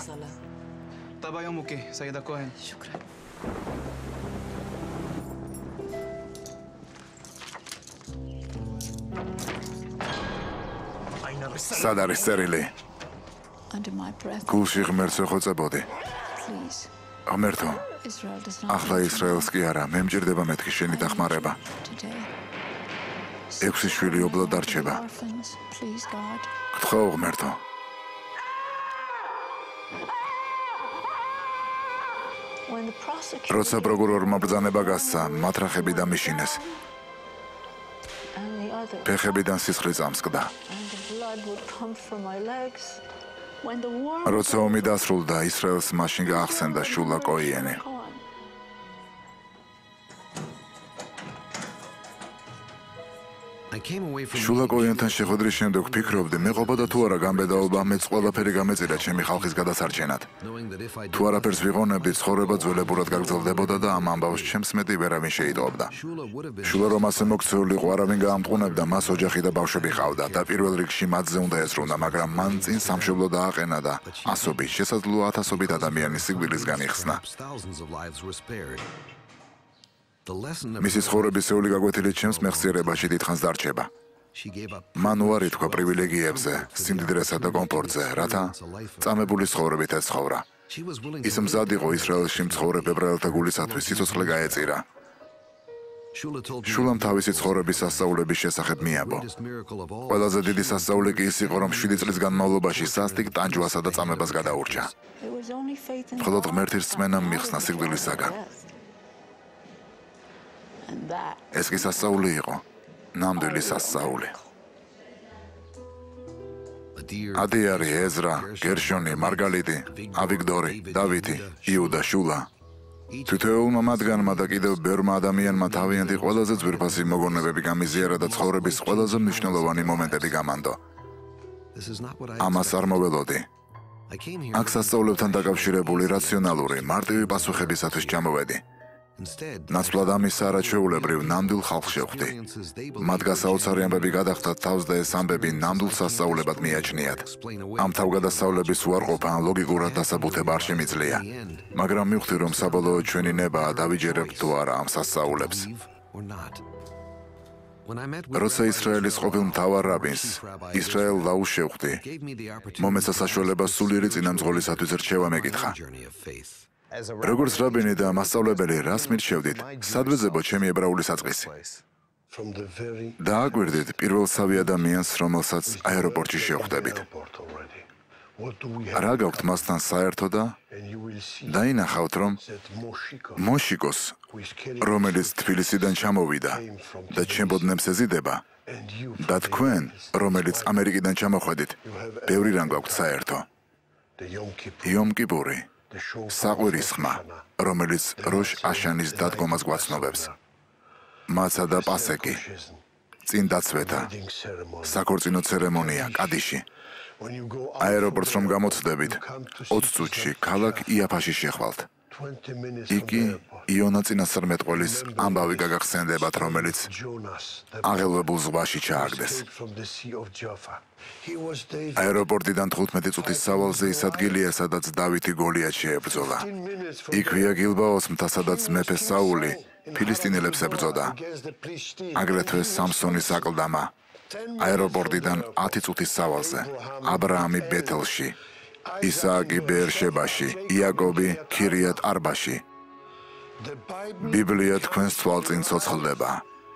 სად არის წერილი? გულში ღმერთს ვეხოცებოდი. ღმერთო, ახლა ისრაელს კი არა, მე მჭირდება მეთქი შენი დახმარება. 6 შვილი ობლად დარჩება. გთხოვ ღმერთო. როცა პროკურორმა ბრძანება გასცა, მათრახები დამიშინეს. ფეხებიდან სისხლი წამსკდა. როცა ომი დასრულდა, ისრაელს მაშინ გაახსენდა შულა კოიენი. შულა კოიენთან შეხვედრის შემდეგ ვფიქრობდი, მეყობოდა თუ არა გამბედაობა, მეც ყველაფერი გამეწირა ჩემი ხალხის გადასარჩენად. თუ არაფერს ვიყონებდი, ცხოვრება ძველებურად გაგრძელდებოდა და ამ ამბავს ჩემს მეტი ვერავინ შეიტოვებდა. შულა რომ ასე მოქცეულიყო, არავინ გაამტყუნებდა, მას ოჯახი და ბავშვები ჰყავდა და პირველ რიგში მათზე უნდა ეძრუნა, მაგრამ მან წინ სამშობლო დააყენა და ასობით, შესაძლოა ათასობით ადამიანის სიკვდილისგან იხსნა. მისი ცხოვრებისეული გაკვეთილი ჩემს მეხსიერებაში დიდხანს დარჩება. მან უარი თქვა პრივილეგიებზე, სიმდიდრესა და კომფორტზე, რათა წამებული ცხოვრებით ეცხოვრა. ის მზად იყო ისრაელში მცხოვრებ ებრაელთა გულისათვის სიცოცხლე გაეწირა. შულამ თავისი ცხოვრების სასწაულების შესახებ მიაბო. ყველაზე დიდი სასწაული კი ის იყო, რომ 7 წლის განმავლობაში სასტიკ ტანჯვასა და წამებას გადაურჩა. მხოლოდ ღმერთის რწმენამ მიხსნა სიკვდილისაგან. ეს კი სასწაული იყო, ნამდვილი სასწაული. ადიარი, ეზრა, გერშონი, მარგალიტი, ავიგდორი, დავითი, იუდა, შულა. თითოეულმა მათგანმა და კიდევ ბევრმა ადამიანმა თავიანთი ყველაზე ძვირფასი მოგონებები გამიზიარა და ცხოვრების ყველაზე მნიშვნელოვანი მომენტები გამანდო. ამას არ მოველოდი. აქ სასწauლებთან დაკავშირებული რაციონალური, მარტივი პასუხებისათვის ჩამოვედი. ნაცვლად ამისა არაჩვეულებრივ ნამდვილ ხალხს შევხვდი. მათ გასაოცარი ამბები გადახდათ თავს და ეს ამბები ნამდვილ სასწauლებად მიაჩნიათ. ამ თავგადასავლების უარყოფა ან ლოგიკურად დასაბუთება არ შემიძლია. მაგრამ მივხვდი, რომ საბოლოოდ ჩვენი ნებაა დავიჯერებთ თუ არა ამ სასწaulებს. როცა ისრაელის ყოფილ მთავარ რაბინს, ისრაელ ლაუს შევხვდი, მომეცა საშუალება სულიერი წინამძღოლისათვის რჩევა მეკითხა. როგორც რაბინი და მასწავლებელი, რას მირჩევდით? სად ვეძებო ჩემი ებრაული საწყისი? დააკვირდით პირველ სავი ადამიანს, რომელსაც აეროპორტში შევხვდებით. რა გაქვთ მასთან საერთო და დაინახავთ, რომ მოშიკოს, რომელიც თბილისიდან ჩამოვიდა და ჩემბოდნებს ეზიდება, და თქვენ, რომელიც ამერიკიდან ჩამოხვედით, ბევრი რამ გაქვთ საერთო. იომ კიპური, საყვირის ხმა, რომელიც როშ აშანის დადგომას გვაცნობებს. მაცა და პასეკი, წინდაცვეთა, საქორწინო ცერემონია, კადიში. აეროპორტს რომ გამოცდებით, 20 წუთში ქალაქ იაფაში შეხვალთ. იქ იონა წინასწარმეტყველის ამბავი გაგახსენდებათ, რომელიც აღელვებულ ზღვაში ჩააგდეს. აეროპორტიდან 15 წუთის სავალზე ის ადგილია, სადაც დავითი გოლიათს შეებრძოლა. იქვეა გილბაოს მთა, სადაც მეფე საული ფილისტინელებს ებრძოდა. აგრეთვე სამსონის აკლდამა. აეროპორტიდან 10 წუთის სავალზე, აბრაამი ბეთელში, ისააკი ბეერშებაში, იაკობი ქირიათ არბაში. ბიბლია თქვენს თვალწინ ცოცხლდება.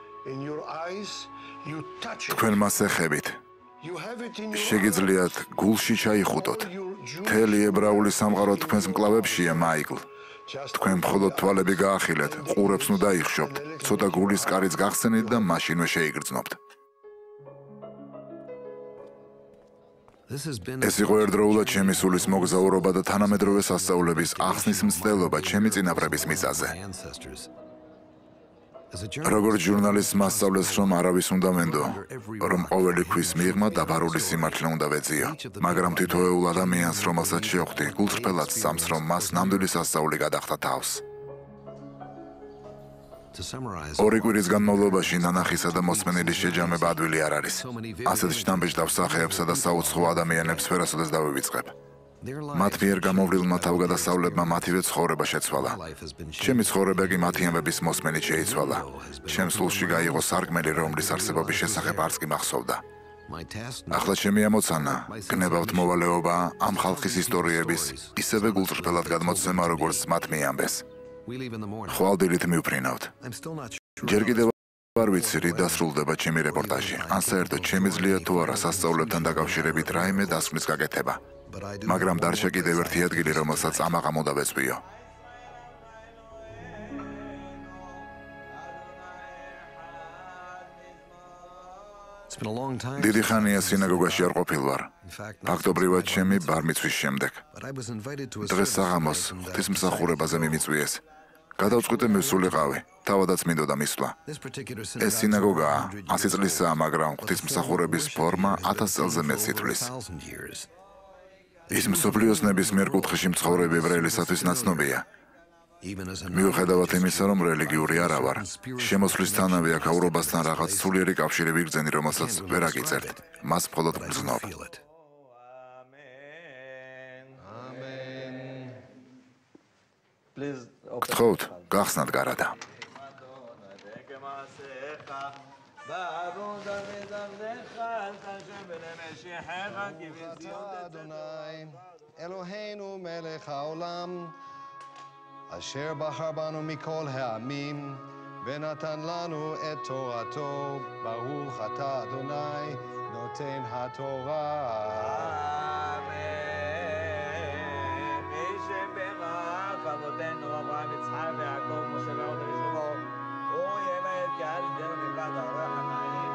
თქვენ მას ეხებით. შეგიძლიათ გულში ჩაიხუტოთ. მთელი ებრაული სამყარო თქვენს მკლავებშია, მაიკლ. თქვენ მხოლოდ თვალები გაახილეთ, ყურებს ნუ დაიხშობთ, ცოტა გულის კარიც გახსენით და მაშინვე შეიგრძნობთ. ეს იყო ერთდროულად ჩემი სულის მოგზაურობა და თანამედროვე სასწაულების ახსნის მცდელობა ჩემი წინაპრების მიწაზე. როგორც ჟურნალისტს მასწავლეს, რომ არავის უნდა მენდო, რომ ყოველი ქვის მიღმა დაბარული სიმართლე უნდა ვეძიო, მაგრამ თითოეულ ადამიანს, რომელსაც შევხვდი, გულწრფელად სწამს, რომ მას ნამდვილი სასწაული გადახდა თავს. 2 კვირის განმავლობაში ნანახისა და მოსმენილის შეჯამება ადვილი არ არის. ასეთ შთამბეჭდავ სახეებსა და საუცხო ადამიანებს ვერასოდეს დავივიწყებ. მათ მიერ გამოვლილმა თავგადასავლებმა მათივე ცხოვრება შეცვალა. ჩემი ცხოვრება კი მათი ამბების მოსმენით შეიცვალა. ჩემ სულში გაიღო სარკმელი, რომლის არსებობის შესახებ არც კი მახსოვდა. ახლა ჩემი ამოცანა, გნებავთ მოვალეობა ამ ხალხის ისტორიების ისევე გულწრფელად გადმოცემა, როგორც მათ მიამბეს. ხვალდილით მივფრინავთ. ჯერ კიდევ არ ვიცი, რით დასრულდება ჩემი რეპორტაჟი, ან საერთოდ შემიძლია თუ არა სასწauლებთან დაკავშირებით რაიმე დასკვნის გაკეთება. მაგრამ დარჩა კიდევ ერთი ადგილი, რომელსაც ამაღამ უნდა ვეწვიო. It's been a long time. დიდი ხანია სინაგოგაში არ ყოფილ ვარ. In fact, ფაქტობრივად ჩემი ბარმიცვის შემდეგ. but I was invited to a დღეს service საღამოს tonight and ღვთისმსახურებაზე მიმიწვიეს. გადავწყვიტე მივსულიყავი. თავადაც მინდოდა მისვლა. this particular ეს synagogue სინაგოგაა, 100 100 წლისაა, მაგრამ ღვთისმსახურების ფორმა 1000 წელზე მეტს ითვლის. 1000 years. ის მსოფლიოს ნებისმიერ კუთხეში მცხოვრები ებრაელისათვის ნაცნობია. Even as a მიუხედავად იმისა, რომ რელიგიური არა ვარ, შემოსვლისთანავე აქაურობასთან რაღაც სულიერი კავშირი ვიგრძენი, რომელსაც ვერ აგიწერთ. მას მხოლოდ გრძნობ. feel it. Please open. გთხოვთ, გახსნათ გარადა. אדוני, אלוהינו מלך העולם, אשר בחר בנו מכל העמים, ונתן לנו את תורתו, ברוך אתה אדוני, נותן התורה. אבותינו אברהם, יצחק ויעקב, משה ואהרון ושלמה, הוא ימי את קהל ידינו מלבד הרוח הנעים.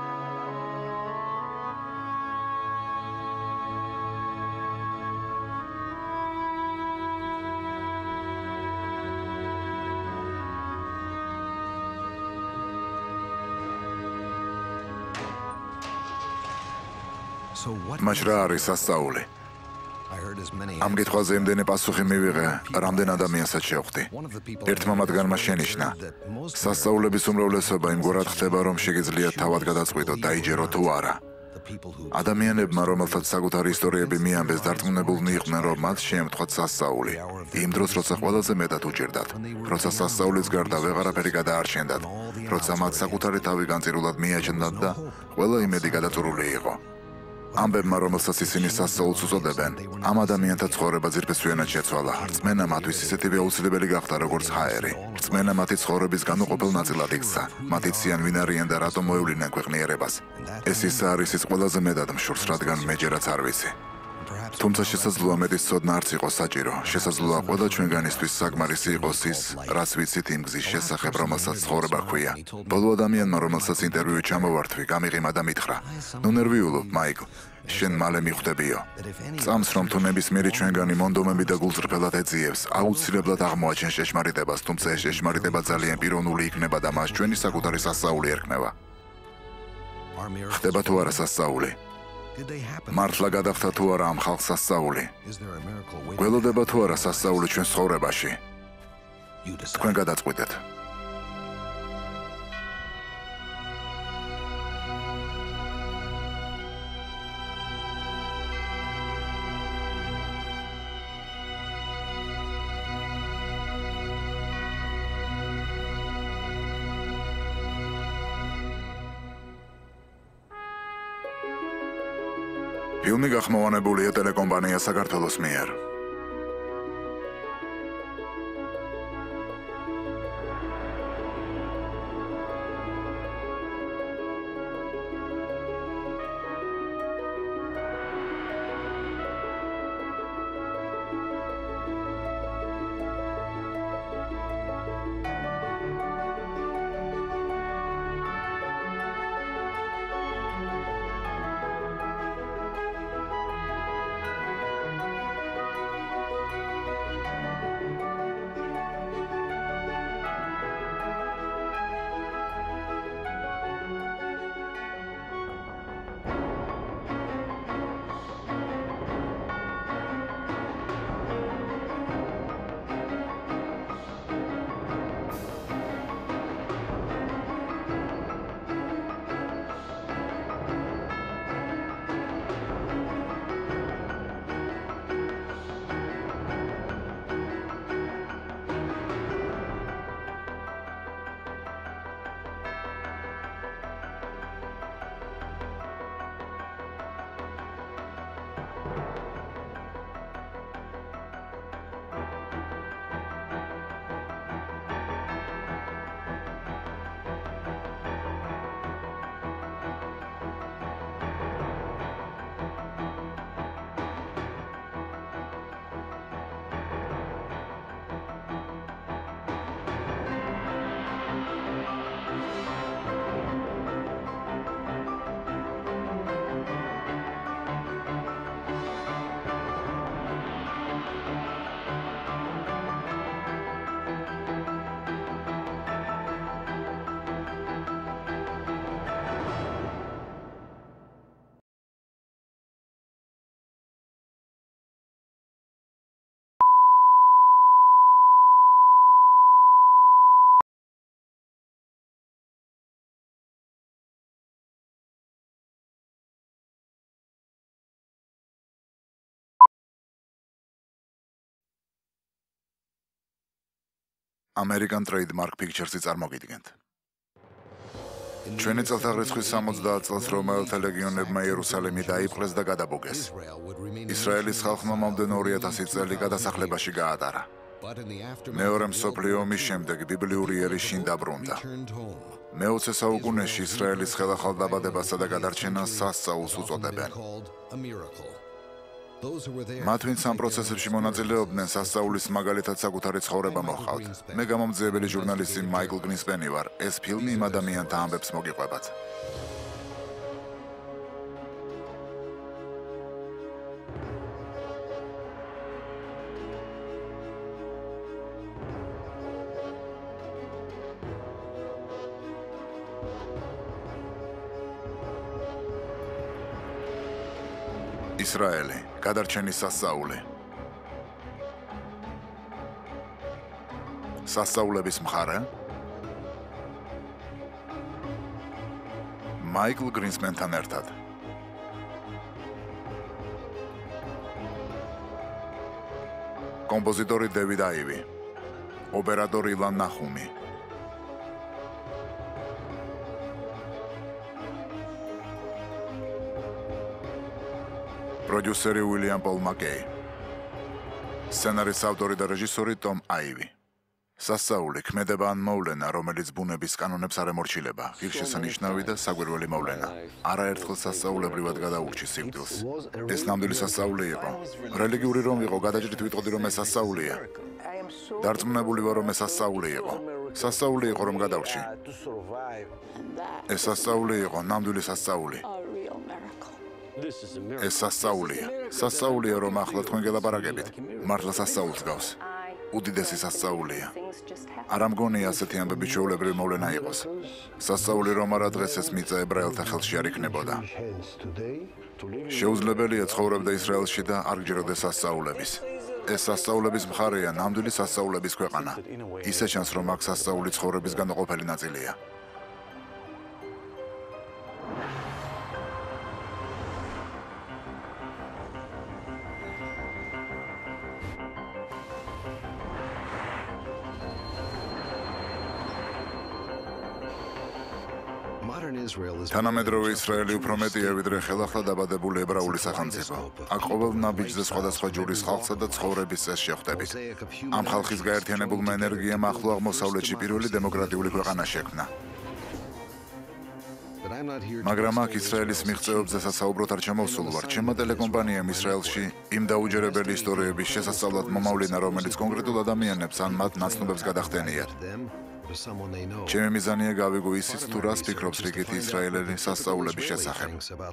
So what? მათ რა არის სასწაული? I heard as many. ამ კითხვაზე იმდენი პასუხი მივიღე, რამდენ ადამიანსაც შევხვდი. ერთმა მათგანმა შენიშნა, სასწაულების უმრავლესობა იმგვარად ხდება, რომ შეგიძლიათ თავად გადაწყვიტოთ, დაიჯეროთ თუ არა. the people who ადამიანებმა, რომელთაც საკუთარი ისტორიები მიამბეს, დარწმუნებულნი იყვნენ, რომ მათ შეემთხვათ სასწაული. იმ დროს, როცა ყველაზე მეტად უჭირდათ, როცა სასწაულის გარდა ვეღარაფერი გადაარჩენდათ, როცა მათ საკუთარი თავი განწირულად მიაჩნდათ და ყველა იმედი გადაწურული იყო. ამბებმა, რომელსაც ისინი სასწაულს უწოდებენ, ამ ადამიანთა ცხოვრება ძირფესვიანად შეცვალა. რწმენა მათთვის ისეთივე აუცილებელი გახდა, როგორც ჰაერი. რწმენა მათი ცხოვრების განუყოფელ ნაწილად იქცა. მათ იციან, ვინ არიან და რატომ მოევლინენ ქვეყნიერებას. ეს ის არის ის ყველაზე მეტად მშურს, რადგან მეჯერაც არ ვიცი. თუმცა შესაძლოა მეტის ცოდნა არც იყოს საჭირო. შესაძლოა ყველა ჩვენგანისთვის საკმარისი იყოს ის, რაც ვიცით იმ გზის შესახებ, რომელსაც ცხოვრება ჰქვია. ბოლო ადამიანმა, რომელსაც ინტერვიუ ჩამოვართვი, გამიღიმა და მითხრა: "ნუ ნერვიულობ, მაიკლ. შენ მალე მიხვდებიო. წამს, რომ თუ ნებისმიერი ჩვენგანი მონდომები და გულწრფელად ეძიებს, აუცილებლად აღმოაჩენს ჭეშმარიტებას, თუმცა ეს ჭეშმარიტება ძალიან პიროვნული იქნება და მას ჩვენი საკუთარი სასწაული ერქმევა." are miracles. ხდება თუ არა სასწაული? Did they happen? მართლა გადახდა თუ არა ამ ხალხს სასწაული? Is there a miracle waiting? გველოდება თუ არა სასწაული ჩვენ ცხოვრებაში? You decide. თქვენ გადაწყვიტეთ. ფილმი გახმოვანებულია ტელეკომპანია საქართველოს მიერ. American Trademark Pictures-ი წარმოგიდგენთ. ჩვენი წელთაღრიცხვის 70 წელს რომაელთა ლეგიონებმა იერუსალიმი დაიპყრეს და გადაბოგეს. ისრაელის ხალხმა მომდენო 2000 წელი გადასახლებაში გაატარა. მეორე მსოფლიო ომის შემდეგ ბიბლიური ერი შინ დაბრუნდა. მე-20 საუკუნეში ისრაელის ხელახალდაბადებასა და გადარჩენას სასწაულს უწოდებენ. მათ ვინც ამ პროცესებში მონაწილეობდნენ, სასწაულის მაგალითად საკუთარი ცხოვრება მოჰყავთ. მე გამომძიებელი ჟურნალისტი მაიკლ გრინსპენი ვარ. ეს ფილმი იმ ადამიანთა ამბებს მოგიყვებათ. ისრაელი, გადარჩენის სასწაული. სასწაულების მხარე მაიკლ გრინსპენთან ერთად. კომპოზიტორი დევიდ აივი, ოპერატორი ილან ნახუმი. პროდიუსერი უილიამ პოლ მაკეი. სცენარის ავტორი და რეჟისორი ტომ აივი. სასწაული ქმედება ან მოვლენა, რომელიც ბუნების კანონებს არ ემორჩილება, ღირსშესანიშნავი და საგვირველი მოვლენა. არაერთხელ სასწაულებრივად გადაურჩის სიკვდილს. ეს ნამდვილი სასწაული იყო. რელიგიური რომ იყო, გადაჭრით ვიტყოდი რომ ეს სასწაულია. დარწმუნებული ვარ რომ ეს სასწაული იყო. სასწაული იყო რომ გადაურჩი. ეს სასწაული იყო, ნამდვილი სასწაული. ეს სასწაულია. სასწაულია რომ ახლა თქვენ გელაპარაკებით. მართლა სასწაულს გავს. უდიდესი სასწაულია. არ ამგონია ასეთი ამბები ჩვეულებრივი მოვლენა იყოს. სასწაული რომ არა დღეს ეს მიწა ებრაელთა ხელში არ იქნებოდა. შეუძლებელია ცხოვრებდა ისრაელში და არ გჯეროდეს სასწაულების. ეს სასწაულების მხარეა, ნამდვილი სასწაულების ქვეყანა. ისე ჩანს რომ აქ სასწაული ცხოვრების განუყოფელი ნაწილია. თანამედროვე ისრაელი უფრო მეტია ვიდრე ხელახლა დაბადებული ებრაული სახელმწიფო. აქ ყოველ ნაბიჯზე სხვადასხვა ჯურის ხალხსა და ცხოვრების წესს შეხვდებით. ამ ხალხის გაერთიანებულმა ენერგიამ ახლო აღმოსავლეთში პირველი დემოკრატიული ქვეყანა შექმნა. მაგრამ აქ ისრაელის მიღწევებზე სასაუბროთ არ ჩამოვსულ ვარ. ჩემმა ტელეკომპანიამ ისრაელში იმ დაუჯერებელი ისტორიების შესასწავლად მომავლინა, რომელიც კონკრეტულ ადამიანებს ან მათ ნაცნობებს გადახდენიათ. ჩემი მიზანია გავიგო ისიც თუ რას ფიქრობს რიგითი ისრაელელი სასწაულების შესახებ.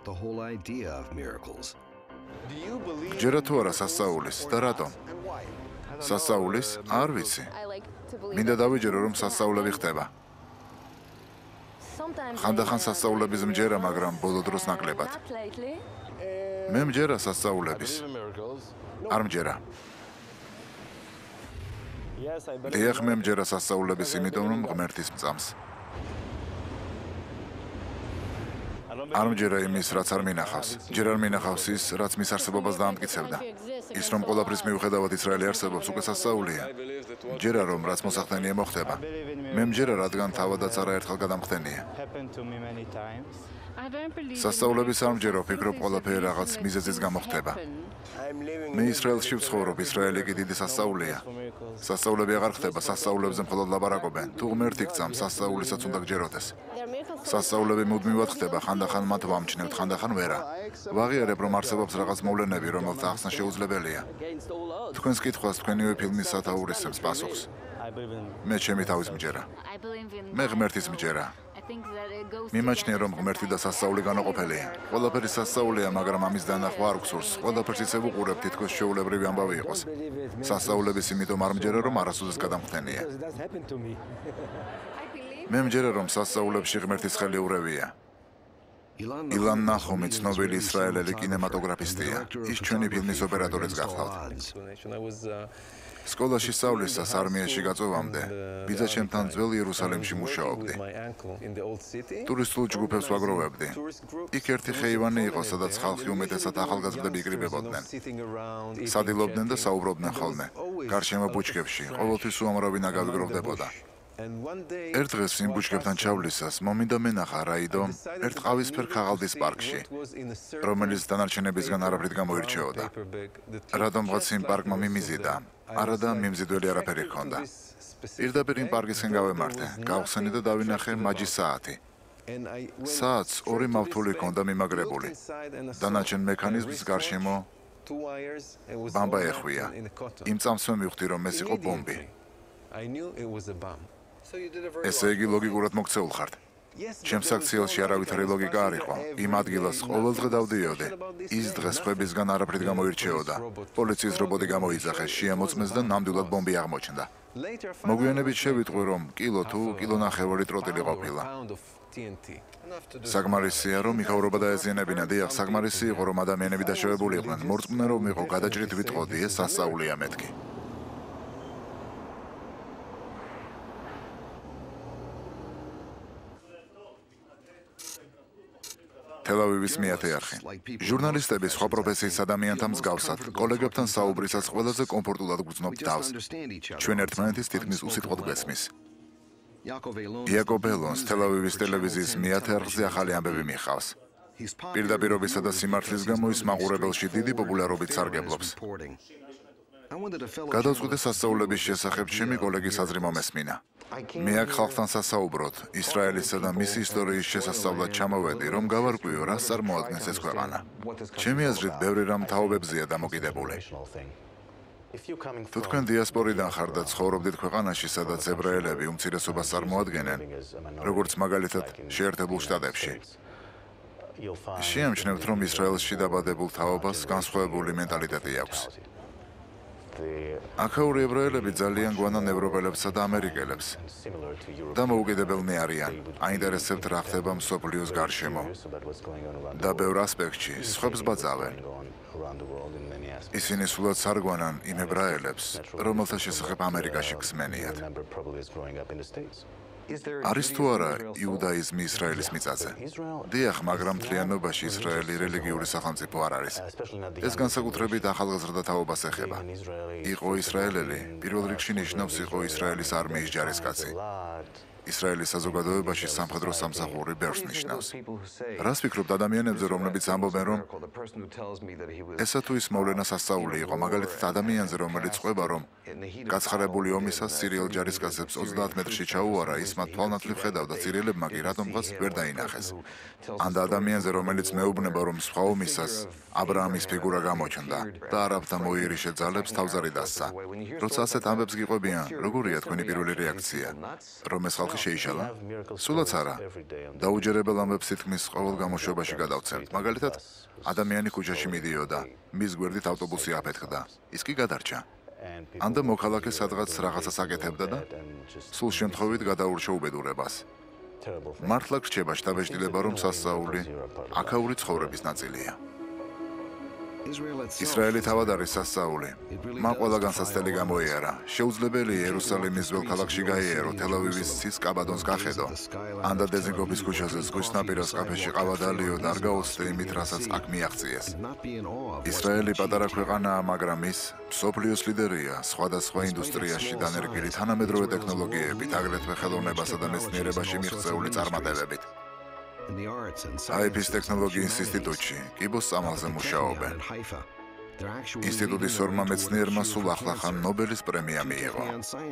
ჯერა თუ არა სასწაულის და რატომ? სასწაულის? არ ვიცი. მინდა დავიჯერო რომ სასწაულები ხდება. ხანდახან სასწაულების მჯერა, მაგრამ ბოლო დროს ნაკლებად. მე მჯერა სასწაულების. არ მჯერა. დიახ, მე მჯერა სასწაულების, იმიტომ რომ ღმერთის მწამს. არ მჯერა იმის, რაც არ მინახავს. ჯერ არ მინახავს ის, რაც მის არსებობას დაამტკიცებდა. ის რომ ყველაფრის მიუხედავად ისრაელი არსებობს, უკვე სასწაულია. ჯერა რომ რაც მოსახდენია მოხდება. მე მჯერა, რადგან თავადაც არაერთხელ გადამხდენია. სასწაულების არ მჯერო, ფიქრობ ყველაფერი რაღაც მიზეზის გამო ხდება. მე ისრაელში ვცხოვრობ, ისრაელი კი დიდი სასწაულია. სასწაულები აღარ ხდება, სასწაულებზე მხოლოდ ლაპარაკობენ. თუ ღმერთი გწამს, სასწაულისაც უნდა გჯეროდეს. სასწაულები მუდმივად ხდება, ხანდახან მათ ვამჩნევთ, ხანდახან ვერა. ვაღიარებ, რომ არსებობს რაღაც მოვლენები, რომელთა ახსნა შეუძლებელია. თქვენს კითხვას თქვენივე ფილმის სათაურისებს პასუხს. მე ჩემი თავის მჯერა. მე ღმერთის მჯერა. მიმაჩნია, რომ ღმერთი და სასწაული განუყოფელია. ყველაფერი სასწაულია, მაგრამ ამის დანახვა არ გსურს. ყველაფერს ისე ვუყურებ, თითქოს შეულებრივი ამბავი იყოს. სასწაულების იმიტომ არ მჯერა, რომ არასოდეს გადამხდენია. მე მჯერა, რომ სასწაულებში ღმერთის ხელი ურევია. ილან ნახუმი ცნობილი ისრაელელი კინემატოგრაფისტია. ის ჩვენი ფილმის ოპერატორიც გახლავთ. სკოლაში სწავლისას არმიაში გაწვევამდე ბიძაჩემთან ძველ იერუსალიმში მუშაობდი. ტურისტულ ჯგუფებს ვაგროვებდი. იქ ერთი ხეივანი იყო, სადაც ხალხი უმეტესად ახალგაზრდები იკრიბებოდნენ. სადილობდნენ და საუბრობდნენ ხოლმე. გარშემო ბუჩქებში ყოველთვის უამრავი ნაგავი გროვდებოდა. ერთ დღეს იმ ბუჩქებთან ჩავლისას მომინდა მენახა რაიდო ერთ ყავისფერ ქაღალდის პარკში, რომელიც დანარჩენებისგან არაფრით გამოირჩეოდა. რადგანაც იმ პარკმა მიმიზიდა, არადა მიმზიდველი არაფერი ჰქონდა. პირდაპირ იმ პარკისკენ გავემართე, გავხსენი და დავინახე მაჯის საათი. საათს ორი მავთული ჰქონდა მიმაგრებული. დანარჩენ მექანიზმის გარშემო ბამბა ეხვია. იმ წამს მივხვდი, რომ ეს იყო ბომბი. ესე იგი ლოგიკურად მოქცეულ ხართ. ჩემს აქციელში არავითარი ლოგიკა არ იყო. იმ ადგილას ყოველ დღე დავდიოდი. ის დღეს ხვებისგან არაფრით გამოირჩეოდა. პოლიციის რობოტი გამოიძახეს, შეამოწმეს და ნამდვილად ბომბი აღმოჩნდა. მოგვიანებით შევიტყვი, რომ კილო თუ კილონახევარი ტროტილი ყოფილა. საკმარისია, რომ მიხავრობა დაეზიანებინა. დიახ, საკმარისი იყო, რომ ადამიანები დაშავებული იყვნენ. მორწმუნე რომ იყო, გადაჭრით ვიტყოდი, ეს სასწაულია მეთქი. თელ-ავივის მეათე არხი. ჟურნალისტები სხვა პროფესიის ადამიანთა მსგავსად, კოლეგებთან საუბრისას ყველაზე კომფორტულად გრძნობთ თავს. ჩვენ ერთმანეთის თითქმის უსიტყვოდ გვესმის. იაკობ ელონს თელ-ავივის ტელევიზიის მეათე არხზე ახალი ამბები მიჰყავს. პირდაპირობისა და სიმართლის გამო ის მაყურებელში დიდი პოპულარობით სარგებლობს. გადავწყვიტე სასწაულების შესახებ ჩემი კოლეგის აზრი მომესმინა. მე აქ ხალხთან სასაუბროდ, ისრაელისა და მისი ისტორიის შესასწავლად ჩამოვედი, რომ გავარკვიო, რას წარმოადგენს ეს ქვეყანა. ჩემი აზრით, ბევრი რამ თაობებზეა დამოკიდებული. თუ თქვენ დიასპორიდან ხართ და ცხოვრობდით ქვეყანაში, სადაც ებრაელები უმცირესობას წარმოადგენენ, როგორც მაგალითად შეერთებულ შტატებში, შეამჩნევთ, რომ ისრაელში დაბადებულ თაობას განსხვავებული მენტალიტეტი აქვს. აქაური ებრაელები ძალიან გვანან ევროპელებსა და ამერიკელებს და მოუკიდებელნი არიან, აინტერესებთ რა ხდება მსოფლიოს გარშემო და ბევრ ასპექტში სხვებს ბაძავენ. ისინი სულაც არ გვანან იმ ებრაელებს, რომელთა შესახებ ამერიკაში გსმენიათ. არის თუ არა იუდაიზმი ისრაელის მიწაზე? დიახ, მაგრამ მთლიანობაში ისრაელი რელიგიური სახელმწიფო არ არის. ეს განსაკუთრებით ახალგაზრდა თაობას ეხება. იყო ისრაელელი, პირველ რიგში ნიშნავს იყო ისრაელის არმიის ჯარისკაცი. ისრაელის საზოგადოებაში სამხედრო სამსახური ბევრს ნიშნავს. რას ფიქრობთ ადამიანებზე, რომლებიც ამბობენ, რომ ესა თუ ის მოვლენა სასწაული იყო, მაგალითად ადამიანზე, რომელიც ყვება, რომ გაცხარებული ომისას სირიელ ჯარისკაცებს 30 მეტრში ჩაუარა, ის მათ თვალნათლივ ხედავდა, სირიელებმა კი რატომღაც ვერ დაინახეს. ან ადამიანზე, რომელიც მეუბნება, რომ სხვა ომისას აბრაამის ფიგურა გამოჩნდა და არაბთა მოიერიშე ძალებს თავზარი დასცა. როცა ასეთ ამბებს გიყვებიან, როგორია თქვენი პირველი რეაქცია? რომ ეს ხალხი შეიშალა? სულაც არა. დაუჯერებელ ამბებს თითქმის ყოველ გამოშვებაში გადავცემთ. მაგალითად, ადამიანი ქუჩაში მიდიოდა, მის გვერდით ავტობუსი აფეთქდა. ის კი გადარჩა. ანდა მოქალაქე სადღაც რაღაცას აკეთებდა და სულ შემთხვევით გადაურჩა უბედურებას. მართლა გრჩება შთაბეჭდილება, რომ სასწაული აქაური ცხოვრების ნაწილია. ისრაელი თავად არის სასწაული. მან ყველა განსაცდელი გამოიარა. შეუძლებელია იერუსალიმის ძველ ქალაქში გაიარო, თელ-ავივის ცის კაბადონს გახედო. ანდა დეზინგოფის ქუჩაზე ზღვის ნაპირას კაფეში ყავა დალიო და არ გაოცდე იმით, რასაც აქ მიაღწიეს. ისრაელი პატარა ქვეყანაა, მაგრამ ის მსოფლიოს ლიდერია სხვადასხვა ინდუსტრიაში დანერგილი თანამედროვე ტექნოლოგიებით, აგრეთვე ხელოვნებასა და მეცნიერებაში მიღწეული წარმატებებით. აიფის ტექნოლოგიის ინსტიტუტში კიბოს წამალზე მუშაობენ. ინსტიტუტის ორმა მეცნიერმა სულ ახლახან ნობელის პრემია მიიღო.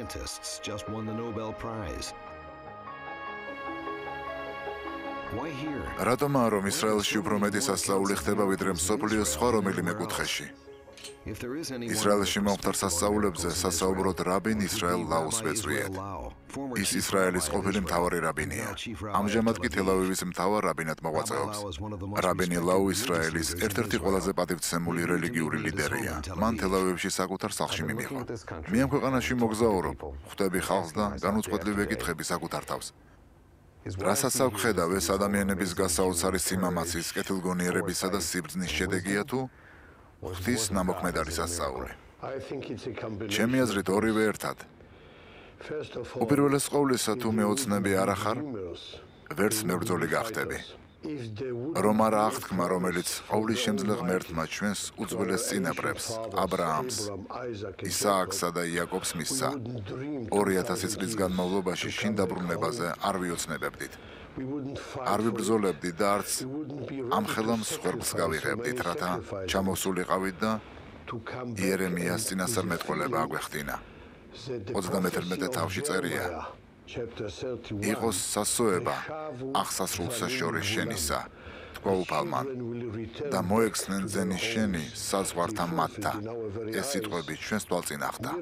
რატომაა, რომ ისრაელში უფრო მეტი სასწაული ხდება, ვიდრე მსოფლიოს სხვა რომელიმე კუთხეში? ისრაელში მომხდარ სასწაულებზე სასაუბროდ რაბინ ისრაელ ლაუს ვეწვიეთ. ის ისრაელის ყოფილი მთავარი რაბინია. ამჟამად კი თელ-ავივის მთავარ რაბინად მოღვაწეობს. რაბინი ლაუ ისრაელის ერთ-ერთი ყველაზე პატივცემული რელიგიური ლიდერია. მან თელ-ავივში საკუთარ სახლში მიმიღო. მე ამ ქვეყანაში მოგზაურობ, ხვდები ხალხს და განუწყვეტლივ ვეკითხები საკუთარ თავს. რასაც აქ ვხედავ, ეს ადამიანების გასაოცარი სიმამაცის, კეთილგონიერებისა და სიბრძნის შედეგია თუ ღვთის ნამოქმედარი სასწაული? ჩემი აზრით ორივე ერთად. უპირველეს ყოვლისა, თუ მეოცნები არ ახარ, ვერც მებრძოლი გახდები. რომ არა აღთქმა, რომელიც ყოვლისშემძლე ღმერთმა ჩვენს უძველეს წინაპრებს, აბრაამს, ისააკსა და იაკობს მისცა, 2000 წლის განმავლობაში შინ დაბრუნებაზე არ ვიოცნებებდით. არ ვიბრძოლებდით და არც ამ ხელა მსხვერპლს გავიღებდით, რათა ჩამოსულიყავით და იერემიას წინასწარმეტყველება აგვეხტინა. 31 თავში წერია: იყოს სასოება აღსასრულსა შორის შენისა, თქვა უფალმან, და მოექცნენ ძენის შენი საზღვართა მათთა. ეს სიტყვები ჩვენს თვალწინახდა.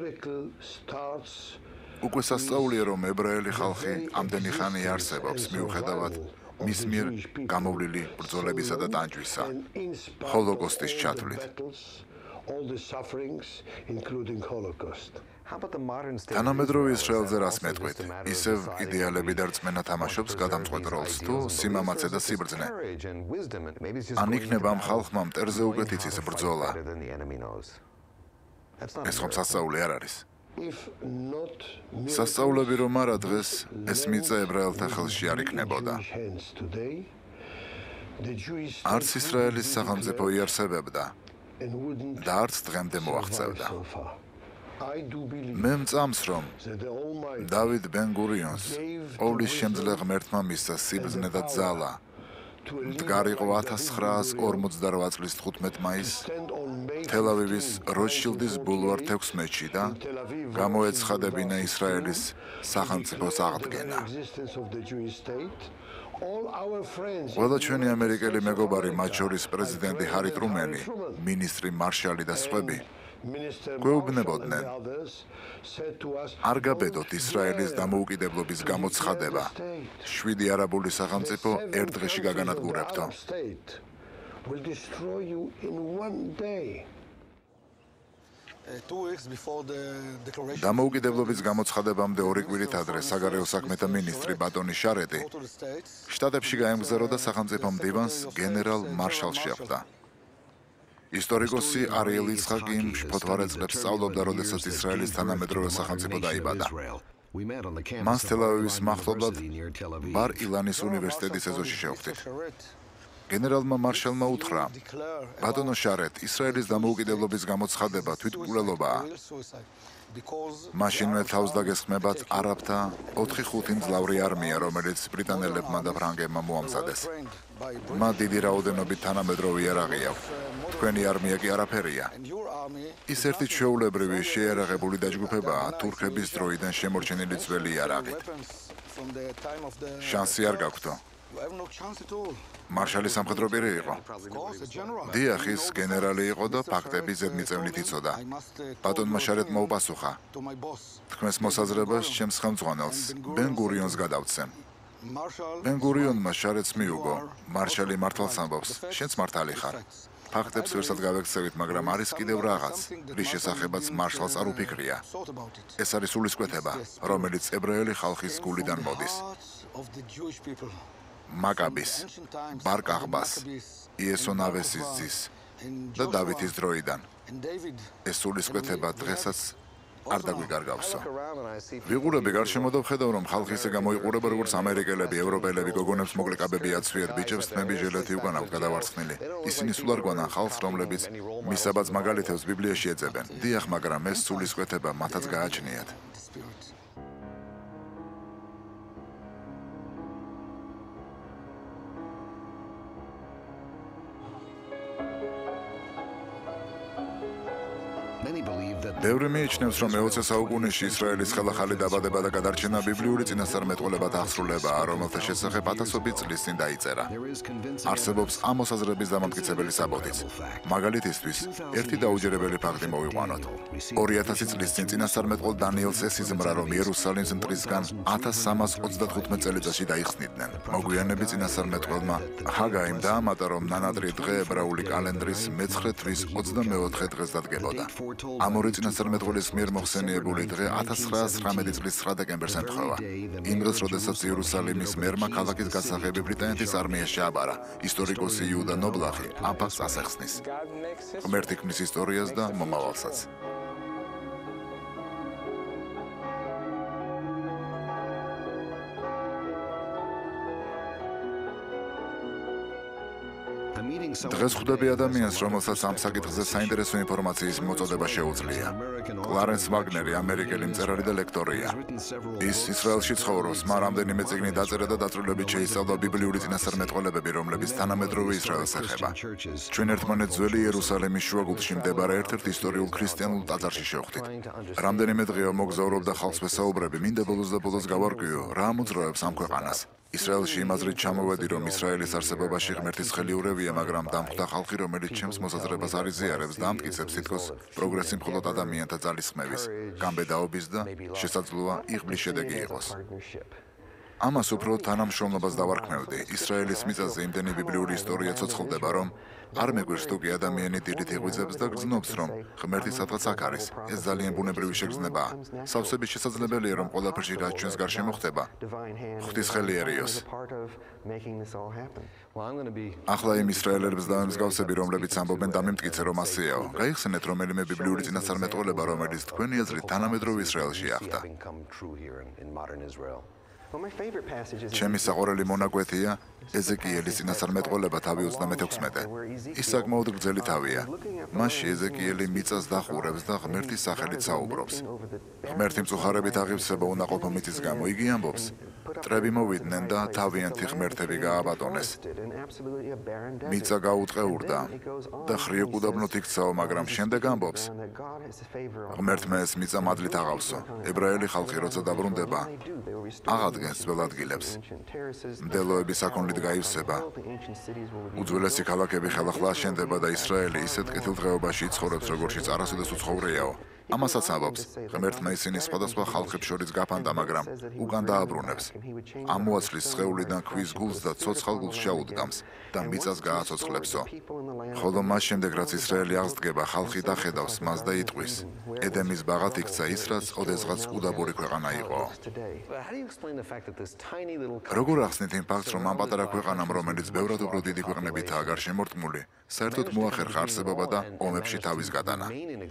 უკვე სასწაულია, რომ ებრაელი ხალხი ამდენი ხანი არსებობს, მიუხედავად მის მიერ გამოვლილი ბრძოლებისა და ტანჯვისა, ჰოლოკოსტის ჩათვლით. თანამედროვე ისრაელზე რას მეტყვით? ისევ იდეალები და რწმენა თამაშობს გადამწყვეტ როლს, თუ სიმამაცე და სიბრძნე? ან იქნება ამ ხალხმა მტერზე უკეთ იცის ბრძოლა? ეს ხომ სასწაული არ არის? სასწაულები რომ არა დღეს, ეს მიწა ებრაელთა ხელში არ იქნებოდა. არც ისრაელის სახელმწიფო იარსებებდა და არც დღემდე მოაღწევდა. მე მწამს, რომ დავით ბენ-გურიონს ყოვლისშემძლე ღმერთმა მისცა სიბრძნე და ძალა. მდგარიყო 1948 წლის 15 მაისს თელ-ავივის როტშილდის ბულვარ 16-ში და გამოეცხადებინა ისრაელის სახელმწიფოს აღდგენა. ყველა ჩვენი ამერიკელი მეგობარი, მათ შორის პრეზიდენტი ჰარი ტრუმენი, მინისტრი მარშალი და სხვები, გვეუბნებოდნენ, არ გაბედოთ ისრაელის დამოუკიდებლობის გამოცხადება. 7 არაბული სახელმწიფო ერთ დღეში გაგანადგურებთო. დამოუკიდებლობის გამოცხადებამდე 2 კვირით ადრე საგარეო საქმეთა მინისტრი ბატონი შარეტი შტატებში გაემგზავრა და სახელმწიფო მდივანს გენერალ მარშალს შეხვდა. ისტორიკოსი არიელ იცხაკი იმ შფოთვარე წლებს სწავლობდა, როდესაც ისრაელის თანამედროვე სახელმწიფო დაიბადა. მას თელ-ავივის მახლობლად ბარ ილანის უნივერსიტეტის ეზოში შევხვდით. გენერალმა მარშალმა უთხრა: ბატონო შარეტ, ისრაელის დამოუკიდებლობის გამოცხადება თვითმკვლელობაა. მაშინვე თავს დაგესხმებათ არაბთა 4-5 მძლავრი არმია, რომელიც ბრიტანელებმა და ფრანგებმა მოამზადეს. მათ დიდი რაოდენობით თანამედროვე იარაღი აქვს. თქვენი არმია კი არაფერია. ის ერთი ჩვეულებრივი შეიარაღებული დაჯგუფებაა თურქების დროიდან შემორჩენილი ძველი იარაღით. შანსი არ გაქვთო. მარშალი სამხედრო პირი იყო. დიახ, ის გენერალი იყო და ფაქტები ზედმიწევნით იცოდა. ბატონმა შარეტმა უპასუხა: თქვენს მოსაზრებას ჩემს ხელმძღვანელს ბენ-გურიონს გადავცემ. ბენ-გურიონმა შარეტს მიუგო: მარშალი მართლაც ამბობს, შენც მართალი ხარ. ფაქტებს ვერსად გავექცევით, მაგრამ არის კიდევ რაღაც, რის შესახებაც მარშალს არ უფიქრია. ეს არის სულისკვეთება, რომელიც ებრაელი ხალხის გულიდან მოდის. მაკაბის, ბარ-კახბას, იესო ნავესის ძის და დავითის დროიდან. ეს სულისკვეთება დღესაც არ დაგვიკარგავსო. ვიყურები გარშემო და ვხედავ, რომ ხალხი ისე გამოიყურება, როგორც ამერიკელები, ევროპელები, გოგონებს მოკლე კაბები აცვიათ, ბიჭებს თმები ჟელეთი უკან აქვთ გადავარცხნილი. ისინი სულ არ გვანან ხალხს, რომლებიც მისაბაძ მაგალითებს ბიბლიაში ეძებენ. დიახ, მაგრამ ეს სულისკვეთება მათაც გააჩნიათ. ბევრი მიიჩნევს, რომ მე-20 საუკუნეში ისრაელის ხელახალი დაბადება და გადარჩენა ბიბლიური წინასწარმეტყველებად აღსრულებაა, რომელთა შესახებ ათასობით წლის წინ დაიწერა. არსებობს ამ მოსაზრების დამამტკიცებელი საბუთიც. მაგალითისთვის, ერთი დაუჯერებელი ფაქტი მოვიყვანოთ. 2000 წლის წინ წინასწარმეტყველ დანიელს ესიზმრა, რომ იერუსალიმს მტრისგან 1335 წელიწადში დაიხსნიდნენ. მოგვიანებით წინასწარმეტყველმა ჰაგაიმ დაამატა, რომ ნანადრი დღე ებრაული კალენდრის მე-9 თვის 24 დღეს დადგებოდა. ამ ორი წინასწარმეტყველის მიერ მოხსენიებული დღე 1919 წლის 9 დეკემბერს ემთხვევა. იმ დღეს, როდესაც იერუსალიმის მერმა ქალაქის გასაღები ბრიტანეთის არმიას შეაბარა, ისტორიკოსი იუდა ნობლახი ამ ფაქტს ასახსნის. ღმერთი ქმნის ისტორიას და მომავალსაც. დღეს ხვდები ადამიანს, რომელსაც ამ საკითხზე საინტერესო ინფორმაციის მოწოდება შეუძლია. კლარენს ვაგნერი ამერიკელი მწერალი და ლექტორია. ის ისრაელში ცხოვრობს, მაგრამ რამდენიმე წიგნი დაწერა და დაწვრილებით შეისწავლა ბიბლიური წინასწარმეტყველებები, რომლებიც თანამედროვე ისრაელს ეხება. ჩვენ ერთმანეთს ძველი იერუსალიმის შუაგულში მდებარე ერთ-ერთ ისტორიულ ქრისტიანულ ტაძარში შევხვდით. რამდენიმე დღეა მოგზაურობდა ხალხს ვესაუბრები, მინდა ბოლოს და ბოლოს გავარკვიო, რა მოძრაობს ამ ქვეყანას. ისრაელში იმ აზრით ჩამოვედი, რომ ისრაელის არსებობაში ღმერთის ხელი ურევია, მაგრამ დამხვდა ხალხი, რომელიც ჩემს მოსაზრებას არ იზიარებს და ამტკიცებს თითქოს პროგრესი მხოლოდ ადამიანთა ძალისხმევის, გამბედაობის და შესაძლოა იღბლის შედეგი იყოს. ამას უფრო თანამშრომლობას დავარქმევდი. ისრაელის მიწაზე იმდენი ბიბლიური ისტორია ცოცხლდება, რომ არ მეგვირს თუ კი ადამიანი დილით იღვიძებს და გრძნობს, რომ ღმერთი სადღაც აქ არის. ეს ძალიან ბუნებრივი შეგრძნებაა. სავსებით შესაძლებელია, რომ ყველაფერში რაც ჩვენს გარშემო ხდება, ღვთის ხელიერიოს. ახლა იმ ისრაელელებს დავემსგავსები, რომლებიც ამბობენ და მიმტკიცე, რომ ასეაო. გაიხსენეთ რომელიმე ბიბლიური წინასწარმეტყველება, რომელიც თქვენი აზრით თანამედროვე ისრაელში ახდა. ჩემი საყვარელი მონაკვეთია ეზეკიელის წინასწარმეტყველება თავი 36. ის საკმაოდ გრძელი თავია. მასში ეზეკიელი მიწას დახურებს და ღმერთის სახელით საუბრობს. ღმერთი მწუხარებით აღივსება უნაყოფო მიწის გამო, იგი ამბობს: მტრები მოვიდნენ და თავიანთი ღმერთები გააბატონეს. მიწა გაუტყეურდა და ხრიოკ უდაბნოთ იქცაო, მაგრამ შემდეგ ამბობს: ღმერთმა ეს მიწა მადლით აღავსო. ებრაელი ხალხი როცა დაბრუნდება, აღადგენს ძველ ადგილებს. მდელოები საქონლით გაივსება. უძველესი ქალაქები ხელახლა აშენდება და ისრაელი ისეთ კეთილდღეობაში იცხოვრებს, როგორშიც არასოდეს უცხოვრიაო. ამასაც ამბობს, ღმერთმა ისინი სხვადასხვა ხალხებს შორის გაფანტა, მაგრამ უკან დააბრუნებს. ამოაცლის სხეულიდან ქვის გულს და ცოცხალ გულს შეუდგამს და მიწას გააცოცხლებსო. ხოლო მას შემდეგ, რაც ისრაელი აღსდგება, ხალხი დახედავს მას და იტყვის: ედემის ბაღად იქცა ის, რაც ოდესღაც უდაბური ქვეყანა იყო. როგორ ახსნით იმ ფაქტს, რომ ამ პატარა ქვეყანამ, რომელიც ბევრად უფრო დიდი ქვეყნებითაა გარშემორტყმული, საერთოდ მოახერხა არსებობა და ომებში თავის გატანა.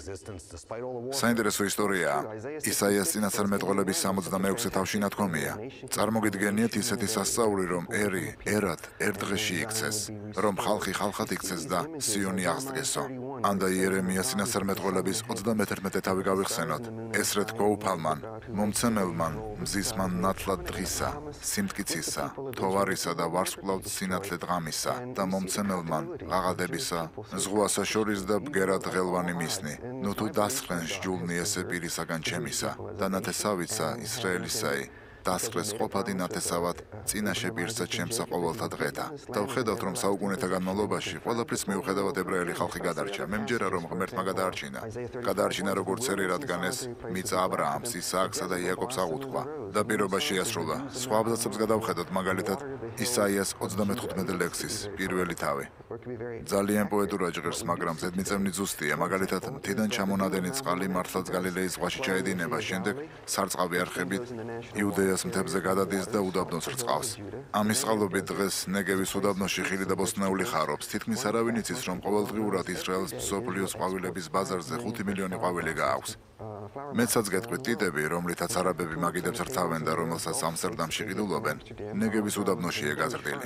საინტერესო ისტორიაა. ისაიას წინასწარმეტყველების 66 თავში ნათქვამია: წარმოგიდგენიათ ისეთი სასწაული, რომ ერად ერთ დღეში იქცეს, რომ ხალხი ხალხად იქცეს და სიონი აღსდგესო. ანდა იერემიას წინასწარმეტყველების 31 თავი გავიხსენოთ. ესრეთ გოუფალმან, მომცემელმან, მზისმან ნათლად დღისა, სიმტკიცისა, თოვარისა და ვარსკვლავთ სინათლე დღამისა და მომცემელმან ღაღადებისა, ზღვასა შორის და ბგერად ღელვანი მისნი. ნუ თუ დასხრენს ჯულნი ესე პირისაგან ჩემისა და ნათესავიცა ისრაელისაი. დასხრეს ყოფადი ნათესავად წინაშე პირსა ჩემსა ყოველთა დღეთა. და ვხედავთ, რომ საუკუნეთა განმავლობაში ყველაფრის მიუხედავად ებრაელი ხალხი გადარჩა. მე მჯერა, რომ ღმერთმა გადაარჩინა. გადაარჩინა როგორც წერი, რადგან ეს მიწა აბრაამს, ისააკსა და იაკობს აღუთქვა და პირობა შეასრულა. სხვა აბზაცებს გადავხედოთ, მაგალითად ისაიას 35 ლექსის პირველი თავი. ძალიან პოეტურად ჟღერს, მაგრამ ზედმიწევნით ზუსტია. მაგალითად, მთიდან ჩამონადენი წყალი მართლაც გალილეის ზღვაში ჩაედინება, შემდეგ სარწყავი არხებით იუდეას მთებზე გადადის და უდაბნოს რწყავს. ამის წყალობით დღეს ნეგევის უდაბნოში ხილი და ბოსტნეული ხარობს. თითქმის არავინ იცის, რომ ყოველდღიურად ისრაელს მსოფლიოს ყვავილების ბაზარზე 5 მილიონი ყვავილი გააქვს. მეცაც გეტყვით ტიტები, რომლითაც არაბები მაგიდებს რთავენ და რომელსაც ამსტერდამში ყიდულობენ, ნეგევის უდაბნოშია გაზრდილი.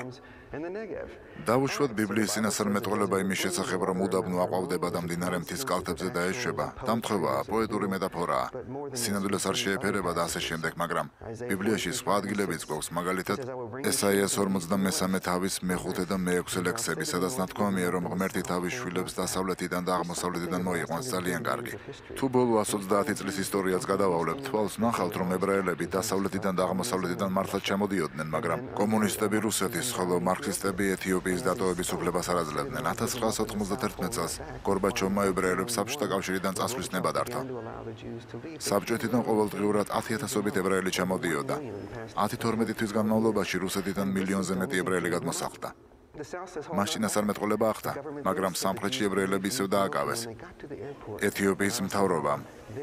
დავუშვათ ბიბლიის წინასწარმეტყველება იმის შესახებ, რომ უდაბნო აყვავდება და მდინარე მთის კალთებზე დაეშვება, დამთხოვაა, პოეტური მეტაფორაა. სინამდვილეს არ შეეფერება და ასე შემდეგ, მაგრამ ბიბლიაში სხვა ადგილებიც გვაქვს, მაგალითად ესაიას 53 თავის მე-5 და მე-6 ლექსები, სადაც ნათქვამია, რომ ღმერთი თავის შვილებს დასავლეთიდან და აღმოსავლეთიდან მოიყვანს. ძალიან კარგი. თუ ბოლო 130 წლის ისტორიას გადავავლებთ, თვალს ვნახავთ, რომ ებრაელები დასავლეთიდან და აღმოსავლეთიდან მართლაც ჩამოდიოდნენ, მაგრამ კომუნისტები რუსეთის, ხოლო მარქსისტები ეთიოპიის დატოვების უფლებას არ აძლევდნენ. 1991 წელს გორბაჩოვმა ებრაელებს საბჭოთა კავშირიდან წასვლის ნება დართო. საბჭოთიდან ყოველდღიურად 10,000-ობით ებრაელი ჩამოდიოდა. 10-12 თვის განმავლობაში რუსეთიდან მილიონზე მეტი ებრაელი გადმოსახლდა. მას წინასწარმეტყველება ახდა, მაგრამ სამხრეთში ებრაელები ისევ დააკავეს. ეთიოპიის მთავრობამ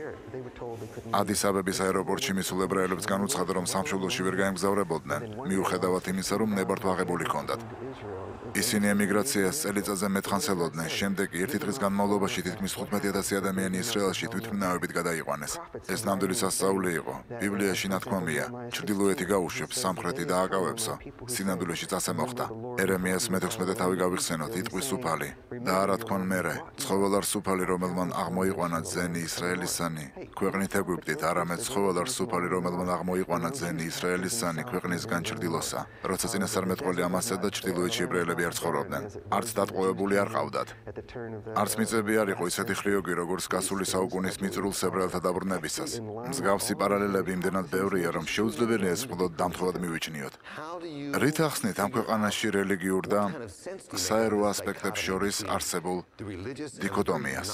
ადის-აბების აეროპორტში მისულ ებრაელებს განუცხადა, რომ სამშობლოში ვერ გაემგზავრებოდნენ, მიუხედავად იმისა, რომ ნებართვა აღებული ჰქონდათ. ისინი ემიგრაციას წელიწადზე მეტხანს ელოდნენ. შემდეგ ერთი დღის განმავლობაში თითქმის 15,000 ადამიანი ისრაელში თვითმფრინავებით გადაიყვანეს. ეს ნამდვილი სასწაული იყო. ბიბლიაში ნათქვამია: ჩრდილოეთი გაუშვებს, სამხრეთი დააკავებსო. სინამდვილეშიც ასე მოხდა. ერემიას ეს მე-16 თავი გავიხსენოთ, იტყვის სუფალი. და არა თქვენ მერე, ცხოველ არ სუფალი, რომელმან აღმოიყვანა ძენი ისრაელისანი, ქვეყნით ეგვიპტით, არამედ ცხოველ არ სუფალი, რომელმან აღმოიყვანა ძენი ისრაელისანი, ქვეყნისგან ჩრდილოსა. როცა წინასწარმეტყველი ამასე და ჩრდილოეთში ებრაელები არ ცხოვრობდნენ, არც დატყვევებული არ ყავდათ. არც მიწები არ იყო ისეთი ხრიოგი, როგორც გასული საუკუნის მიწურულს ებრაელთა დაბრუნებისას. მსგავსი პარალელები იმდენად ბევრია, რომ შეუძლებელია ეს მხოლოდ დამთხოვად მივიჩნიოთ. რით ახსნით ამ ქვეყანაში რელიგიურ და საერო ასპექტებს შორის არსებულ დიქოტომიას?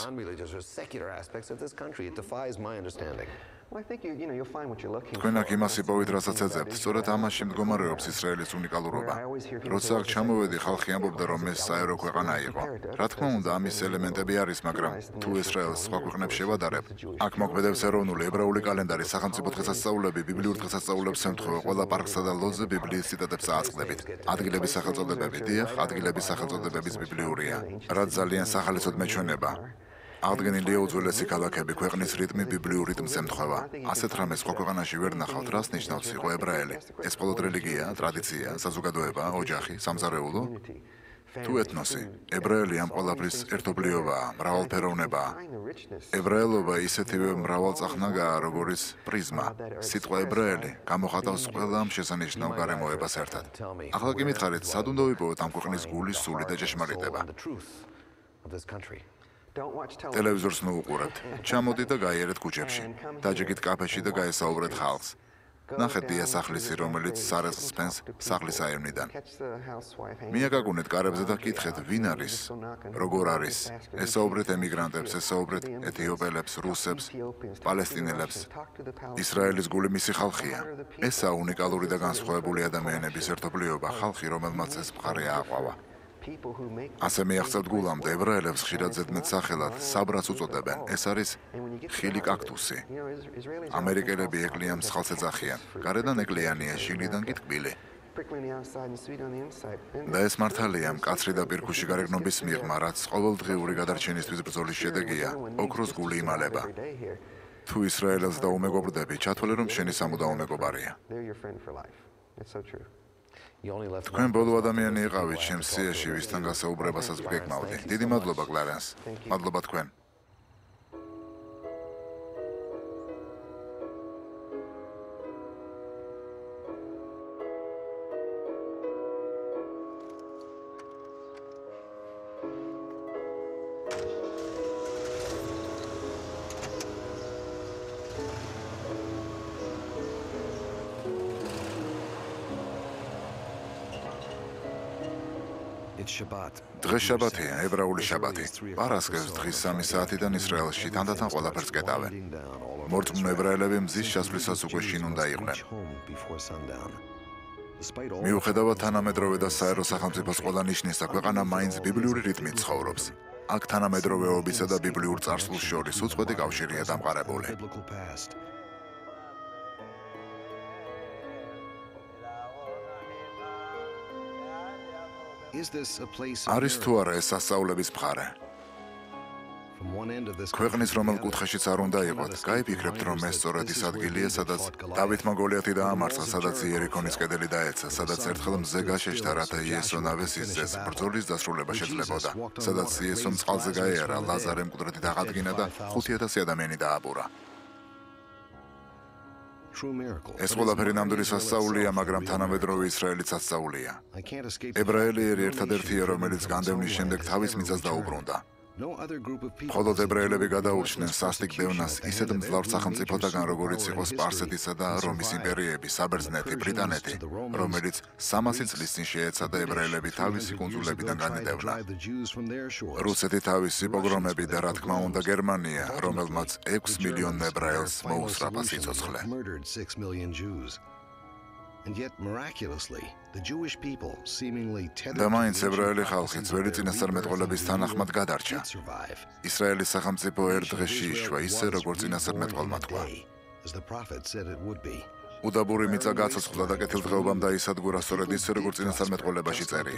თქვენ აქ იმას იპოვეთ, რასაც ეძებთ. სწორედ ამაში მდგომარეობს ისრაელის უნიკალურობა. როცა აქ ჩამოვედი, ხალხი ამბობდა, რომ ეს საერო ქვეყანა იყო. რა თქმა უნდა, ამის ელემენტები არის, მაგრამ თუ ისრაელს სხვა ქვეყნებს შევადარებ, აქ მოქმედებს ეროვნული ებრაული კალენდარი, სახელმწიფო დღესასწაულები, ბიბლიურ დღესასწაულებს ემთხვევა, ყველა პარკსა და ლოზე ბიბლიის ციტატებს აწყდებით. ადგილების სახელწოდებები, დიახ, ადგილების სახელწოდებებიც ბიბლიურია, რაც ძალიან სახალისოდ მეჩვენება. აღდგენილია უძველესი ქალაქები, ქვეყნის რიტმი ბიბლიურ რიტმს ემთხვევა. ასეთ რამეს სხვა ქვეყანაში ვერ ნახავთ, რას ნიშნავს იყო ებრაელი? ეს მხოლოდ რელიგია, ტრადიცია, საზოგადოება, ოჯახი, სამზარეულო? თუ ეთნოსი, ებრაელი ამ ყველაფრის ერთობლიობაა, მრავალფეროვნებაა. ებრაელობა ისეთივე მრავალწახნაგაა, როგორც პრიზმა. სიტყვა ებრაელი გამოხატავს ყველა ამ შესანიშნავ გარემოებას ერთად. ახლა კი მითხარით, სად უნდა ვიპოვოთ ამ ქვეყნის გული, სული და ჭეშმარიტება? ტელევიზორს მოუყურებთ, ჩამოდით და გაიარეთ ქუჩებში, დაჯექით კაფეში და გაესაუბრეთ ხალხს. ნახეთ დიასახლისი, რომელიც სარეზს სპენს სახლის აივნიდან. მიაკაკუნეთ კარებზე და კითხეთ, ვინ არის, როგორ არის. ესაუბრეთ ემიგრანტებს, ესაუბრეთ ეთიოპელებს, რუსებს, პალესტინელებს. ისრაელის გული მისი ხალხია. ესაა უნიკალური და განსხვავებული ადამიანების ერთობლიობა, ხალხი, რომელმაც ეს მხარე ააყვავა. ასე მიაღწევთ გულამდე, ებრაელებს ხშირად ზედმეტ სახელად საბრაც უწოდებენ. ეს არის ხილი კაქტუსი. ამერიკელები ეკლიან მსხალს ეძახიან. გარედან ეკლიანია, შიგნიდან კი ტკბილი. და ეს მართალია მკაცრი და პირქუში გარეგნობის მიღმა, რაც ყოველდღიური გადარჩენისთვის ბრძოლის შედეგია, ოქროს გული იმალება. თუ ისრაელს დაუმეგობრდები, ჩათვალე, რომ შენი სამუდაო მეგობარია. თქვენ ბოლო ადამიანი იყავით ჩემს სიაში, ვისთან გასაუბრებასაც ვგეგმავდი. დიდი მადლობა, კლარენს. მადლობა თქვენ. დღეს შაბათია, ებრაული შაბათი. პარასკევს დღის 3 საათიდან ისრაელში თანდათან ყველაფერს კეტავენ. მორწმუნე ებრაელები მზის ჩასვლისას უკვე შინ უნდა იყვნენ. მიუხედავად თანამედროვე და საერო სახელმწიფოს ყველა ნიშნისა, ქვეყანა მაინც ბიბლიური რიტმით ცხოვრობს. აქ თანამედროვეობისა და ბიბლიურ წარსულს შორის უწყვეტი კავშირია დამყარებული. არის თუ არა ეს სასწაულების მხარე? ქვეყნის რომელ კუთხეშიც არ უნდა იყოთ, გაიფიქრებთ, რომ ეს სწორედ ის ადგილია, სადაც დავითმა გოლიათი დაამარცხა, სადაც იერიქონის კედელი დაეცა, სადაც ერთხელ მზე გაშეშთა, რათა იესო ნავეს ისძეს, ბრძოლის დასრულება შეძლებოდა, სადაც იესომ წყალზე გაიარა, ლაზარე მკვდრით აღადგინა და 5,000 ადამიანი დააბურა. ეს ყველაფერი ნამდვილი სასწაულია, მაგრამ თანამედროვე ისრაელის სასწაულია. ებრაელი ერთადერთია, რომელიც განდევნის შემდეგ თავის მიწას დაუბრუნდა. მხოლოდ ებრაელები გადაურჩნენ სასტიკ დევნას ისეთ მძლავრ სახელმწიფოდაგან, როგორიც იყო სპარსეთისა და რომის იმპერიები, საბერძნეთი, ბრიტანეთი, რომელიც 300 წლის წინ შეეცადა ებრაელები თავისი კუნძულებიდან განიდევნა. რუსეთი თავისი პოგრომები და რა თქმა უნდა გერმანია, რომელმაც 6 მილიონ ებრაელს მოუსწრაფა სიცოცხლე. და მაინც ებრაელი ხალხი ძველი წინასწარმეტყველების თანახმად გადარჩა. ისრაელის სახელმწიფო ერთ დღეში იშვა, ისე როგორც წინასწარმეტყველმა თქვა. უდაბური მიწა გაცოცხლდა და კეთილდღეობამ დაისადგურა სწორედ ისე, როგორც წინასწარმეტყველებაში წერია.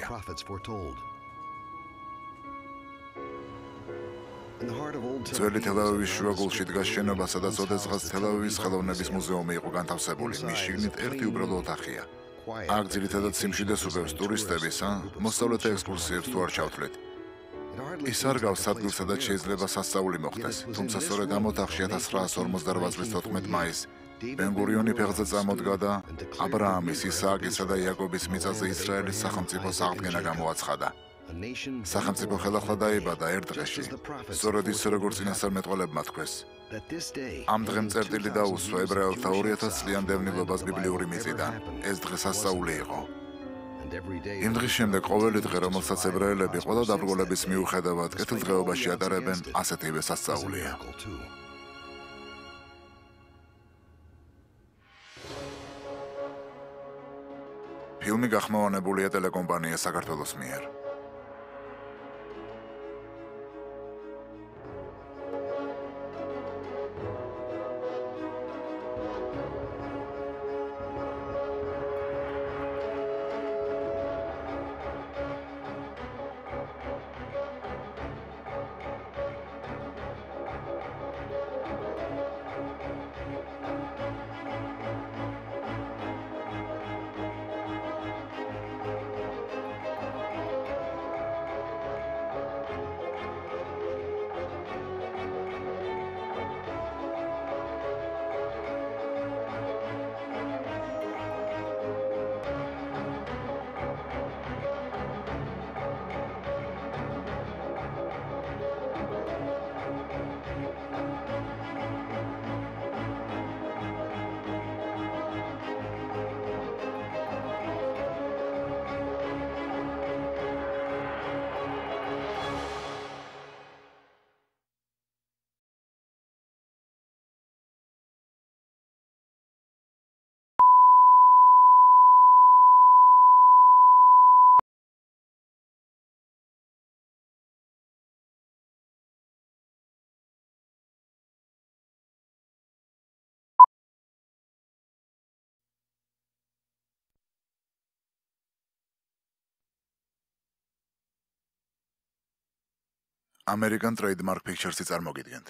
ძველი თელ-ავივის შუაგულში დგას შენობა, სადაც ოდესღაც თელ-ავივის ხელოვნების მუზეუმი იყო განთავსებული. მის შიგნით ერთი უბრალო ოთახია. აქ ძირითადად სიმშვიდეს უბევს ტურისტების ან მოსწავლეთა ექსკურსიებს თუ არ ჩავთვლით. ის არ გავს ადგილს, სადაც შეიძლება სასწაული მოხდეს, თუმცა სწორედ ამ ოთახში 1948 წლის 14 მაისს ბენ-გურიონი ფეხზე წამოდგა და აბრაამის, ისააკისა და იაკობის მიწაზე ისრაელის სახელმწიფოს აღდგენა გამოაცხადა. სახელმწიფო ხელახლა დაიბადა ერთ დღეში, სწორედ ის როგორც წინასწარმეტყველებმა თქვეს. ამ დღემ წერტილი დაუსვა ებრაელთა 2000 წლიან დევნილობას ბიბლიური მიწიდან. ეს დღე სასწაული იყო. იმ დღის შემდეგ ყოველი დღე, რომელსაც ებრაელები ყველა დაბრკოლების მიუხედავად კეთილდღეობაში ატარებენ, ასეთივე სასწაულია. ფილმი გახმოვანებულია ტელეკომპანია საქართველოს მიერ. American Trademark Pictures-ი წარმოგიდგენთ.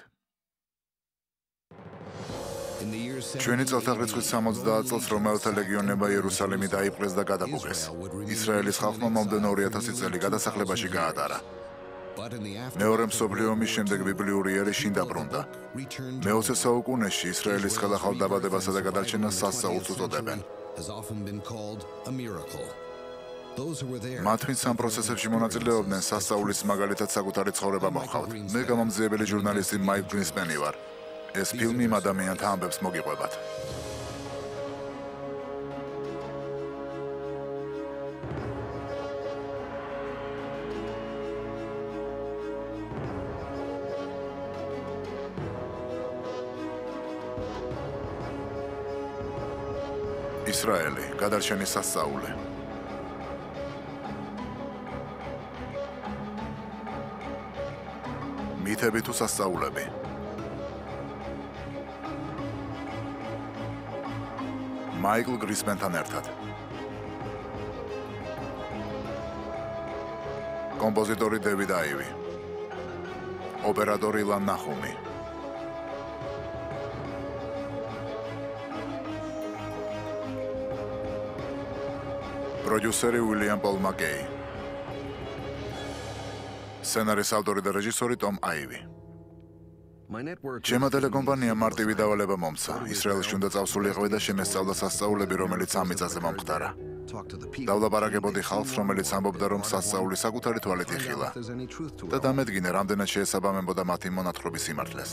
ჩვენი წელთაღრიცხვის 70 წელს რომაელთა ლეგიონება იერუსალიმი დაიპყრეს და გადაბუგეს. ისრაელის ხალხმა მომდევნო 2000 წელი გადასახლებაში გაატარა. მეორე მსოფლიო ომის შემდეგ ბიბლიური ერი შინ დაბრუნდა. მე-20 საუკუნეში ისრაელის ხელახალ დაბადებასა და გადარჩენას სასწაულს უწოდებენ. მათ ვინც ამ პროცესებში მონაწილეობდნენ, სასწაულის მაგალითად საკუთარი ცხოვრება მოჰყავთ. მე გამომძიებელი ჟურნალისტი მაიკ გრინსპენი ვარ. ეს ფილმი იმ ადამიანთა ამბებს მოგიყვებათ. ისრაელი, გადარჩენის სასწაული. მითები თუ სასწაულები. მაიკლ გრისმენთან ერთად. კომპოზიტორი დევიდ აივი. ოპერატორი ლან ნახუმი. პროდიუსერი უილიამ პოლ მაკეი. სცენარის ავტორი და რეჟისორი ტომ აივი. ჩემო ტელეკომპანია მარტივი დავალება მომცა. ისრაელში უნდა წავსულიყავი და შემესწავლა სასწაულები, რომელიც ამ მიწაზე მომხდარა. დავლაპარაკებოდი ხალხს, რომელიც ამბობდა, რომ სასწაული საკუთარი თვალით იხილა და დამედგინე, რამდენად შეესაბამებოდა მათი მონათხრობის სიმართლეს.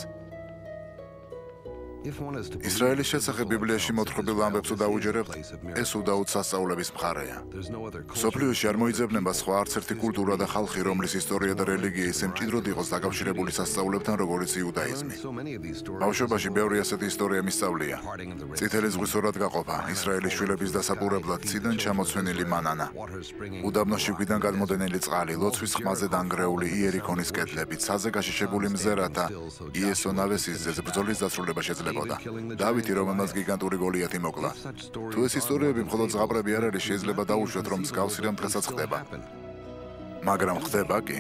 ისრაელის შესახებ ბიბლიაში მოთხრობილ ამბებს დაუჯერებთ, ეს უდაოდ სასწაულების მხარეა. მსოფლიოში არ მოიძებნება სხვა არც ერთი კულტურა და ხალხი, რომლის ისტორია და რელიგია ისე მჭიდროდ იყოს დაკავშირებული სასწაულებთან, როგორც იუდაიზმი. ბავშვობაში ბევრი ასეთი ისტორია მისწავლია. წითელი ზღვის ორად გაყოფა, ისრაელის შვილების დასაპურებლად ციდან ჩამოცვენილი მანანა, უდაბნოში გვიდან გადმოდენილი წყალი, ლოცვის ხმაზე დანგრეული იერიქონის კედლები, ცაზე გაშიშებული მზერა და იესო ნავესის ბრძოლის დასრულება შეძლება. დავითი, რომელმაც გიგანტური გოლიათი მოკლა. თუ ეს ისტორიები მხოლოდ ზღაპრები არ არის, შეიძლება დაუშვათ, რომ მსგავსი რამ დღესაც ხდება. მაგრამ ხდება კი.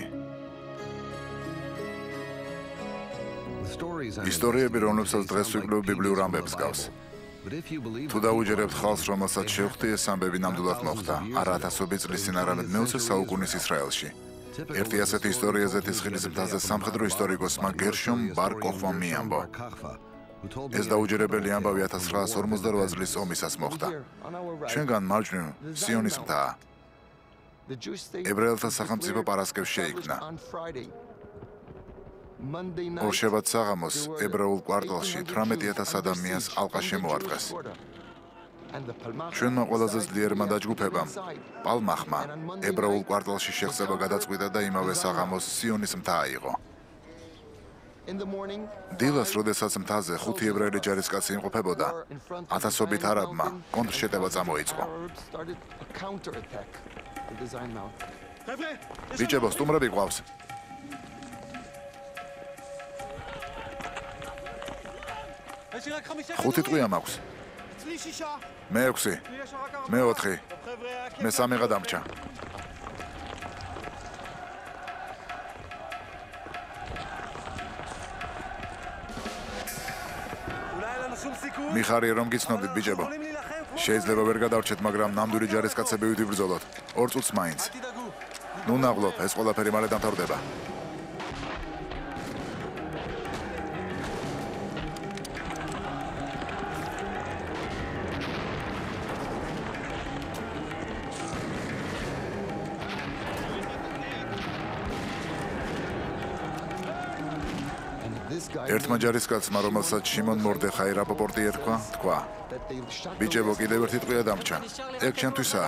ისტორიები, რომლებსაც დღეს ვიკვლევ, ბიბლიურ ამბებს გავს. თუ დაუჯერებთ ხალხს, რომელსაც შევხვდი, ეს ამბები ნამდვილად მოხდა, არა ათასობით წლის წინ, არამედ მე-20 საუკუნის ისრაელში. ერთი ასეთი ისტორია ზეთისხილის მთაზე სამხედრო ისტორიკოსმა გერშომ ბარ კოხვამ მიამბო. ეს დაუჯერებელი ამბავი 1948 წლის ომისას მოხდა. ჩვენგან მარჯვნივ სიონის მთაა. ებრაელთა სახელმწიფო პარასკევს შეიქმნა. ორშაბათ საღამოს ებრაულ კვარტალში 18,000 ადამიანს ალყა შემოარტყეს. ჩვენმა ყველაზე ძლიერმა დაჯგუფებამ, პალმახმა, ებრაულ კვარტალში შეღწევა გადაწყვიტა და იმავე საღამოს სიონის მთა აიღო. დილას, როდესაც მთაზე 5 ებრაელი ჯარისკაცი იმყოფებოდა, ათასობით არაბმა კონტრშეტევა წამოიწყო. ბიჭებო, სტუმრები გვყავს. ხუთი ტყვია მაქვს. მე 6, მე 4, მე 3 გადამრჩა. მიხარია რომ გიცნობდით ბიჭებო. შეიძლება ვერ გადავრჩეთ, მაგრამ ნამდვილი ჯარისკაცები ვიბრძოლოთ. 2 წუთს მაინც. ნუ ნაღლობ, ეს ყველაფერი მალე დამთავრდება. ერთმა ჯარისკაცმა, რომელსაც შიმონ მორდეხაი რაპოპორტი ერქვა, თქვა: ბიჭებო, კიდევ ერთი ტყვია დამრჩა. ეგ ჩემთვისაა.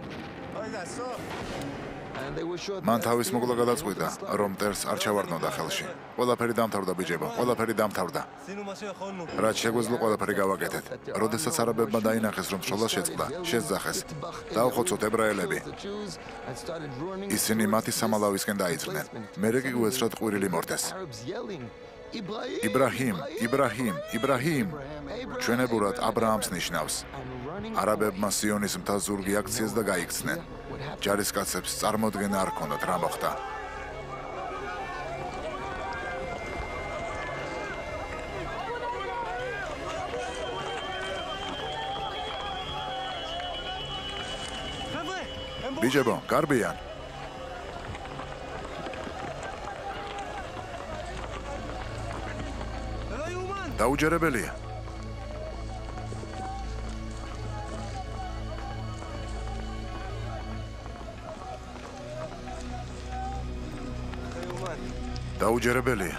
მან თავის მოკლა გადაწყვიტა, რომ მტერს არ ჩავარდნოდა ხელში. ყველაფერი დამთავრდა ბიჭებო, ყველაფერი დამთავრდა. რაც შეგვეძლო ყველაფერი გავაკეთეთ. როდესაც არაბებმა დაინახეს, რომ სროლა შეწყდა, შესძახეს. დაუხოცოთ ებრაელები. ისინი მათი სამალავისკენ დაიძრნენ. მერე კი უეცრად ყვირილი მორდეს. იბრაჰიმ, იბრაჰიმ, იბრაჰიმ. ჩვენებურად აბრაამს ნიშნავს. არაბებმა სიონის მთა ზურგი აქციეს და გაიქცნენ. ჯარისკაცებს წარმოდგენა არ ჰქონდათ რა მოხდა. ბიჭებო, გარბიან. დაუჯერებელია. დაუჯერებელია.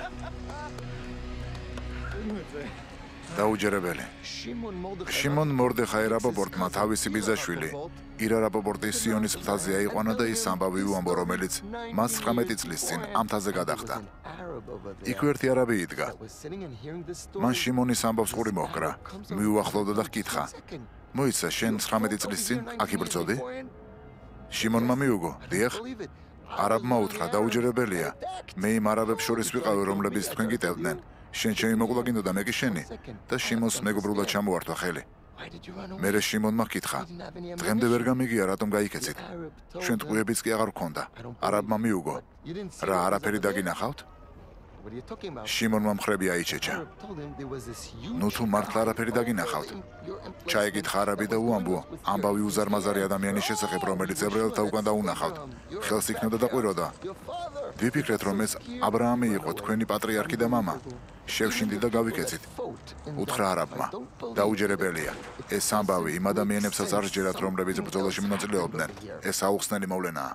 დაუჯერებელი. შიმონ მორდეხაი რაპოპორტმა თავისი ბიძაშვილი ირა რაპოპორტი სიონის მთაზე აიყვანა და ის ამბავი უამბო, რომელიც მას 19 წლის წინ ამ მთაზე გადახდა. იქ ერთი არაბი იდგა. მან შიმონის ამბავს ყური მოჰკრა, მიუახლოვდა და ჰკითხა: მოიცა, შენ 19 წლის წინ აქ იბრძოდი? შიმონმა მიუგო: დიახ. არაბმა უთხრა: დაუჯერებელია. მე იმ არაბებს შორის ვიყავი, რომლებიც თქვენ გიტევდნენ. შენ ჩემი მოკლა გინდოდა, მე კი შენი. და შიმონს მეგობრულად ჩამოართვა ხელი. მერე შიმონმა ჰკითხა: დღემდე ვერ გამიგია, რატომ გაიქეცით? ჩვენ ტყვიებიც კი აღარ გქონდა. არაბმა მიუგო: რა, არაფერი დაგინახავთ? შიმონმა მხრები აიჩეჩა. ნუ თუ მართლა არაფერი დაგინახავთ? ჩაეკითხა არაბი და უამბო ამბავი უზარმაზარი ადამიანის შესახებ, რომელიც ებრაელთა უკან დაუნახავთ. ხელს იქნოდა და ყვიროდა: ვიფიქრეთ, რომ ეს აბრაამი იყო, თქვენი პატრიარქი და მამა. შევშინდით და გავიქეცით. უთხრა არაბმა: დაუჯერებელია. ეს ამბავი იმ ადამიანებსაც არ სჯერათ, რომლებიც ბრძოლაში მონაწილეობდნენ. ეს აუხსნელი მოვლენაა.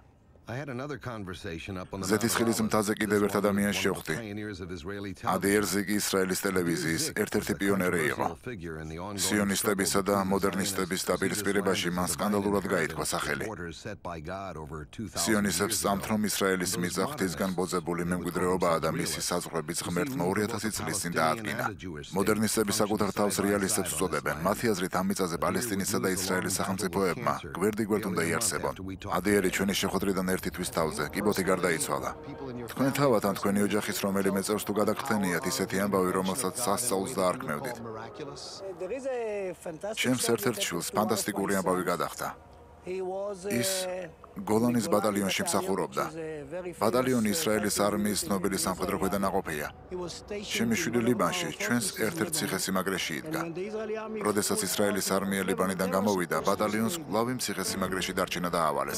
ზეთისხილის მთაზე კიდევ ერთ ადამიანს შევხვდი. ადი ერზიკი ისრაელის ტელევიზიის ერთ-ერთი პიონერი იყო. სიონისტებისა და მოდერნისტების დაპირისპირებაში მან სკანდალურად გაითქვა სახელი. სიონისტებს სწამთ, რომ ისრაელის მიწა ღვთისგან ბოძებული მემკვიდრეობაა და მისი საზღვრებიც ღმერთმა 2000 წლის წინ დაადგინა. მოდერნისტები საკუთარ თავს რეალისტებს უწოდებენ. მათი აზრით, ამ მიწაზე პალესტინისა და ისრაელის სახელმწიფოებმა გვერდიგვერდ უნდა იარსებონ. ადიერი ჩვენი შეხვედრიდან ერთი თვის თავზე, კიბოთი გარდაიცვალა. თქვენ თავად ან თქვენი ოჯახის რომელიმე წევრს თუ გადაგხსენიათ ისეთი ამბავი, რომელსაც სასწაულს დაარქმევდით. ჩემს ერთ-ერთ შვილს ფანტასტიკური ამბავი გადახდა. ის გოლანის ბატალიონში მსახურობდა. ბატალიონი ისრაელის არმიის ცნობილი სამხედრო ქვედანაყოფია. შემიშვილი ლიბანში ჩვენს ერთ-ერთ ციხესიმაგრეში იდგა. როდესაც ისრაელის არმია ლიბანიდან გამოვიდა, ბატალიონს კვლავ იმ ციხესიმაგრეში დარჩენა დაავალეს.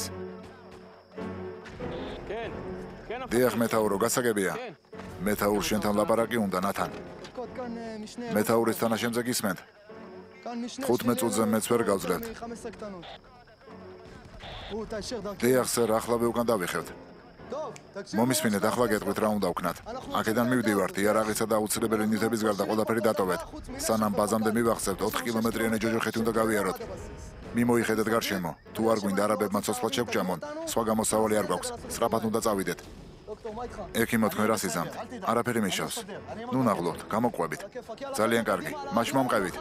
დიახ, მეთაურო, გასაგებია. მეთაურ შენთან ლაპარაკი უნდა, ნათან. მეთაურის თანაშემზე გისმენთ? 15 წუთზე მეც ვერ გავძლებთ. დიახ, სერ, ახლავე უკან დავიხევთ. მომისმინეთ, ახლა გეტყვით რა უნდა ვქნათ. აქედან მივდივართ, იარაღისა და აუცილებელი ნივთების გარდა ყველაფერი დატოვეთ. სანამ ბაზამდე მივახსევთ, 4 კილომეტრიანი ჯოჯოხეთი უნდა გავიაროთ. მიმოიხედეთ გარშემო. თუ არ გვინდა არაბებმა ცოცხლად შევგჭამონ, სხვა გამოსავალი არ გვაქვს. სწრაფად უნდა წავიდეთ. ექიმო, თქვენ რას იზამთ? არაფერი მიშავს. ნუ ნაღლობთ, გამოყვებით. ძალიან კარგი. მაშ მომყევით.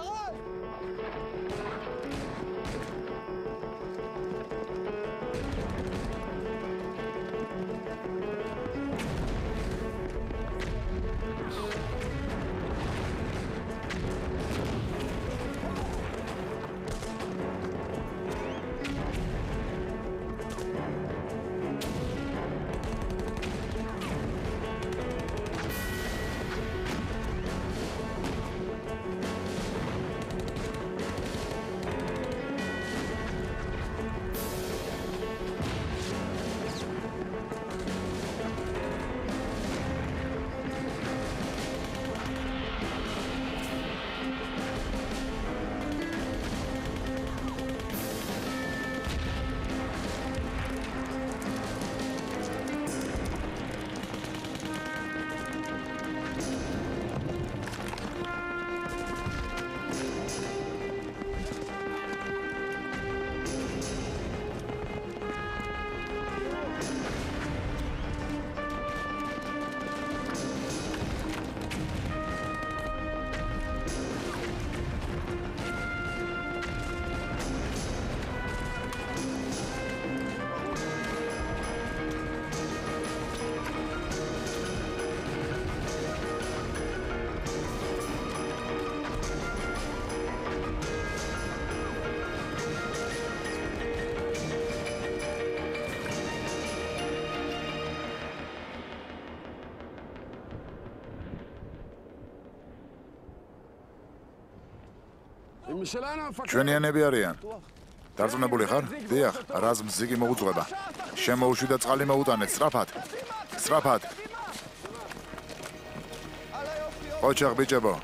ჩვენიანები არიან. დარწმუნებული ხარ? დიახ, რაზმს ზიგი მოუძღვება. შემოუშვი და წყალი მოუტანეთ, სწრაფად. სწრაფად. ოჩახ ბიჭებო.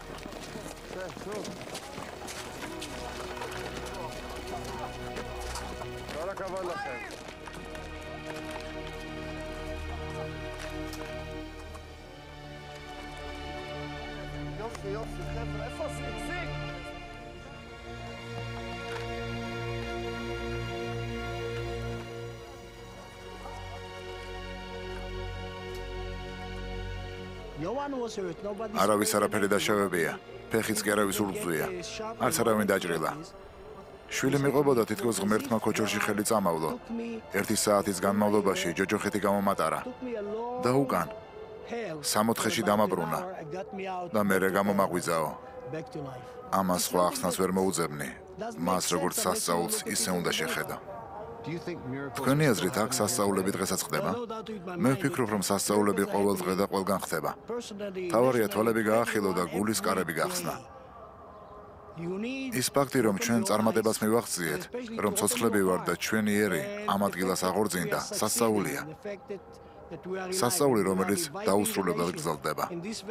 არავის არაფერი დაშავებია. ფეხიც კი არავის ურგზვია. არც არავინ დაჭრილა. შვილი მიყვებოდა თითქოს ღმერთმა ქოჩორში ხელი წამავლო. 1 საათის განმავლობაში ჯოჯოხეთი გამომატარა. და უკან 60-ში დამაბრუნა. და მერე გამომაღვიძაო. ამას სხვა ახსნას ვერ მოუძებნი. მას როგორც სასწაულს ისე უნდა შეხედა. თქვენი აზრით აქ სასწაულები დღესაც ხდება? მე ვფიქრობ, რომ სასწაულები ყოველ დღე და ყველგან ხდება. თავარია თვალები გაახილო და გულის კარები გახსნა. ის ფაქტი, რომ ჩვენ წარმატებას მივაღწიეთ, რომ ცოცხლები ვართ და ჩვენი ერი ამ ადგილას აღორძინდა, სასწაულია. სასწაული, რომელიც დაუსრულებლად გრძელდება.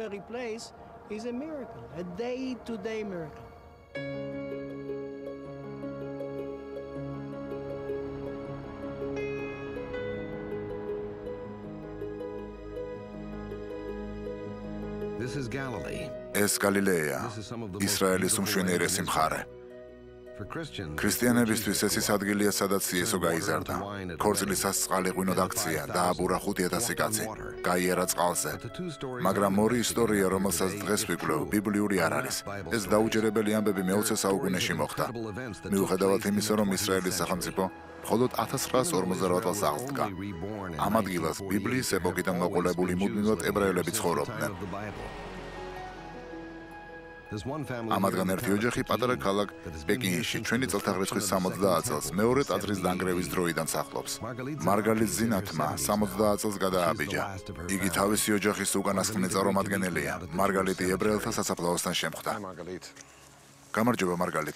This is Galilee. ეს გალილეა, ისრაელის უმშვენიერესი მხარე. For Christians, ქრისტიანებისთვის ეს ის ადგილია, სადაც იესო გაიზარდა. ქორწილის ასწყალი ღვინოდ აქცია, დააბურა 5,000 კაცი, გაიარა წყალზე. მაგრამ ორი ისტორია, რომელსაც დღეს ვიკვლევ, ბიბლიური არ არის. ეს დაუჯერებელი ამბები მე-20 საუკუნეში მოხდა. მიუხედავად იმისა, რომ ისრაელის სახელმწიფო მხოლოდ 1948 წელს აღსდგა. ამ ადგილას ბიბლიის ეპოქიდან მოყოლებული მუდმივად ებრაელები ცხოვრობდნენ. There's one family ამათგან ერთი ოჯახი პატარა ქალაქ პეკინში ჩვენი წელთაღრიცხვის 60 წელს მეორე ტაძრის დანგრევის დროიდან სახლობს. მარგალიტ ზინათმა 70 წელს გადააბიჯა. იგი თავისი ოჯახის უკანასკნელი წარმომადგენელია. მარგალიტი ებრაელთა სასაფლაოსთან შემხვდა. გამარჯობა მარგალიტ.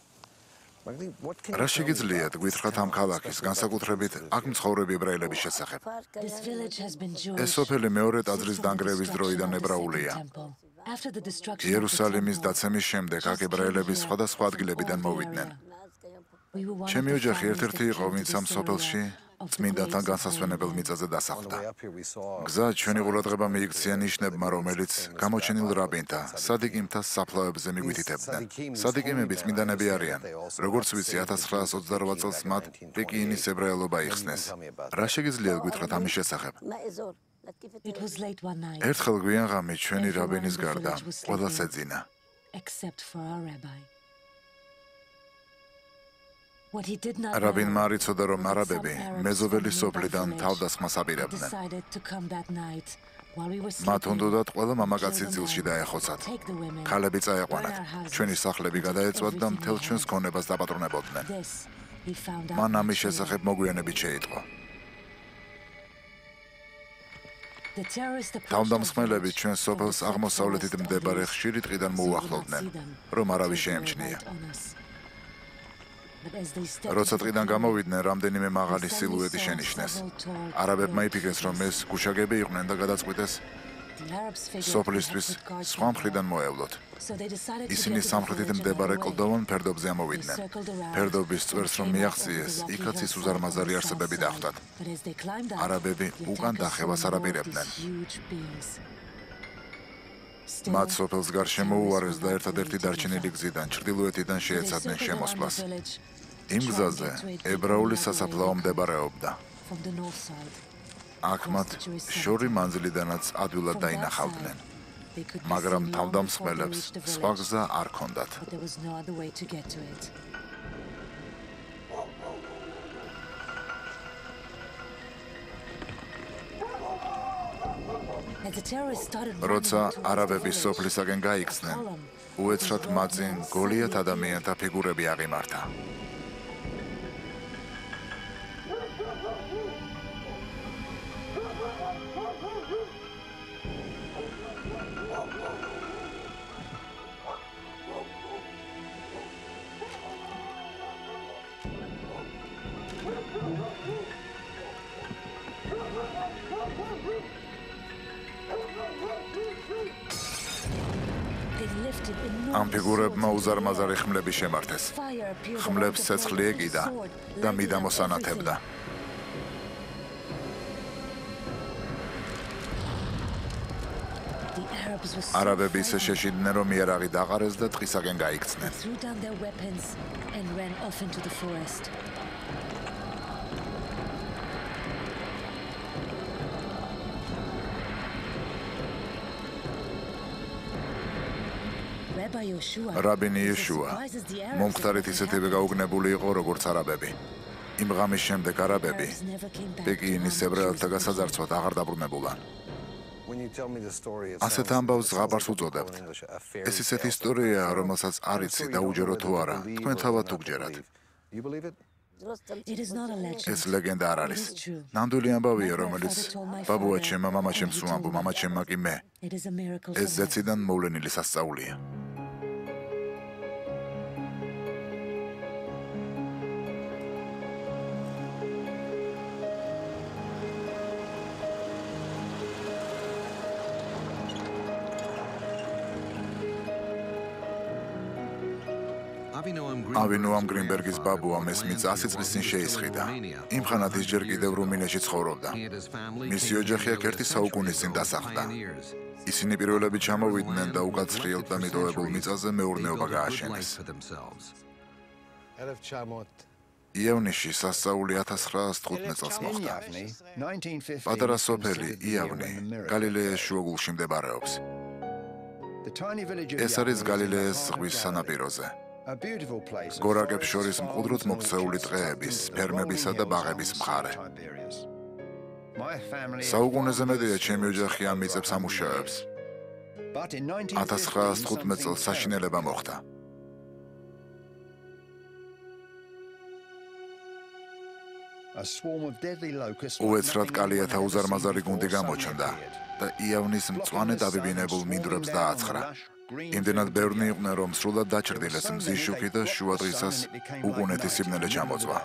რა შეგიძლიათ გვითხრათ ამ ქალაქის, განსაკუთრებით აქ მცხოვრები ებრაელების შესახებ? ეს სოფელი მეორე ტაძრის დანგრევის დროიდან ებრაულია. იერუსალიმის დაცემის შემდეგ აქ ებრაელები სხვადასხვა ადგილებიდან მოვიდნენ. ჩემი ოჯახი ერთ-ერთი იყო, ვინც ამ სოფელში წმინდანთან განსასვენებელ მიწაზე დასახლდა. გზა ჩვენი ყურადღება მიიქცია ნიშნებმა, რომელიც გამოჩენილ რაბინთა, სადიკიმთა საფლავებზე მიგვითითებდნენ. სადიკიმები წმინდანები არიან. როგორც ვიცი, 1928 წელს მათ პეკინის ებრაელობა იხსნეს. რა შეგიძლიათ გითხრათ ამის შესახებ? ერთხელ გვიან ღამით ჩვენი რაბინის გარდა ყველას ეძინა. რაბინმა არ იცოდა, რომ არაბები მეზობელი სოფლიდან თავდასხმას აპირებდნენ. მათ უნდათ ყველა მამაკაცი ძილში დაეხოცათ. ქალები წაეყვანათ. ჩვენი სახლები გადაეწვათ და მთელ ჩვენს ქონებას დაპატრონებოდნენ. მან ამის შესახებ მოგვიანებით შეიტყო. თავდამსხმელები ჩვენ სოფელს აღმოსავლეთით მდებარე ხშირი ტყიდან მოუახლოვდნენ, რომ არავის შეემჩნია. როცა ტყიდან გამოვიდნენ, რამდენიმე მაღალი სილუეტი შენიშნეს. არაბებმა იფიქრეს, რომ ეს გუშაგები იყვნენ და გადაწყვიტეს სოფლისთვის სხვა მხრიდან მოევლოთ. ისინი სამხრეთით მდებარე კლდოვან ფერდობზე ამოვიდნენ. ფერდობის წვერს რომ მიაღწიეს, იქაც ის უზარმაზარი არსებები დახვდათ. არაბები უკან დახევას არ აპირებდნენ. მათ სოფელს გარშემო უარეს და ერთადერთი დარჩენილი გზიდან ჩრდილოეთიდან შეეცადნენ შემოსვლას. იმ გზაზე ებრაული სასაფლაო მდებარეობდა. აქ მათ შორი მანძილიდანაც ადვილად დაინახავდნენ. მაგრამ თავდამსხმელებს სხვა გზა არ ჰქონდათ. როცა არაბები სოფლისაკენ გაიქცნენ, უეცრად მათწინ გოლიათ ადამიანთა ფიგურები აღიმართა. ამ ფიგურებმა უზარმაზარი ხმლები შემართეს. ხმლებს ცეცხლი ეკიდა და მიდამოს ანათებდა. არაბები ისე შეშინდნენ, რომ იარაღი დაყარეს და ტყისაკენ გაიქცნენ. რაბინი იეშუა მომხდარით ისეთივე გაუგნებული იყო, როგორც არაბები. იმ ღამის შემდეგ არაბები პეკინის ებრაელთა გასაძარცვად აღარ დაბრუნებულან. ასეთ ამბავს ზღაპარს უწოდებთ. ეს ისეთი ისტორიაა, რომელსაც არ იცი დაუჯერო თუ არა, თქვენ თავად თუ გჯერათ. ეს ლეგენდა არ არის. ნამდვილი ამბავია, რომელიც ბაბუა ჩემმა მამაჩემს უამბო, მამაჩემმა კი მე. ეს ზეციდან მოვლენილი სასწაულია. ავინოამ გრინბერგის ბაბუამ ეს მიწა 100 წლის წინ შეისყიდა. იმ ხანად ის ჯერ კიდევ რუმინეთში ცხოვრობდა. მისი ოჯახი აქ ერთი საუკუნის წინ დასახლდა. ისინი პირველები ჩამოვიდნენ და უკაცრიელ და მიტოვებულ მიწაზე მეურნეობა გააშენეს. იავნიში სასწაული 1915 წელს მოხდა. პატარა სოფელი იავნი გალილეის შუაგულში მდებარეობს. ეს არის გალილეის ზღვის სანაპიროზე. გორაკებს შორის მყუდროდ მოქცეული ტყეების, ფერმებისა და ბაღების მხარე. საუკუნეზე მეტია ჩემი ოჯახი ამ მიწებს ამუშავებს. But in 1915 წელს საშინელება მოხდა. უეცრად კალიათა უზარმაზარი გუნდი გამოჩნდა და იავნის მწვანე დაბიბინებულ მინდვრებს დააცხრა. იმდენად ბევრნი იყვნენ, რომ სრულად დაჩრდილეს მზის შუქი და შუა დღისას უგუნეთი სიბნელე ჩამოწვა.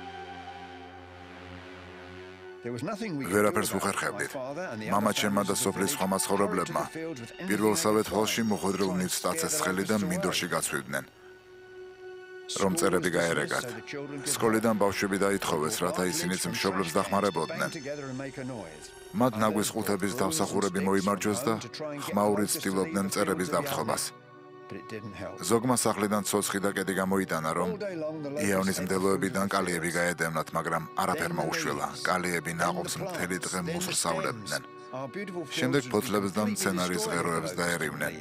ვერაფერს უხერხებდით. მამაჩემმა და სოფლის სხვა მაცხოვრებლებმა პირველსავე თვალში მოხვედრილ ნივთს დაცეს ხელი და მინდორში გაცვივდნენ, რომ წერები გაერეგათ. სკოლიდან ბავშვები დაითხოვეს, რათა ისინიც მშობლებს დახმარებოდნენ. მათ ნაგვის ყუთების დავსახურები მოიმარჯვეს და ხმაურით ცდილობდნენ წერების დაფრთხობას. ზოგმა სახლიდან ცოცხი და კედი გამოიტანა, რომ იავნის მდელოებიდან კალიები გაედევნათ, მაგრამ არაფერმა უშველა. კალიები ნაყოფს მთელი დღე მოსრსავლებდნენ. შემდეგ ფოთლებს და მცენარის ღეროებს დაერივნენ.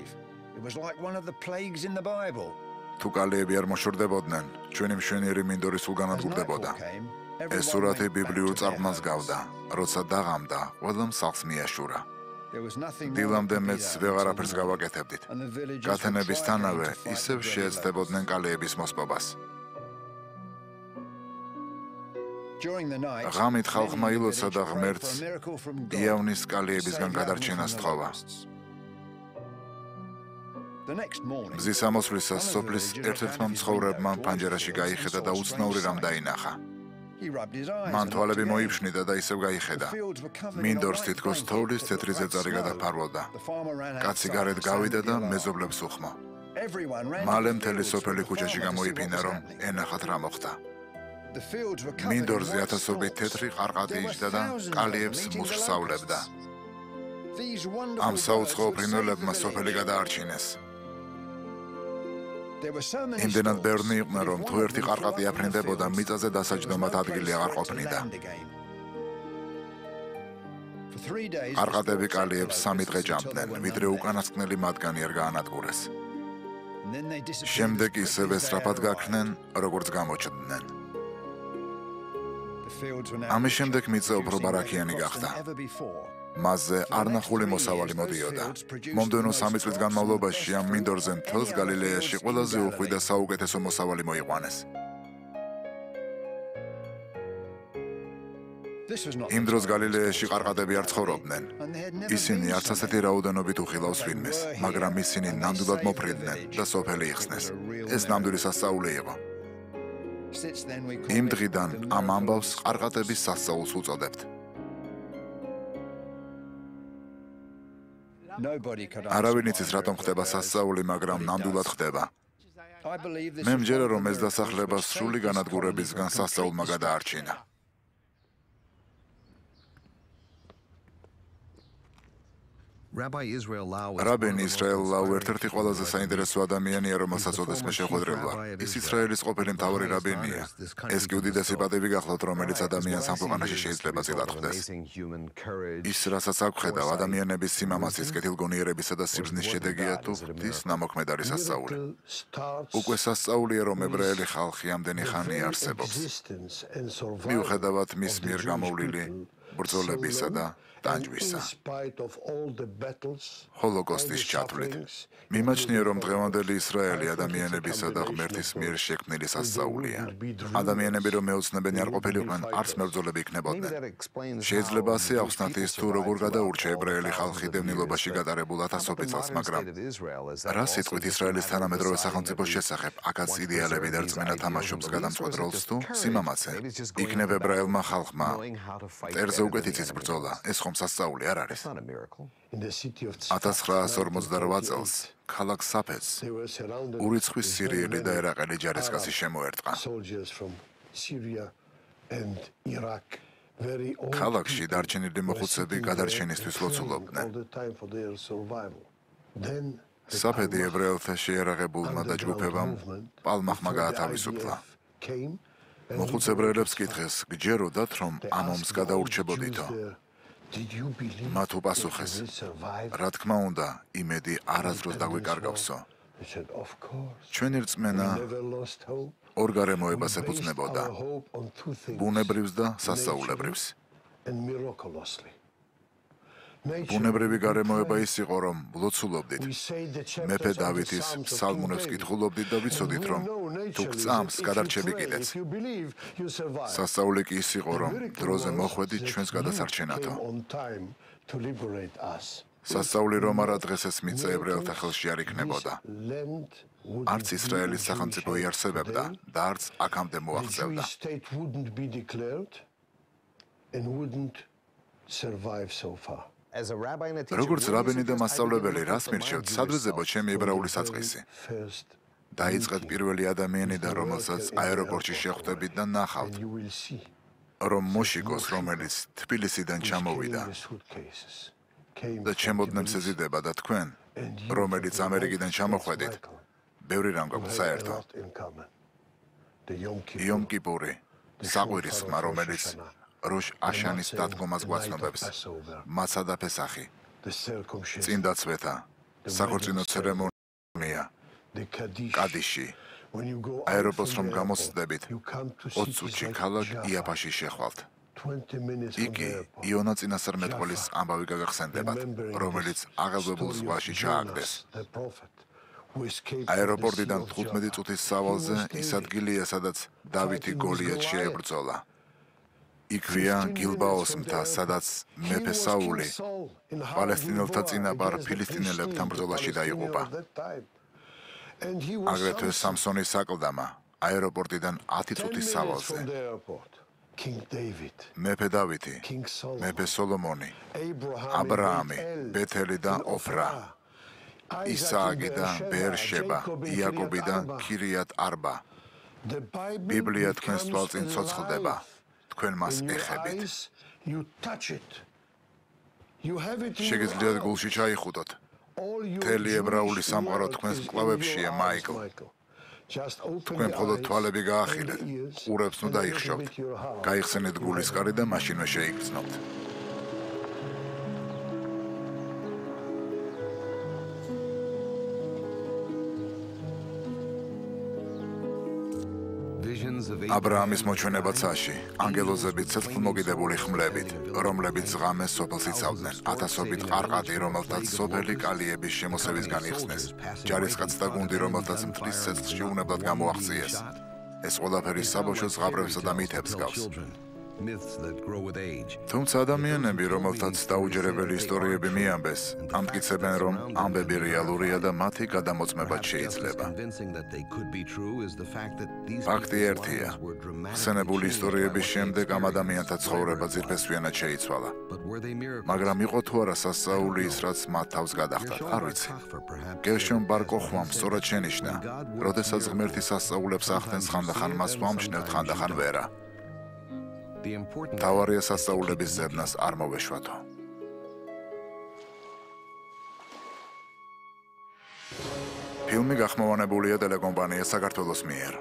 თუ კალიები არ მოშორდებოდნენ, ჩვენი მშვენიერი მინდორი სულ განადგურდებოდა. ეს სურათი ბიბლიურ წარღმას გავდა, როცა დაღამდა, ყველამ სახლს მიაშურა. დილამდე მეც ვეღარაფერს გავაკეთებდით. გათენებისთანავე ისევ შეეცდებოდნენ კალიების მოსპობას. ღამით ხალხმა ილოცა და ღმერთს იავნის კალიებისგან გადარჩენას თხოვა. მზის ამოსვლისას სოფლის ერთ-ერთმა მცხოვრებმა ფანჯერაში გაიხედა და უცნაური რამ დაინახა. მან თვალები მოიფშნიდა და ისევ გაიხედა. მინდორს თითქოს თოვლის თეთრი ზეწარი გადაფარვოდა. კაცი გარეთ გავიდა და მეზობლებს უხმო. მალე მთელი სოფელი ქუჩაში გამოიფინა, რომ ენახათ რა მოხდა. მინდორზე ათასობით თეთრი ყარყატი იჯდა და კალიებს მოსრსავლებდა. ამ საუცხოო ფრინველებმა სოფელი გადაარჩინეს. იმდენად ბევრნი იყვნენ, რომ თუ ერთი ყარყატი აფრინდებოდა, მიწაზე დასაჯდომად ადგილი აღარ ყოფნიდა. ყარყატები კალიებს 3 დღე ჭამდნენ, ვიდრე უკანასკნელი მათგანი არ გაანადგურეს. შემდეგ ისევე სწრაფად გაქრნენ, როგორც გამოჩნდნენ. ამის შემდეგ მიწა უფრო ბარაქიანი გახდა. მასზე არნახული მოსავალი მოდიოდა. მომდევნო 3 წლის განმავლობაში ამ მინდორზე მთელს გალილეაში ყველაზე უხვი და საუკეთესო მოსავალი მოიყვანეს. იმ დროს გალილეაში ყარყატები არ ცხოვრობდნენ. ისინი არც ასეთი რაოდენობით უხილავს ვინმეს, მაგრამ ისინი ნამდვილად მოფრინდნენ და სოფელი იხსნეს. ეს ნამდვილი სასწაული იყო. იმ დღიდან ამ ამბავს ყარყატების სასწაულს უწოდებთ. არავინ იცის რატომ ხდება სასწაული, მაგრამ ნამდვილად ხდება. მე მჯერა, რომ ეს დასახლება სრული განადგურებისგან სასწაულმა გადაარჩინა. რაბინი ისრაელ ლაუ ერთ-ერთი ყველაზე საინტერესო ადამიანია, რომელსაც ოდესმე შეხვედრილვარ. ის ისრაელის ყოფილი მთავარი რაბინია. ეს კი უდიდესი პატივი გახლავთ, რომელიც ადამიანს ამ ქვეყანაში შეიძლება წილად ხვდეს. ის, რასაც აქვხედავ, ადამიანების სიმამაცის, კეთილგონიერებისა და სიბრძნის შედეგია თუ ღვთის ნამოქმედარი სასწაული. უკვე სასწაულია, რომ ებრაელი ხალხი ამდენი ხანი არსებობს. მიუხედავად მის მიერ გამოვლილი ბრძოლებისა და ტანჯვისა. ჰოლოკოსტის ჩათვლით. მიმაჩნია, რომ დღევანდელი ისრაელი ადამიანებისა და ღმერთის მიერ შექმნილი სასწაულია. ადამიანები, რომ მეოცნებენი არ ყოფილიყვნენ, არც მებრძოლები იქნებოდნენ. შეიძლება ასე ახსნათ ის, თუ როგორ გადაურჩა ებრაელი ხალხი დევნილობაში გატარებულ ათასობით წელს, მაგრამ რა სიტყვით ისრაელის თანამედროვე სახელმწიფოს შესახებ, აქაც იდეალები და რწმენა თამაშობს გადამწყვეტ როლს თუ სიმამაცე? იქნებ ებრაელმა ხალხმა მტერზე უკეთ იცის ბრძოლა, ეს ხომ სასწაული არ არის? 1948 წელს ქალაქ საფეთს ურიცხვის სირიელი და ერაყელი ჯარისკაცი შემოერტყა. ქალაქში დარჩენილი მოხუცები გადარჩენისთვის ლოცულობდნენ. საფედი ებრაელთა შეიარაღებულმა და ჯგუფებამ პალმახმა გაათავისუფლა. მოხუც ებრაელებს კითხეს, გჯეროდათ, რომ ამ ომს გადაურჩებოდითო? მათ უპასუხეს, რა თქმა უნდა, იმედი არასდროს დაგვიკარგავსო. ჩვენი რწმენა ორ გარემოებას ეფუძნებოდა, ბუნებრივს და სასწაულებრივს. ბუნებრივი გარემოება ის იყო, რომ ვლოცულობდით. მეფე დავითის ფსალმუნებს კითხულობდით და ვიცოდით, რომ თუ გწამს, გადარჩები კიდეც. სასწაული კი ის იყო, რომ დროზე მოხვედით ჩვენს გადასარჩენათო. სასწაული რომ არა დღესაც მიწა ებრაელთა ხელში არ იქნებოდა. არც ისრაელის სახელმწიფო იარსებებდა და არც აქამდე მოაღწევდა. როგორც რაბინი და მასწავლებელი, რას მირჩევთ, სადვეზებო ჩემი ებრაული საწყისი. დაიწყეთ პირველი ადამიანიდან, რომელსაც აეროპორტში შეხვდებით და ნახავთ, რომ მოშიკოს, რომელიც თბილისიდან ჩამოვიდა და ჩემოდნებს ეზიდება და თქვენ, რომელიც ამერიკიდან ჩამოხვედით, ბევრი რამ გაქვთ საერთო. იომ კიპური, საყვირის ხმა, რომელიც როშ აშანის დადგომას გვაცნობებს, მაცა და ფესახი, წინდაცვეთა, საქორწინო ცერემონია, კადიში, აეროპორტს რომ გამოსცდებით, 20 წუთში ქალაქ იაფაში შეხვალთ. იგი იონა წინასწარმეტყველის ამბავი გაგახსენდებათ, რომელიც აღელვებულ ზღვაში ჩააგდეს. აეროპორტიდან 15 წუთის სავალზე ის ადგილია, სადაც დავითი გოლიათს შეებრძოლა. იქვეა გილბაოს მთა, სადაც მეფე საული პალესტინელთა წინაპარ ფილისტინელებთან ბრძოლაში დაიღუპა. აგრეთვე სამსონის აკლდამა აეროპორტიდან 10 წუთის სავალზე. მეფე დავითი, მეფე სოლომონი, აბრაამი, ბეთელი და ოფრა, ისააკი და ბეერშება, იაკობი და ქირიათ არბა. ბიბლია თქვენს თვალწინ ცოცხლდება. თქვენ მას ეხებით. შეგიძლიათ გულში ჩაიხუტოთ. მთელი ებრაული სამყარო თქვენს მკლავებშია, მაიკლ. თქვენ მხოლოდ თვალები გაახილეთ, ყურებს ნუ დაიხშობთ. გაიხსენეთ გულისკარი და მაშინვე შეიგრძნობთ. აბრაამის მოჩვენება ცაში, ანგელოზებით ცეცხლმოგიდებული ხმლებით, რომლებიც ღამეს სოფელს იცავდნენ, ათასობით ყარყატი, რომელთაც სოფელი კალიების შემოსევისგან იხსნეს, ჯარისკაც და გუნდი, რომელთაც მთლის ცეცხლში უნებლად გამოაღწიეს. ეს ყველაფერი საბავშვო ზღაპრებსა და მითებს გავს. თუმცა ადამიანები, რომელთაც დაუჯერებელი ისტორიები მიამბეს, ამტკიცებენ, რომ ამბები რეალურია და მათი გადამოწმებაც შეიძლება. ფაქტი ერთია, ხსენებული ისტორიების შემდეგ ამ ადამიანთა ცხოვრება ძირფესვიანად შეიცვალა. მაგრამ იყო თუ არა სასწაული ის, რაც მათ თავს გადახდათ, არ ვიცი. გერშომ ბარ კოხვამ სწორად შენიშნა, როდესაც ღმერთი სასწაულებს ახდენს, ხანდახან მას ვამჩნევთ, ხანდახან ვერა. თავარია სასწაულების ზებნას არ მოვეშვათო. ფილმი გახმოვანებულია ტელეკომპანია საქართველოს მიერ.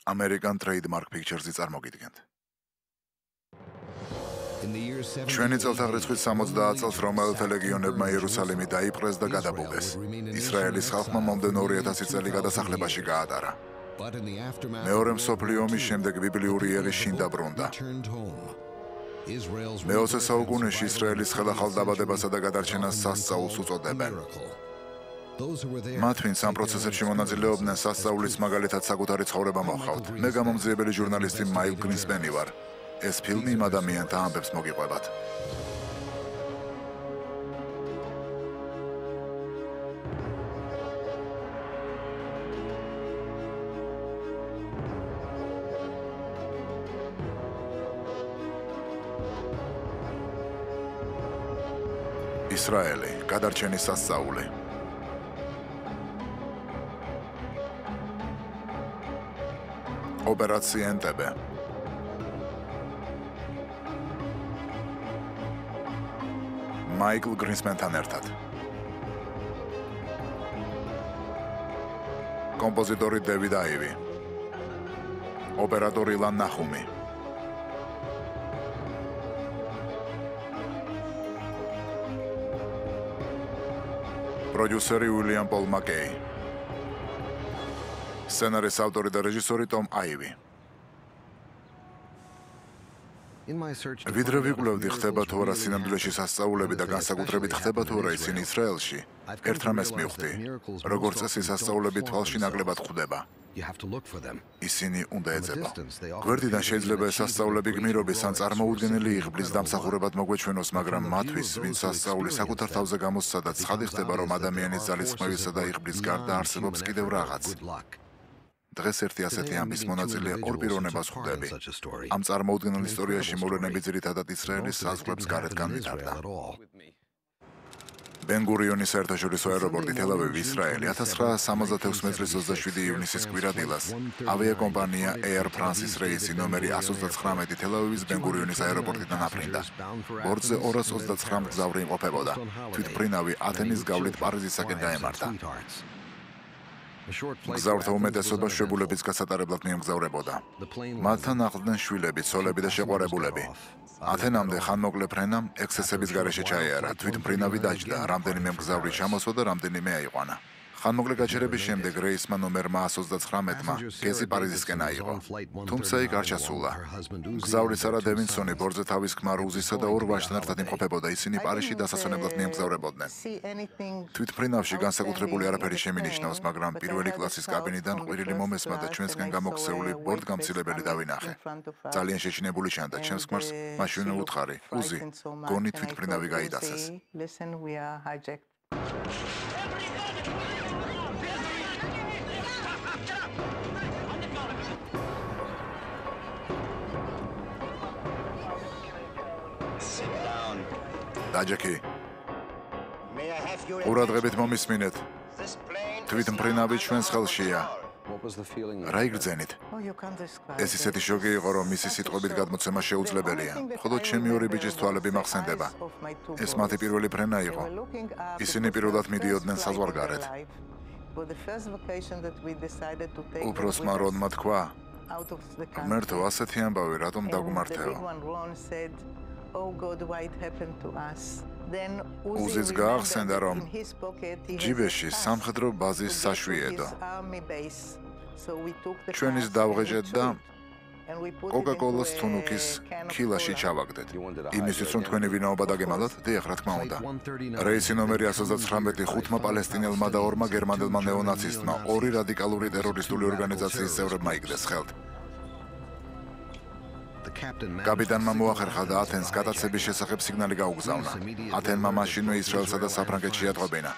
American Trademark Pictures-ი წარმოგიდგენთ. In the year ჩვენი წელთაღრიცხვის 70 წელს რომაელთა ლეგიონებმა იერუსალიმი დაიპყრეს და გადაბუდეს. ისრაელის ხალხმა მომდენო 2000 წელი გადასახლებაში გაატარა. but in the aftermath მეორე მსოფლიო ომის შემდეგ ბიბლიური ერი შინ დაბრუნდა. returned home. Israel's მე-20 საუკუნეში ისრაელის ხელახალ დაბადებასა და გადარჩენას სასწაულს უწოდებენ. those who were there მათ ვინც ამ პროცესებში მონაწილეობდნენ სასწაულის მაგალითად საკუთარი ცხოვრება მოჰყავთ. მე გამომძიებელი ჟურნალისტი მაილ გრინსპენი ვარ. ეს ფილმი იმ ადამიანთა ამბებს მოგიყვებათ. ისრაელი, გადარჩენის სასწაული. ოპერაცია ენტებე. მაიკლ გრინსპენთან ერთად. კომპოზიტორი დევიდ აივი. ოპერატორი ლან ნახუმი. პროდიუსერი უილიამ პოლ მაკეი. სცენარის ავტორი და რეჟისორი ტომ აივი. in my search to ვიდრე ვიკვლევდი ხდება თუ არა სინამდვილეში სასწაულები და განსაკუთრებით ხდება თუ არა ისინი ისრაელში, ერთ რამეს მივხვდი. როგორც წესი სასწაულები თვალში ნაკლებად ხვდება. you have to look for them. ისინი უნდა ეძება. გვერდიდან შეიძლება ეს სასწაულები გმირობის ან წარმოუდგენელი იღბლის დამსახურებად მოგვეჩვენოს, მაგრამ მათთვის, ვინც სასწაული საკუთარ თავზე გამოსცა და ცხადი ხდება, რომ ადამიანის ძალისხმევისა და იღბლის გარდა არსებობს კიდევ რაღაც. Good luck. დღეს ერთი ასეთი ამბის მონაწილე ორ პიროვნებას ხვდები. ამ წარმოუდგენელ ისტორიაში მოვლენები ძირითადად ისრაელის საზღვრებს გარეთ განვითარდა. at all. ბენ-გურიონის საერთაშორისო აეროპორტი თელ-ავივი, ისრაელი 1966 წლის 27 ივნისის კვირადილას ავიაკომპანია Air France-ის რეისი ნომერი 139 თელ-ავივის ბენ-გურიონის აეროპორტიდან აფრინდა. ბორტზე 229 მგზავრი იმყოფებოდა. თვითმფრინავი ათენის გავლით პარიზისაკენ გაემართა. მგზავრთა უმეტესობა შვებულების გასატარებლად მიემგზავრებოდა. მათთან ახლდნენ შვილები, ცოლები და შეყვარებულები. ათენამდე ხანმოკლე ფრენამ ექსცესების გარეშე ჩაიარა. თვითმფრინავი დაჯდა, რამდენიმე მგზავრი ჩამოსვა და რამდენიმე აიყვანა. ხანმოკლე გაჩერების შემდეგ რეისმა ნომერმა 139-მა გეზი პარიზისკენ აიღო. თუმცა იქ არ ჩასულა. მგზავრი სარა დევინსონი ბორტზე თავის ქმარ უზისა და ორ ვაჟთან ერთად იმყოფებოდა. ისინი პარიზში დასასვენებლად მიემგზავრებოდნენ. თვითმფრინავში განსაკუთრებული არაფერი შემინიშნავს, მაგრამ პირველი კლასის კაბინიდან ყვირილი მომესმა და ჩვენსკენ გამოქცეული ბორტგამცილებელი დავინახე. ძალიან შეჩინებული ჩანდა. ჩემს ქმარს მაშინვე უთხარი, უზი, გონი თვითმფრინავი გაიდასეს. დაჯექი. ყურადღებით მომისმინეთ. თვითმფრინავი ჩვენს ხელშია. What was the feeling? რა იგრძენით? ეს ისეთი შოკი იყო, რომ მისი სიტყვებით გადმოცემა შეუძლებელია. მხოლოდ ჩემი ორი ბიჭის თვალები მახსენდება. ეს მათი პირველი ფრენა იყო. ისინი პირველად მიდიოდნენ საზღვარგარეთ. უფროსმა რონმა თქვა, ღმერთო, ასეთი ამბავი რატომ დაგმართეო? უზის გაახსენდა, რომ ჯიბეში სამხედრო ბაზის საშვიედო. ჩვენის დავღეჭეთ და კოკა-კოლას თუნუქის ქილაში ჩავაგდეთ. იმისთვის, რომ თქვენი ვინაობა დაგემალათ, დიახ, რა თქმა უნდა. რეისი ნომერი 139 ხუთმა პალესტინელმა და ორმა გერმანელმა ნეონაცისტმა ორი რადიკალური ტერორისტული ორგანიზაციის წევრებმა იგდეს ხელთ. კაპიტანმა მოახერხა და ათენს გადაცების შესახებ სიგნალი გაუგზავნა. ათენმა მაშინვე ისრაელსა და საფრანგეთში ატყობინა.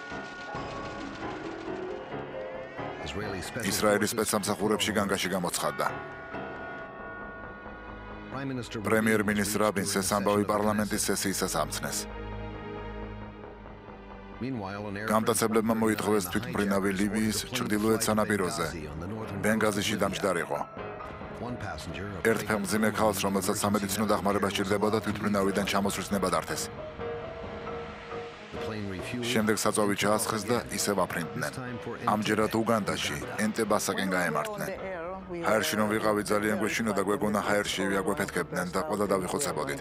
ისრაელის სპეცსამსახურებში განგაში გამოცხადდა. პრემიერ-მინისტრ რაბინს ეს ამბავი პარლამენტის სესიისას ამცნეს. გამტაცებლებმა მოითხოვეს თვითმფრინავი ლიბიის ჩრდილოეთ სანაპიროზე, ბენგაზიში დამჯდარიყო. ერთ ფეხმძიმე ქალს, რომელსაც სამედიცინო დახმარება სჭირდებოდა, თვითმფრინავიდან ჩამოსვლის ნება დართეს. შემდეგ საწვავი ჩაასხეს და ისევ აფრინდნენ. ამჯერად უგანდაში ენტებასაკენ გაემართნენ. ჰაერში რომ ვიყავი ძალიან გვეშინოდა და გვეგონა ჰაერში ვიაგვეფეთქებდნენ და ყველა დავიხოცებოდით.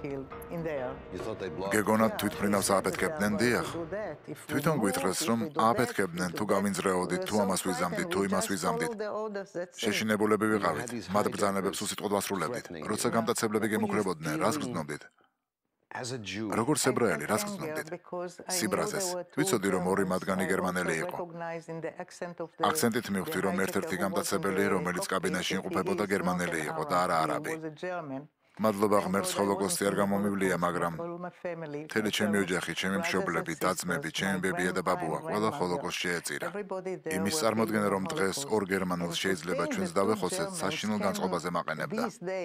გეგონათ თვითმფრინავს ააფეთქებდნენ, დიახ. თვითონ გვითხრეს რომ ააფეთქებდნენ თუ გავინძრეოდით, თუ ამას ვიზამდით, თუ იმას ვიზამდით. შეშინებულები ვიყავით, მათ ბრძანებებს უსიტყვოდ ვასრულებდით. როცა გამტაცებლები გემუქრებოდნენ, რას გრძნობდით? როგორც ებრაელი, რას გრძნობდით? სიბრაზეს. ვიცოდი რომ ორი მათგანი გერმანელი იყო. აქცენტით მივხვდი რომ ერთ-ერთი გამტაცებელი, რომელიც კაბინაში იმყოფებოდა, გერმანელი იყო და არა არაბი. მადლობა ღმერთს, ჰოლოკოსტი არ გამომივლია, მაგრამ მთელი ჩემი ოჯახი, ჩემი მშობლები, და-ძმები, ჩემი ბებია და ბაბუა, ყველა ჰოლოკოსტში ეწირა. იმის წარმოდგენა, რომ დღეს ორ გერმანელს შეიძლება ჩვენს დავეხოცეთ, საშინელ განწყობაზე მაყენებდა.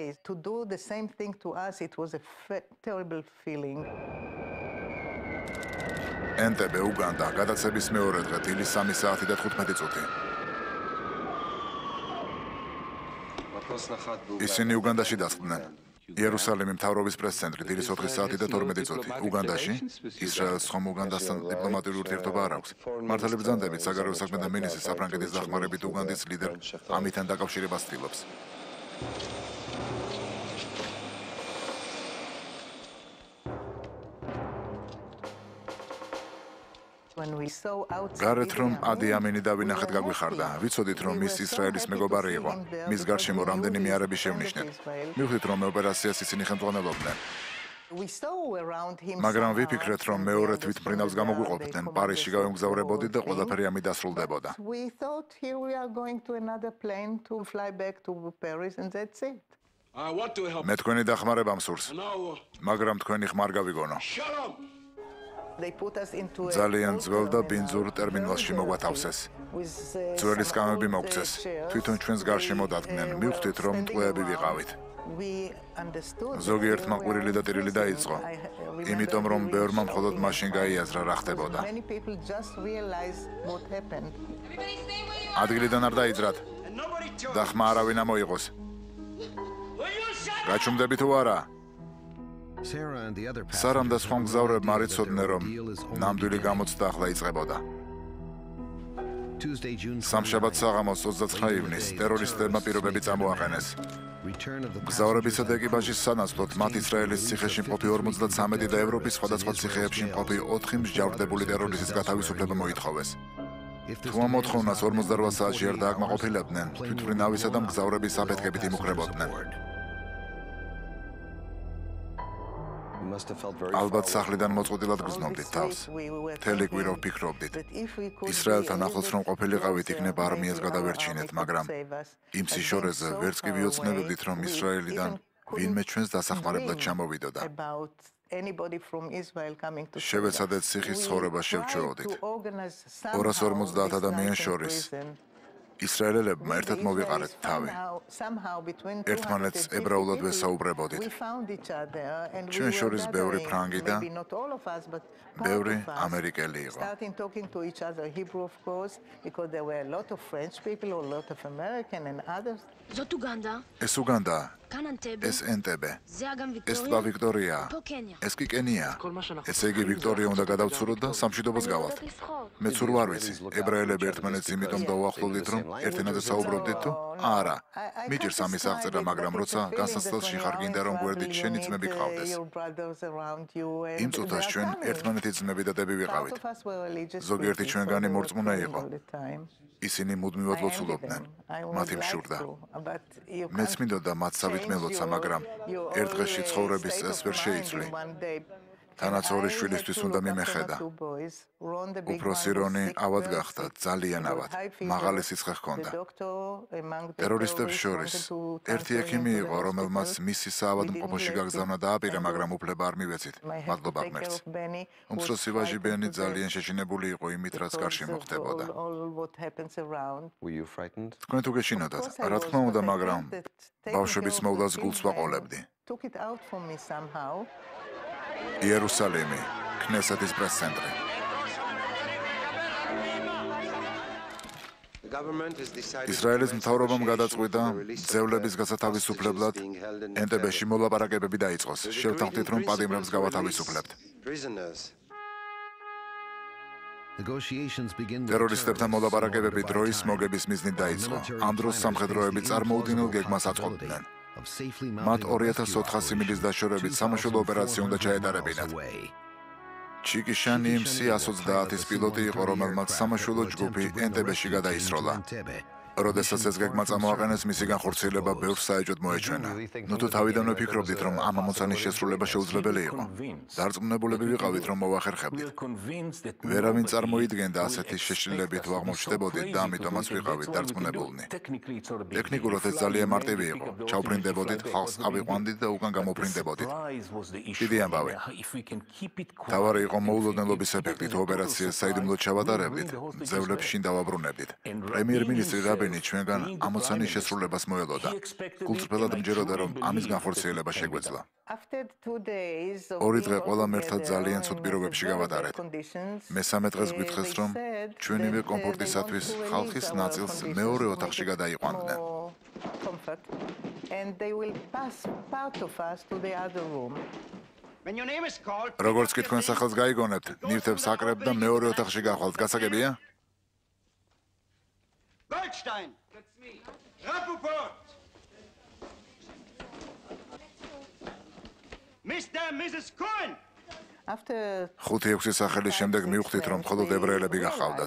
ენტებე, უგანდა, გადაცემის მეორე დღე, დილის 3 საათი და 15 წუთი. ისინი უგანდაში დასხდნენ. იერუსალიმი მთავრობის პრეს-ცენტრი, დილის 4 საათი და 12 წუთი. უგანდაში? ისრაელს ხომ უგანდასთან დიპლომატიური ურთიერთობა არ აქვს? მართალი ბრძანდებით, საგარეო საქმეთა მინისტრი საფრანგეთის დახმარებით უგანდის ლიდერ ამითთან დაკავშირებას ცდილობს. გარეთ რომ ადი ამინი დავინახეთ გაგვიხარდა. ვიცოდით რომ ის ისრაელის მეგობარი იყო. მის გარშემო რამდენიმე არაბი შევნიშნეთ. მივხვდით რომ ოპერაციას ისინი ხელმძღვანელობდნენ. მაგრამ ვიფიქრეთ რომ მეორე თვითმფრინავს გამოგვიყოფდნენ. პარიზში გავემგზავრებოდით და ყველაფერი ამით დასრულდებოდა. მე თქვენი დახმარება მსურს, მაგრამ თქვენი ხმარ გავიგონო. ძალიან ძველ და ბინძურ ტერმინალში მოგვათავსეს. ძველი სკამები მოგცეს. თვითონ ჩვენს გარშემო დადგნენ. მივხვდით რომ ტყვეები ვიყავით. ზოგიერთმა ყვირილი და ტირილი დაიწყო. იმიტომ რომ ბევრმა მხოლოდ მაშინ გაიაზრა რა ხდებოდა. ადგილიდან არ დაიძრათ. დახმა არავინ ამოიღოს. გაჩუმდები თუ არა? სარამ და სხვა მგზავრებმა არ იცოდნენ რომ ნამდვილი გამოცდა ახლა იწყებოდა. სამშაბათ საღამოს 29 ივნისს ტერორისტებმა პირობები წამოაყენეს. მგზავრებისა და ეკიპაჟის სანაცვლოდ მათ ისრაელის ციხეში მყოფი 53 და ევროპის სხვადასხვა ციხეებში მყოფი 4 მსჯავრდებული ტერორისტის გათავისუფლება მოითხოვეს. თუ ამ მოთხოვნას 48 საათში არ დააკმაყოფილებდნენ, თვითმფრინავისა და მგზავრების აფეთქებით იმუქრებოდნენ. ალბათ სახლიდან მოწყვეტილად გრძნობდით თავს. მთელი კვირა ვფიქრობდით. ისრაელთან ახლოს რომ ყოფილიყავით, იქნება არმიას გადავერჩინეთ, მაგრამ იმ სიშორეზე ვერც კი ვიოცნებოდით, რომ ისრაელიდან ვინმე ჩვენს დასახმარებლად ჩამოვიდოდა. შევეცადეთ ციხის ცხოვრება შევჩვეოდით. 250 ადამიანს შორის ისრაელელებმა ერთად მოვიყარეთ თავი. ერთმანეთს ებრაულად ვესაუბრებოდით. ჩვენ შორის ბევრი ფრანგი და ბევრი ამერიკელი იყო. ეს უგანდა, ეს ენტებე, ეს ტბა ვიქტორია, ეს კი კენია. ესე იგი ვიქტორია უნდა გადავცუროთ და სამშვიდობოს გავალთ. მეც ვარ ვიცი, ებრაელები ერთმანეთს იმიტომ დაუახლოვდით, რომ ერთენადზე საუბრობდით თუ? არა. მიჭირს ამის აღწერა, მაგრამ როცა განსაცდელში ხარ, გინდა რომ გვერდით შენი ძმები გყავდეს. იმ წუთას ჩვენ ერთმანეთი ძმები და დები ვიყავით. ზოგიერთი ჩვენგანი მორწმუნე იყო. ისინი მუდმივად ლოცულობდნენ. მათი მშურდა. მეც მინდოდა მათ სავით მელოცა, მაგრამ ერთ დღეში ცხოვრების წესს ვერ შეიცვლი. თანაც ორი შვილისთვის უნდა მიმეხედა. უფროსი რონი ავად გახდა, ძალიან ავად. მაღალი სიცხე ჰქონდა. ტერორისტებს შორის ერთი ექიმი იყო, რომელმაც მისი საავადმყოფოში გაგზავნა დააპირა, მაგრამ უფლება არ მივეცით. მადლობა ღმერთს. უმცროსი ვაჟი ბენი ძალიან შეშინებული იყო იმით, რაც გარშემო მოხდებოდა. თქვენ თუ გეშინოდათ, რა თქმა უნდა, მაგრამ ბავშვების მოვლას გულს ვაყოლებდი. იერუსალიმი, ქნესეთის პრეს-ცენტრი. ისრაელის მთავრობამ გადაწყვიტა ძევლების გასათავისუფლებლად ენტებეში მოლაპარაკებები დაიწყოს. შევთანხმდით, რომ პადიმრებს გავათავისუფლებთ. ტერორისტებთან მოლაპარაკებები დროის მოგების მიზნით დაიწყო. ამ დროს სამხედროები წარმოუდგენელ გეგმას აწყობდნენ. მათ 2400 მილის დაშორებით სამაშველო ოპერაცია უნდა ჩაეტარებინათ. ჩიკიშან იმსი 130-ის პილოტი იყო, რომელმაც სამაშველო ჯგუფი ენტებეში გადაისროლა. როდესაც ეს გეგმა წამოაყენეს, მისი განხორციელება ბევრს საეჭვოდ მოეჩვენა. ნუ თუ თავიდანვე ფიქრობდით, რომ ამ ამოცანის შესრულება შეუძლებელი იყო. დარწმუნებულები ვიყავით, რომ მოვახერხებდით. ვერავინ წარმოიდგენდა ასეთი შეშლილებით თუ აღმოჩნდებოდით და ამიტომაც ვიყავით დარწმუნებულნი. ტექნიკურად ეს ძალიან მარტივი იყო. ჩავფრინდებოდით, ხალხს ავიყვანდით და უკან გამოფრინდებოდით. დიდი ამბავი. თავარი იყო მოულოდნელობის ეფექტი, თუ ოპერაციას საიდუმლოდ ჩავატარებდით, ძევლებს შინ დავაბრუნებდით. პრემიერ-მინისტრი ჩვენგან ამოცანის შესრულებას მოელოდა. გულწრფელად მჯეროდა, რომ ამის განხორციელება შეგვეძლო. 2 დღე ყველამ ერთად ძალიან ცუდ პირობებში გავატარეთ. მესამე დღეს გვითხრეს, რომ ჩვენივე კომფორტისათვის ხალხის ნაწილს მეორე ოთახში გადაიყვანდნენ. როგორც კი თქვენ სახელს გაიგონებთ, ნივთებს აკრებთ და მეორე ოთახში გახვალთ. გასაგებია? Goldstein! Rappaport! Mr. and Mrs. Cohen! 5-6 სახელის შემდეგ მივხვდით, რომ მხოლოდ ებრაელები გახავდათ.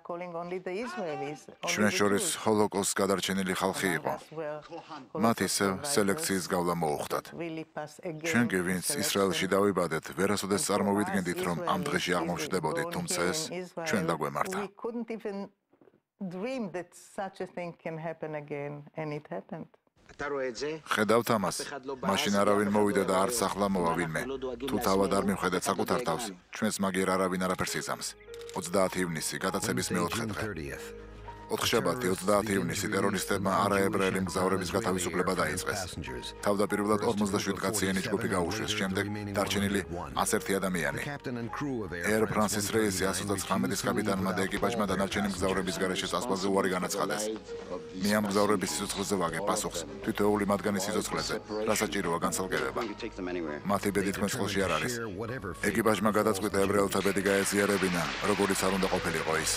ჩვენ შორის ჰოლოკოსტს გადარჩენილი ხალხი იყო. მათ ისევ სელექციის გავლა მოუხდათ. ჩვენ კი, ვინც ისრაელში დავიბადეთ, ვერასოდეს წარმოვიდგენდით, რომ ამ დღეში აღმოჩნდებოდით, თუმცა ეს ჩვენ დაგვემართა. Dream that such a thing can happen again, and it happened. ხედავთ ამას? მაშინ არავინ მოვიდა და არც ახლა მოვა ვინმე. თუ თავად არ მივხედეთ საკუთარ თავს, ჩვენს მაგერ არავინ არაფერს იზამს. 30 ივნისი, გადაცემის მეოთხე დღე. 4-შაბათი 30 ივნისი ტერორისტებმა არაებრაელი მგზავრების გათავისუფლება დაიწყეს. თავდაპირველად 47 ჯგუფი გაუშვეს, შემდეგ დარჩენილი 101 ადამიანი. Air France-ის რეისი 119-ის კაპიტანმა და ეკიპაჟმა დანარჩენი მგზავრების გარეშე წასვლაზე უარი განაცხადეს. მე ამ მგზავრების სიცოცხლეზე ვაგებ პასუხს, თითოეული მათგანის სიცოცხლეზე, რასაჭიროა განცალკევება. მათი ბედი თქვენს ხელში არ არის. ეკიპაჟმა გადაწყვიტა ებრაელთა ბედი გაეზიარებინა, როგორიც არ უნდა ყოფილიყო ის.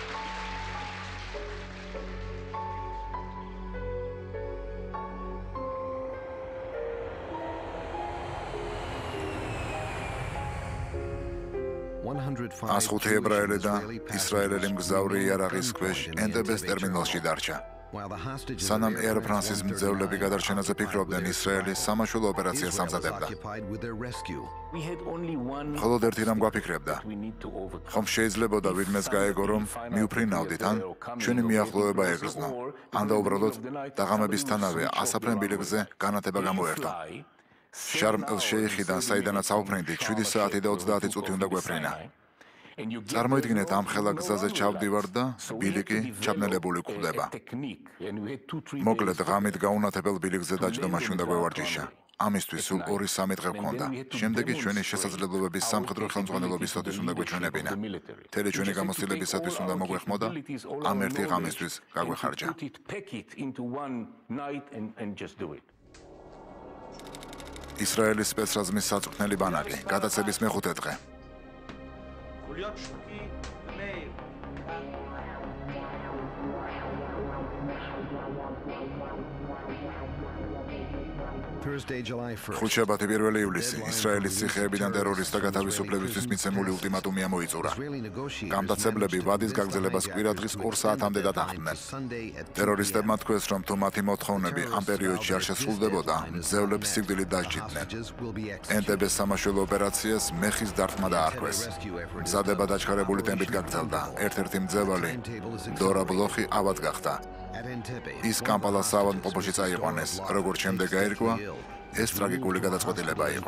ასხუთი ებრაელი და ისრაელელი მგზავრი იარაღის ქვეშ ენტებეს ტერმინალში დარჩა. სანამ Air France-ის მძევლები გადარჩენაზე ფიქრობდნენ, ისრაელი სამაშველო ოპერაციას ამზადებდა. მხოლოდ ერთი რამ გვაფიქრებდა. ხომ შეიძლებოდა ვინმეს გაეგო, რომ მივფრინავდით, ან ჩვენი მიახლოება ეგრძნო, ან და უბრალოდ დაღამებისთანავე ასაფრენ ბილიკზე განათება გამოერთა. შარმ ელ-შეიხიდან, საიდანაც ავფრინდით, 7 საათი და 30 წუთი უნდა გვეფრინა. წარმოიდგინეთ, ამ ხელა გზაზე ჩავდივარ და ბილიკი ჩაბნელებული გვხვდება. მოკლედ, ღამით გაუნათებელ ბილიკზე დაჯდომაში უნდა გვევარჯიშა. ამისთვის სულ 2-3 დღე გვქონდა. შემდეგი ჩვენი შესაძლებლობების სამხედრო ხელმძღვანელობისათვის უნდა გვეჩვენებინა. მთელი ჩვენი გამოცდილებისათვის უნდა მოგვეხმოდა, ამ ერთი ღამისთვის გაგვეხარჯა. ისრაელის სპეცრაზმის საწვრთნელი ბანაკი, გადაცემის მეხუთე დღე. ხუთშაბათი 1 ივლისი ისრაელის ციხეებიდან ტერორისტთა გათავისუფლებისთვის მიცემული ულტიმატუმი მოიწურა. გამტაცებლები ვადის გაგრძელებას კვირადღის 2 საათამდე დათანხმდნენ. ტერორისტებმა თქვეს, რომ თუ მათი მოთხოვნები ამ პერიოდში არ შესრულდებოდა, მძევლებს სიკვდილით დასჯიდნენ. ენტებეს სამაშველო ოპერაციას მეხის დარტყმა დაარქვეს. მზადება დაჩქარებული ტემპით გაგრძელდა. ერთ-ერთი მძევალი დორა ბლოხი ავად გახდა. ის კამპალას ავადმყოფოში წაიყვანეს, როგორც შემდეგ გაირკვა, ეს ტრაგიკული გადაწყვეტილება იყო.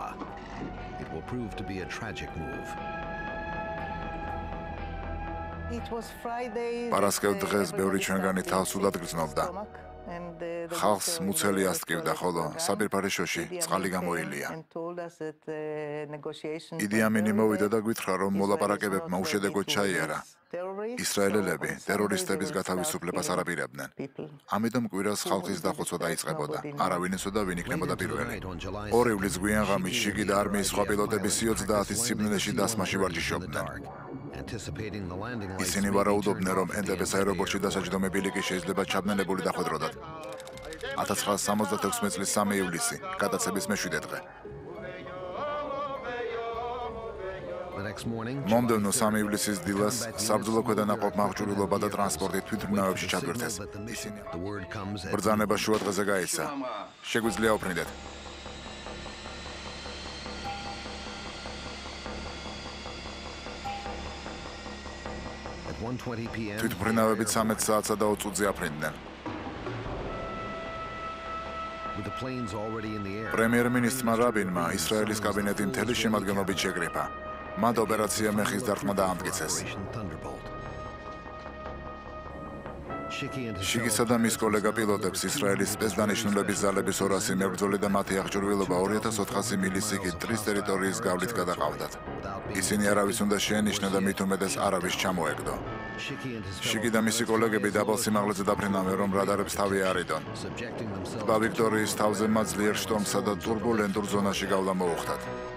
პარასკევ დღეს ბევრი ჩვენგანი თავს უდად გრძნობდა. ხალხს მუცელი ასტკივდა, ხოლო საბირფარეშოში წყალი გამოილია. იდი ამინი მოვიდა და გვითხრა, რომ მოლაპარაკებებმა უშედეგოდ ჩაიარა. ისრაელელები ტერორისტების გათავისუფლებას არ აპირებდნენ. ამიტომ კვირას ხალხის დახოცვა დაიწყებოდა. არავინ იცოდა, ვინ იქნებოდა პირველი. 2 ივლისს გვიან ღამით შიგი და არმიის სხვა პილოტები 30 სიბნელეში დასმაში ვარჯიშობდნენ. anticipating the landing lights. ისინი ვარაუდობდნენ, რომ ენტების აეროპორტში დასაჯდომი ბილიკი შეიძლება ჩაბნელებული დახვედროდათ. 1966 წლის 3 ივლისი, გადაცემის მე-7 დღე. მომდევნო 3 ივლისის დილას საბრძოლო ქვედანაყოფ მაღჭურვილობა და ტრანსპორტი თვითმფრინავებში ჩაგვირთეს. ბრძანება შუადღეზე გაიცა. შეგვიძლია ვფრინდეთ. თვითმფრინავები 13 საათსა და 20 წუთზე აფრინდნენ. პრემიერ-მინისტრმა რაბინმა ისრაელის კაბინეტი მთელი შემადგენლობით შეკრიფა. მათ ოპერაცია მეხის დარტყმა დაამტკიცეს. შიგისა და მის კოლეგა პილოტებს ისრაელის სპეცდანიშნულების ძალების 200 მებრძოლი და მათი აღჭურვილობა 2400 მილისიკით ტრის ტერიტორიის გავლით გადაყავდათ. ისინი არავის უნდა შეენიშნა და მით უმეტეს არავის ჩამოეგდო. შიგი და მისი კოლეგები დაბალ სიმაღლეზე დაფრინავენ, რომ რადარებს თავი არიდონ. ტბა ვიქტორიის თავზე მათ ძლიერ შტორმსა და ტურბულენტურ ზონაში გავლა მოუხდათ.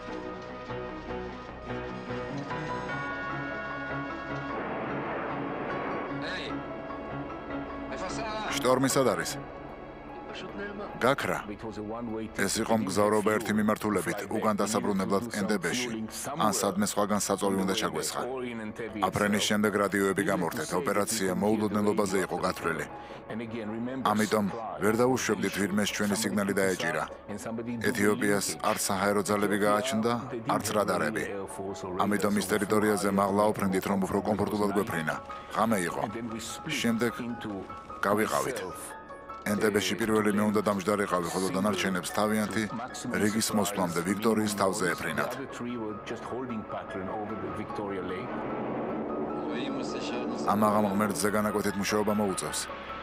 შტორმი სად არის? გაქრა. ეს იყო მგზავრობა ერთი მიმართულებით, უკან დასაბრუნებლად ენტებეში. ან სადმე სხვაგან საწოლი უნდა ჩაგვესხა. აფრენის შემდეგ რადიოები გამორთეთ. ოპერაცია მოულოდნელობაზე იყო გათვლილი. ამიტომ ვერ დაუშვებდით ვირმეს ჩვენი სიგნალი დაეჭირა. ეთიოპიას არც საჰაერო ძალები გააჩნდა, არც რადარები. ამიტომ ის ტერიტორიაზე მაღლა ოფრინდით, რომ უფრო კომფორტულად გვეფრინა. ღამე იყო. შემდეგ გავიყავით. ენტებეში პირველი მე უნდა დამჯდარიყავი, ხოლო დანარჩენებს თავიანთი რიგის მოსვლამდე ვიქტორიის თავზე ეფრინათ. ამაღამ ღმერთზე განაკვეთით მუშაობა მოუწევს.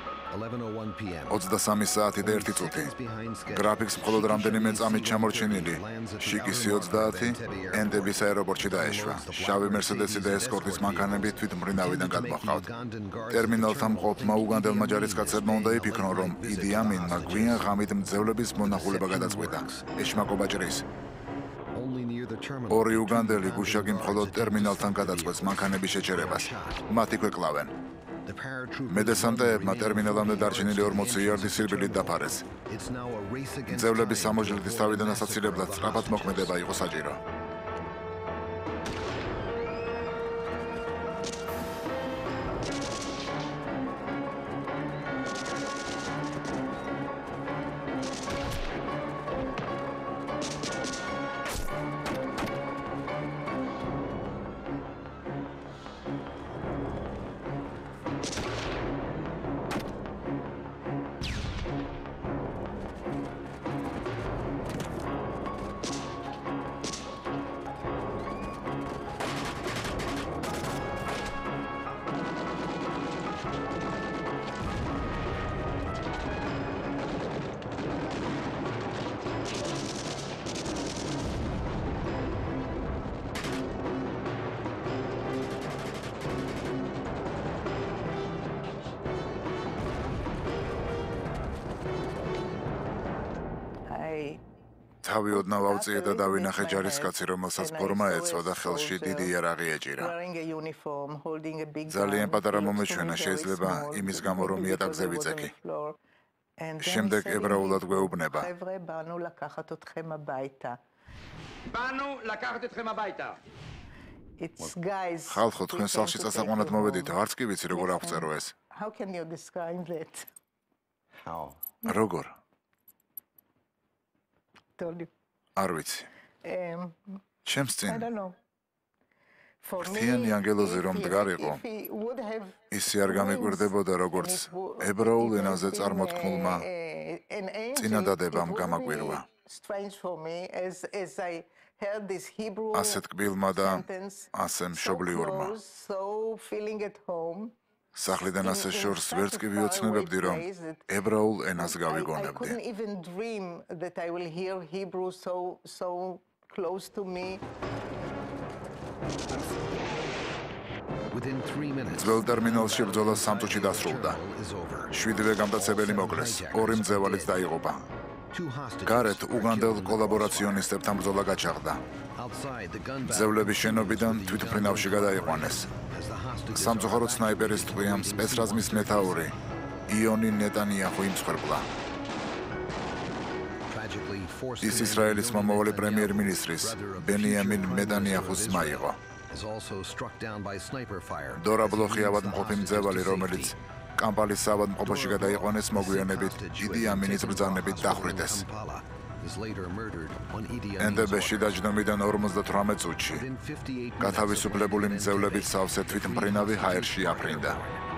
23 საათი და 1 წუთი. გრაფიკს მხოლოდ რამდენიმე წამით ჩამორჩენილი. შიკისი 30 ენტების აეროპორტში დაეშვა. შავი მერსედესი და ესკორტის მანქანები თვითმფრინავიდან გადმოჰყავთ. ტერმინალთან მყოფმა უგანდელმა ჯარისკაცებმა უნდა იფიქრონ, რომ იდი ამინმა გვიან ღამით მძევლების მონახულება გადაწყვიტა. ეშმაკობა ჭრის. ორი უგანდელი გუშაგი მხოლოდ ტერმინალთან გადაწყვეტს მანქანების შეჩერებას. მათი ქვეყლავენ. მედესანტეებმა ტერმინალამდე დარჩენილი 40 იარდის სირბილით დაფარეს. მძევლების სამოჟლეთის თავიდან ასაცილებლად სწრაფად მოქმედება იყო საჭირო. თავი ოდნავ ავწიე და დავინახე ჯარისკაცი, რომელსაც ფორმა ეცვა და ხელში დიდი იარაღი ეჭირა. ძალიან პატარა მომეჩვენა, შეიძლება იმის გამო, რომ იატაკზე ვიწექი. შემდეგ ებრაულად გვეუბნება. ხალხო, თქვენ სახლში წასაყვანად მოვედით, არც კი ვიცი როგორ აღწერო ეს. როგორ? არ ვიცი. ჩემს წინ ფრთიანი ანგელოზი რომ მდგარიყო, ისი არ გამიკვირდებოდა, როგორც ებრაულ ენაზე წარმოთქმულმა წინადადებამ გამაკვირვა. ასე ტკბილმა და ასე მშობლიურმა. სახლიდან ასე შორს ვერც კი ვიოცნებებდი, რომ ებრაულ ენას გავიგონებდი. ძველ ტერმინალში ბრძოლა 3 წუთში დასრულდა. 7-ვე გამტაცებელი მოკლეს, 2 მძევალიც დაიღუპა. გარეთ უგანდელ კოლაბორაციონისტებთან ბრძოლა გაჩაღდა. Outside, the gun battle ძევლების შენობიდან თვითმფრინავში გადაიყვანეს. as the hostages სამწუხაროდ სნაიპერის ტყვიამ სპეცრაზმის მეთაური იონი ნეტანიაჰუ იმსხვერპლა. tragically forced ის ისრაელის მომავალი პრემიერ-მინისტრის ბენიამინ ნეტანიაჰუს ძმა იყო. is also struck down by sniper fire. დორა ბლოხი ავადმყოფი მძევალი, რომელიც კამპალის ავადმყოფოში გადაიყვანეს, მოგვიანებით იდი ამინის ბრძანებით დახვრიტეს. Kampala is later murdered on Idi Amin's ენდებეში orders. დაჯდომიდან 58 წუთში Within 58 გათავისუფლებული მძევლებით სავსე თვითმფრინავი ჰაერში აფრინდა.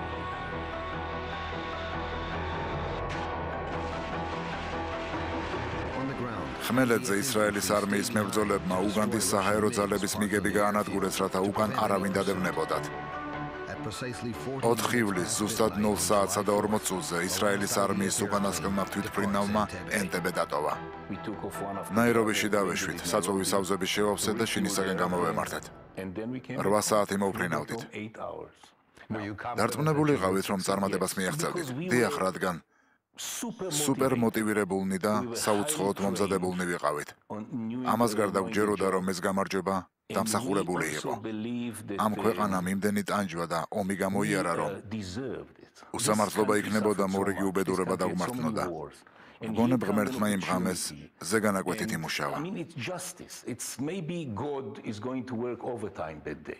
on the ground. ხმელეთზე ისრაელის არმიის მებრძოლებმა უგანდის საჰაერო ძალების მიგები გაანადგურეს, რათა უკან არავინ დადევნებოდათ. At precisely 4 ივლის ზუსტად 0 საათსა და 40 წუთზე ისრაელის არმიის უკანასკნელმა თვითმფრინავმა ენტებე დატოვა. We took off one of ნაირობიში დავეშვით, საწვევის ავზების შევავსეთ და შინისაგან გამოვემართეთ. and then we came 8 საათი მოვფრინავდით. 8 hours. დარწმუნებული ყავით, რომ წარმატებას მიაღწევდით. დიახ, რადგან სუპერ მოტივირებულნი და საუცხოოდ მომზადებულნი ვიყავით. ამას გარდა გვჯეროდა, რომ ეს გამარჯვება დამსახურებული იყო. ამ ქვეყანამ იმდენი ტანჯვა და ომი გამოიარა, რომ უსამართლობა იქნებოდა, მორიგი უბედურება დაგმართნოდა. მგონებ ღმერთმა იმ ღამეს ზეგანაკვეთით იმუშავა. I mean, it's justice. It's maybe God is going to work overtime that day.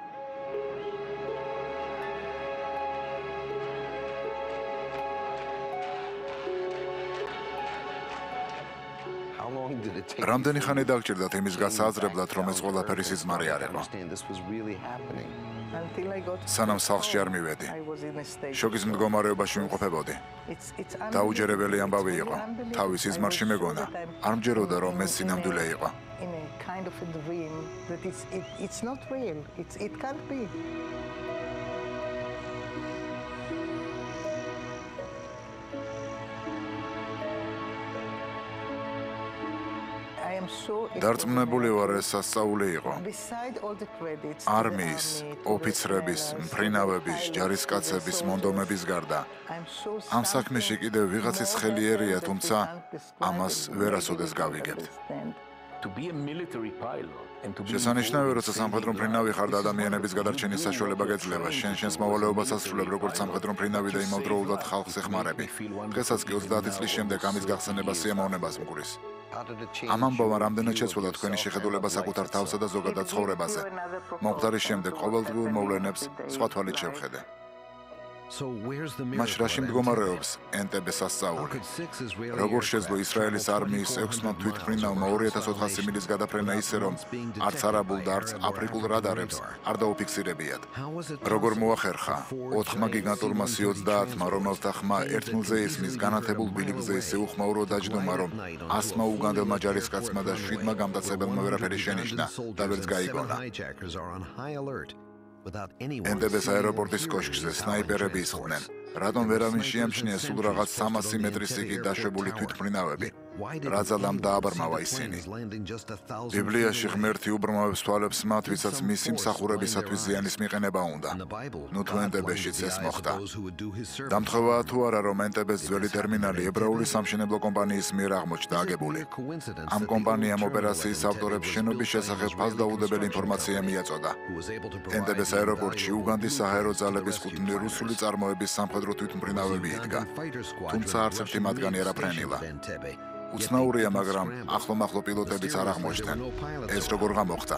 How long did it take? რამდენი ხანი დაგჭირდათ იმის გასააზრებლად, რომ ეს ყველაფერი სიზმარი არ იყო? This was really happening. Until I got სანამ სახლში არ მივედი. I was in a state. შოკის მდგომარეობაში ვიმყოფებოდი. It's დაუჯერებელი ამბავი იყო. თავის სიზმარში მეგონა. არ მჯეროდა, რომ ეს სინამდვილე იყო. in a kind of a dream that it's not real. It can't be. I am so დარწმუნებული ვარ, ეს სასწაული იყო. beside all the credits არმიის, ოფიცრების, მფრინავების, ჯარისკაცების, მონდომების გარდა I'm so ამ საქმეში კიდევ ვიღაცის ხელი ერია, თუმცა ამას ვერასოდეს გავიგებთ. To be a military pilot and to be შესანიშნავია, როცა სამხედრო მფრინავი ხარ და ადამიანების გადარჩენის საშუალება გეძლევა, შენს მოვალეობას ასრულებ როგორც სამხედრო მფრინავი და იმავდროულად ხალხს ეხმარები. დღესაც კი 30 წლის შემდეგ ამის გახსენება სიამოვნებას მგურის. ამ ამბავმა რამდენად შეცვალა თქვენი შეხედულება საკუთარ თავსა და ზოგადად ცხოვრებაზე. მომხდარის შემდეგ ყოველდღიურ მოვლენებს სხვა თვალით შევხედე. So where's the მაშ miracle? რაში მდგომარეობს ენტებეს სასწაული? როგორ შეძლო ისრაელის არმიის 6-მა თვითმფრინავმა 2400 მილის გადაფრენა ისე, რომ არც არაბულ და არც აფრიკულ რადარებს არ დაუფიქსირებიათ? როგორ მოახერხა 4-მა გიგანტურმა C-30-მა, რომელთა ხმა 1 მილზე ისმის, განათებულ ბილიკზე ისე უხმაურო დაჯდომა, რომ 100-მა უგანდებმა ჯარისკაცმა და 7-მა გამტაცებელმა ვერაფერი შენიშნა და ვერც გაიგონა. Hijackers are on high alert without anyone. ენდების აეროპორტის კოშკზე სნაიპერები ისხდნენ. რატომ ვერავინ შეამჩნია სულ რაღაც 300 მეტრის სიგით დაშვებული თვითმფრინავები? რა ძალამ დააბრმავა ისინი? ბიბლიაში ღმერთი უბრმავებს თვალებს მათ, ვისაც მისი მსახურებისათვის ზიანის მიყენება უნდა. ნუ თუ ენდებეშიც ეს მოხდა. დამთხოვაა თუ არა, რომ ენტების ძველი ტერმინალი ებრაული სამშენებლო კომპანიის მიერ აღმოჩნდა აგებული. ამ კომპანიამ ოპერაციის ავტორებს შენობის შესახებ ფასდაუდებელი ინფორმაცია მიაწოდა. ენტების აეროპორტში უგანდის საჰაერო ძალების კუთვნილი რუსული წარმოების სამხედრო თვითმფრინავები იდგა. თუმცა არც ერთი მათგანი არ აფრენილა. უცნაურია, მაგრამ ახლო-მახლო პილოტებიც არ აღმოჩნდნენ. ეს როგორ გამოხდა?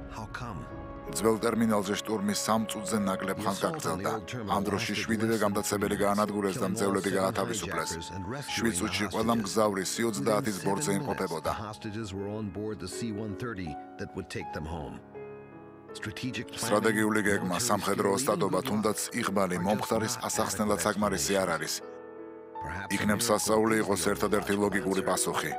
ძველ ტერმინალზე შტურმი 3 წუთზე ნაკლებ ხანს გაგრძელდა. ამ დროში 7-ვე გამტაცებელი გაანადგურეს და მძევლები გაათავისუფლეს. 7 წუთში ყველა მგზავრი C-30-ის ბორტზე იმყოფებოდა. სტრატეგიული გეგმა, სამხედრო ოსტატობა, თუნდაც იღბალი მომხდარის ასახსნელად საკმარისი არ არის. იქნებ სასწაული იყოს ერთადერთი ლოგიკური პასუხი.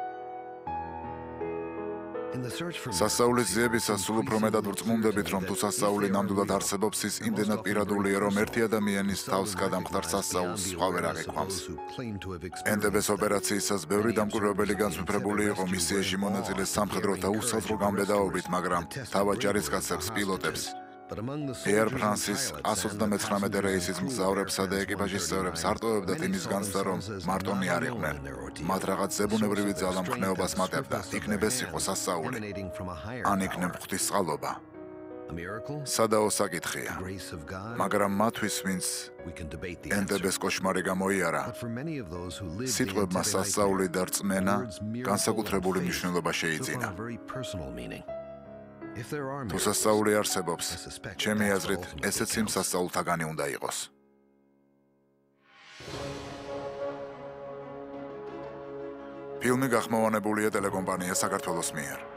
სასწაულის ძიებისას სულ უფრო მეტად ვრწმუნდებით, რომ თუ სასწაული ნამდვილად არსებობს, ის იმდენად პირადულია, რომ ერთი ადამიანის თავს გადამხდარ სასწაულს სხვა ვერ აღიქვამს. ენდების ოპერაციისას ბევრი დამკვირვებელი განსვიფრებული იყო მისიაში მონაწილე სამხედრო და უსაზღვრო გამბედაობით, მაგრამ თავად ჯარისკაცებს, პილოტებს Air France-ის 139 რეისის მგზავრებსა და ეკიპაჟის წევრებს არტოვებდათ იმის განცდა, რომ მარტონი არ იყვნენ. მათ რაღაც ზებუნებრივი ძალა მხნეობას მატებდა, იქნებ ეს იყო სასწაული, ან იქნებ ღვთისწყალობა. სადაო საკითხია, მაგრამ მათთვის, ვინც ენტებეს კოშმარი გამოიარა, სიტყვებმა სასწაული და რწმენა განსაკუთრებული მნიშვნელობა შეიძინა. თუ სასწაული არსებობს, ჩემი აზრით, ესეც იმ სასწაულთაგანი უნდა იყოს. ფილმი გახმოვანებულია ტელეკომპანია საქართველოს მიერ.